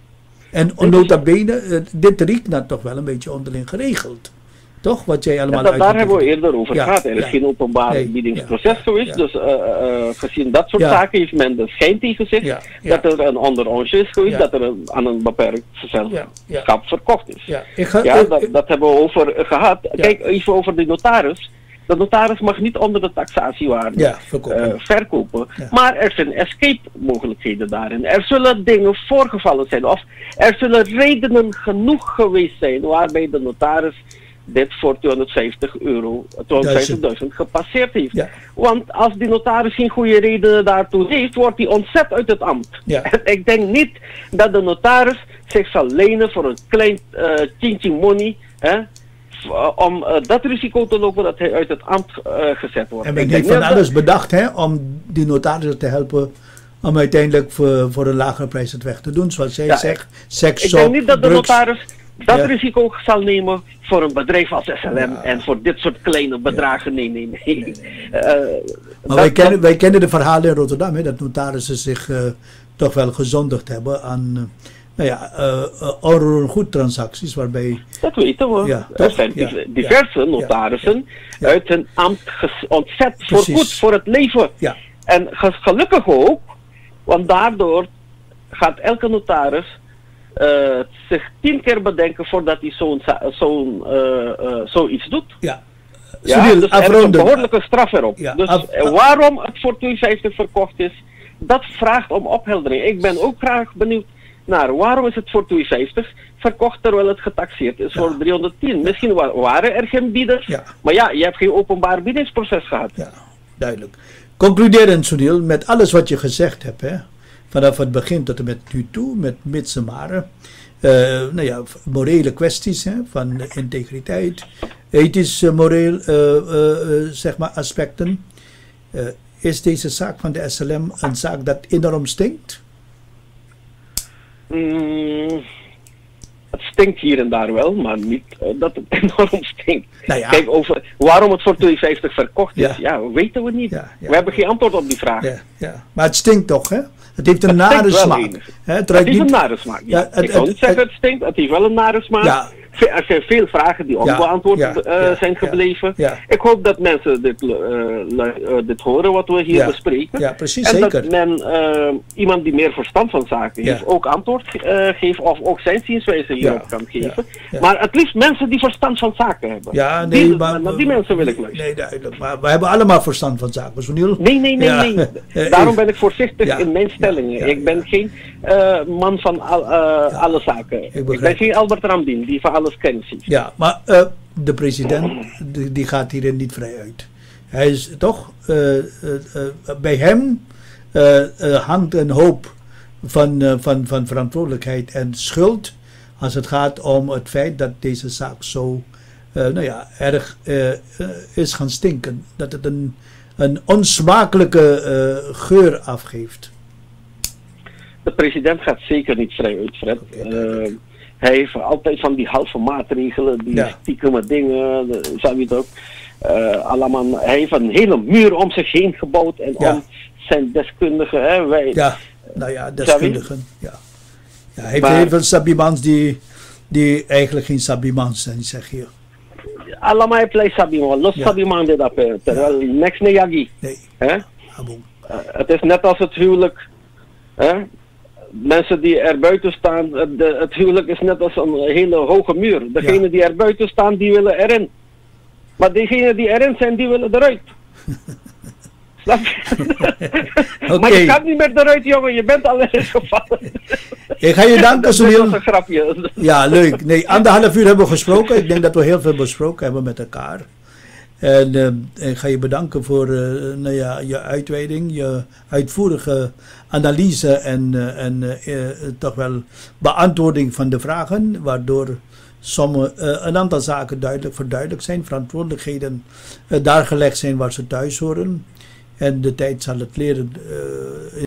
En Nee, nota bene, eh, dit riekt dan toch wel een beetje onderling geregeld. Toch? Wat jij Ja, allemaal dat, daar uitlegt. hebben we eerder over Ja, gehad. Er is ja. geen openbaar Nee, biedingsproces ja, geweest. ja. Dus uh, uh, gezien dat soort Ja. zaken heeft men de schijn tegen zich Ja, ja. dat er een onderonsje is geweest, Ja. dat er een, aan een beperkt gezelschap Ja, ja. verkocht is. Ja, ik ga, Ja, ik- dat, dat hebben we over uh, gehad. Ja. Kijk even over de notaris. De notaris mag niet onder de taxatiewaarde ja, verkopen. eh, verkopen. Ja. Maar er zijn escape mogelijkheden daarin. Er zullen dingen voorgevallen zijn. Of er zullen redenen genoeg geweest zijn waarbij de notaris dit voor tweehonderdvijftig euro, tweehonderdvijftigduizend gepasseerd heeft. Ja. Want als die notaris geen goede redenen daartoe heeft, wordt hij ontzet uit het ambt. Ja. En ik denk niet dat de notaris zich zal lenen voor een klein uh, tientje money, hè, uh, om uh, dat risico te lopen dat hij uit het ambt uh, gezet wordt. En men heeft van alles bedacht hè, om die notarissen te helpen om uiteindelijk voor, voor een lagere prijs het weg te doen. Zoals jij ja, zegt, seks, ik denk niet dat de drugs, notaris dat ja. risico zal nemen voor een bedrijf als S L M ja. en voor dit soort kleine bedragen. Ja. Nee, nee, nee. nee, nee. Uh, maar dat, wij, kennen, wij kennen de verhalen in Rotterdam, hè, dat notarissen zich uh, toch wel gezondigd hebben aan uh, nou ja, uh, uh, goed transacties waarbij... Dat weten we. Ja, er zijn ja, diverse ja, notarissen ja, ja. uit hun ambt ontzet voor goed, voor het leven. Ja. En gelukkig ook, want daardoor gaat elke notaris uh, zich tien keer bedenken voordat hij zo'n zo'n uh, uh, zoiets doet. Ja. Ja, Sunil, dus er is een behoorlijke straf erop. Ja, dus af, af, waarom het voor tweehonderdvijftig verkocht is, dat vraagt om opheldering. Ik ben ook graag benieuwd naar waarom is het voor tweehonderdvijftig verkocht terwijl het getaxeerd is ja. voor driehonderdtien. Misschien wa waren er geen bieders, ja. maar ja, je hebt geen openbaar biedingsproces gehad. Ja, duidelijk. Concluderend, Sunil, met alles wat je gezegd hebt, hè, vanaf het begin tot en met nu toe, met mits en maren, uh, nou ja, morele kwesties, hè, van integriteit, ethisch, moreel, uh, uh, uh, zeg maar, aspecten. Uh, is deze zaak van de S L M een zaak dat enorm stinkt? Mm, het stinkt hier en daar wel, maar niet uh, dat het enorm stinkt. Nou ja. Kijk, over waarom het voor tweehonderdvijftig verkocht is, ja, ja weten we niet. Ja, ja. We hebben geen antwoord op die vraag. Ja, ja. Maar het stinkt toch, hè? Het heeft een het nare smaak. Hè? Het, het heeft niet... een nare smaak. Ja. Ja, het, Ik zou niet het, zeggen het stinkt, het heeft wel een nare smaak. Ja. Er zijn veel vragen die onbeantwoord ja, ja, uh, zijn gebleven. Ja, ja. Ik hoop dat mensen dit, uh, uh, dit horen wat we hier ja, bespreken. Ja, precies, en zeker. dat men uh, iemand die meer verstand van zaken ja. heeft ook antwoord uh, geeft of ook zijn zienswijze hierop ja, kan geven. Ja, ja. Maar het liefst mensen die verstand van zaken hebben. Ja, nee, die, maar, naar die mensen wil ik luisteren. Nee, duidelijk. Maar we hebben allemaal verstand van zaken. Sunil? Nee, nee, nee. Ja. nee. Daarom ben ik voorzichtig ja, in mijn stellingen. Ja, ja, ik ben ja. geen uh, man van al, uh, ja, alle zaken. Ik, ik ben geen Albert Ramdien die van alles kennis heeft. Ja, maar uh, de president die, die gaat hierin niet vrij uit. Hij is toch, uh, uh, uh, bij hem uh, uh, hangt een hoop van, uh, van, van verantwoordelijkheid en schuld als het gaat om het feit dat deze zaak zo uh, nou ja, erg uh, uh, is gaan stinken. Dat het een, een onsmakelijke uh, geur afgeeft. De president gaat zeker niet vrij uit, Fred. Okay, uh, Hij heeft altijd van die halve maatregelen, die ja. stiekeme dingen, zou je het ook. Uh, allemaal, hij heeft een hele muur om zich heen gebouwd en ja. om zijn deskundigen. Hè, wij, ja, nou ja, deskundigen. Ja. Ja, hij heeft maar, heel veel sabimans die, die eigenlijk geen sabimans zijn, zeg je. Allemaal heeft hij sabiman, los ja. sabiman dit op, terwijl ja. niks neagi. Nee. Hè? Uh, het is net als het huwelijk. Hè? Mensen die er buiten staan, de, het huwelijk is net als een hele hoge muur. Degenen ja. die er buiten staan, die willen erin. Maar degenen die erin zijn, die willen eruit. Snap je? Okay. Maar je gaat niet meer eruit, jongen. Je bent al eens gevallen. Ik ga je danken, Sunil. Dat was een grapje. Ja, leuk. Nee, anderhalf uur hebben we gesproken. Ik denk dat we heel veel besproken hebben met elkaar. En uh, ik ga je bedanken voor uh, nou ja, je uitweiding, je uitvoerige analyse en, uh, en uh, uh, toch wel beantwoording van de vragen, waardoor sommige, uh, een aantal zaken duidelijk verduidelijkt zijn, verantwoordelijkheden uh, daar gelegd zijn waar ze thuis horen. En de tijd zal het leren. Uh,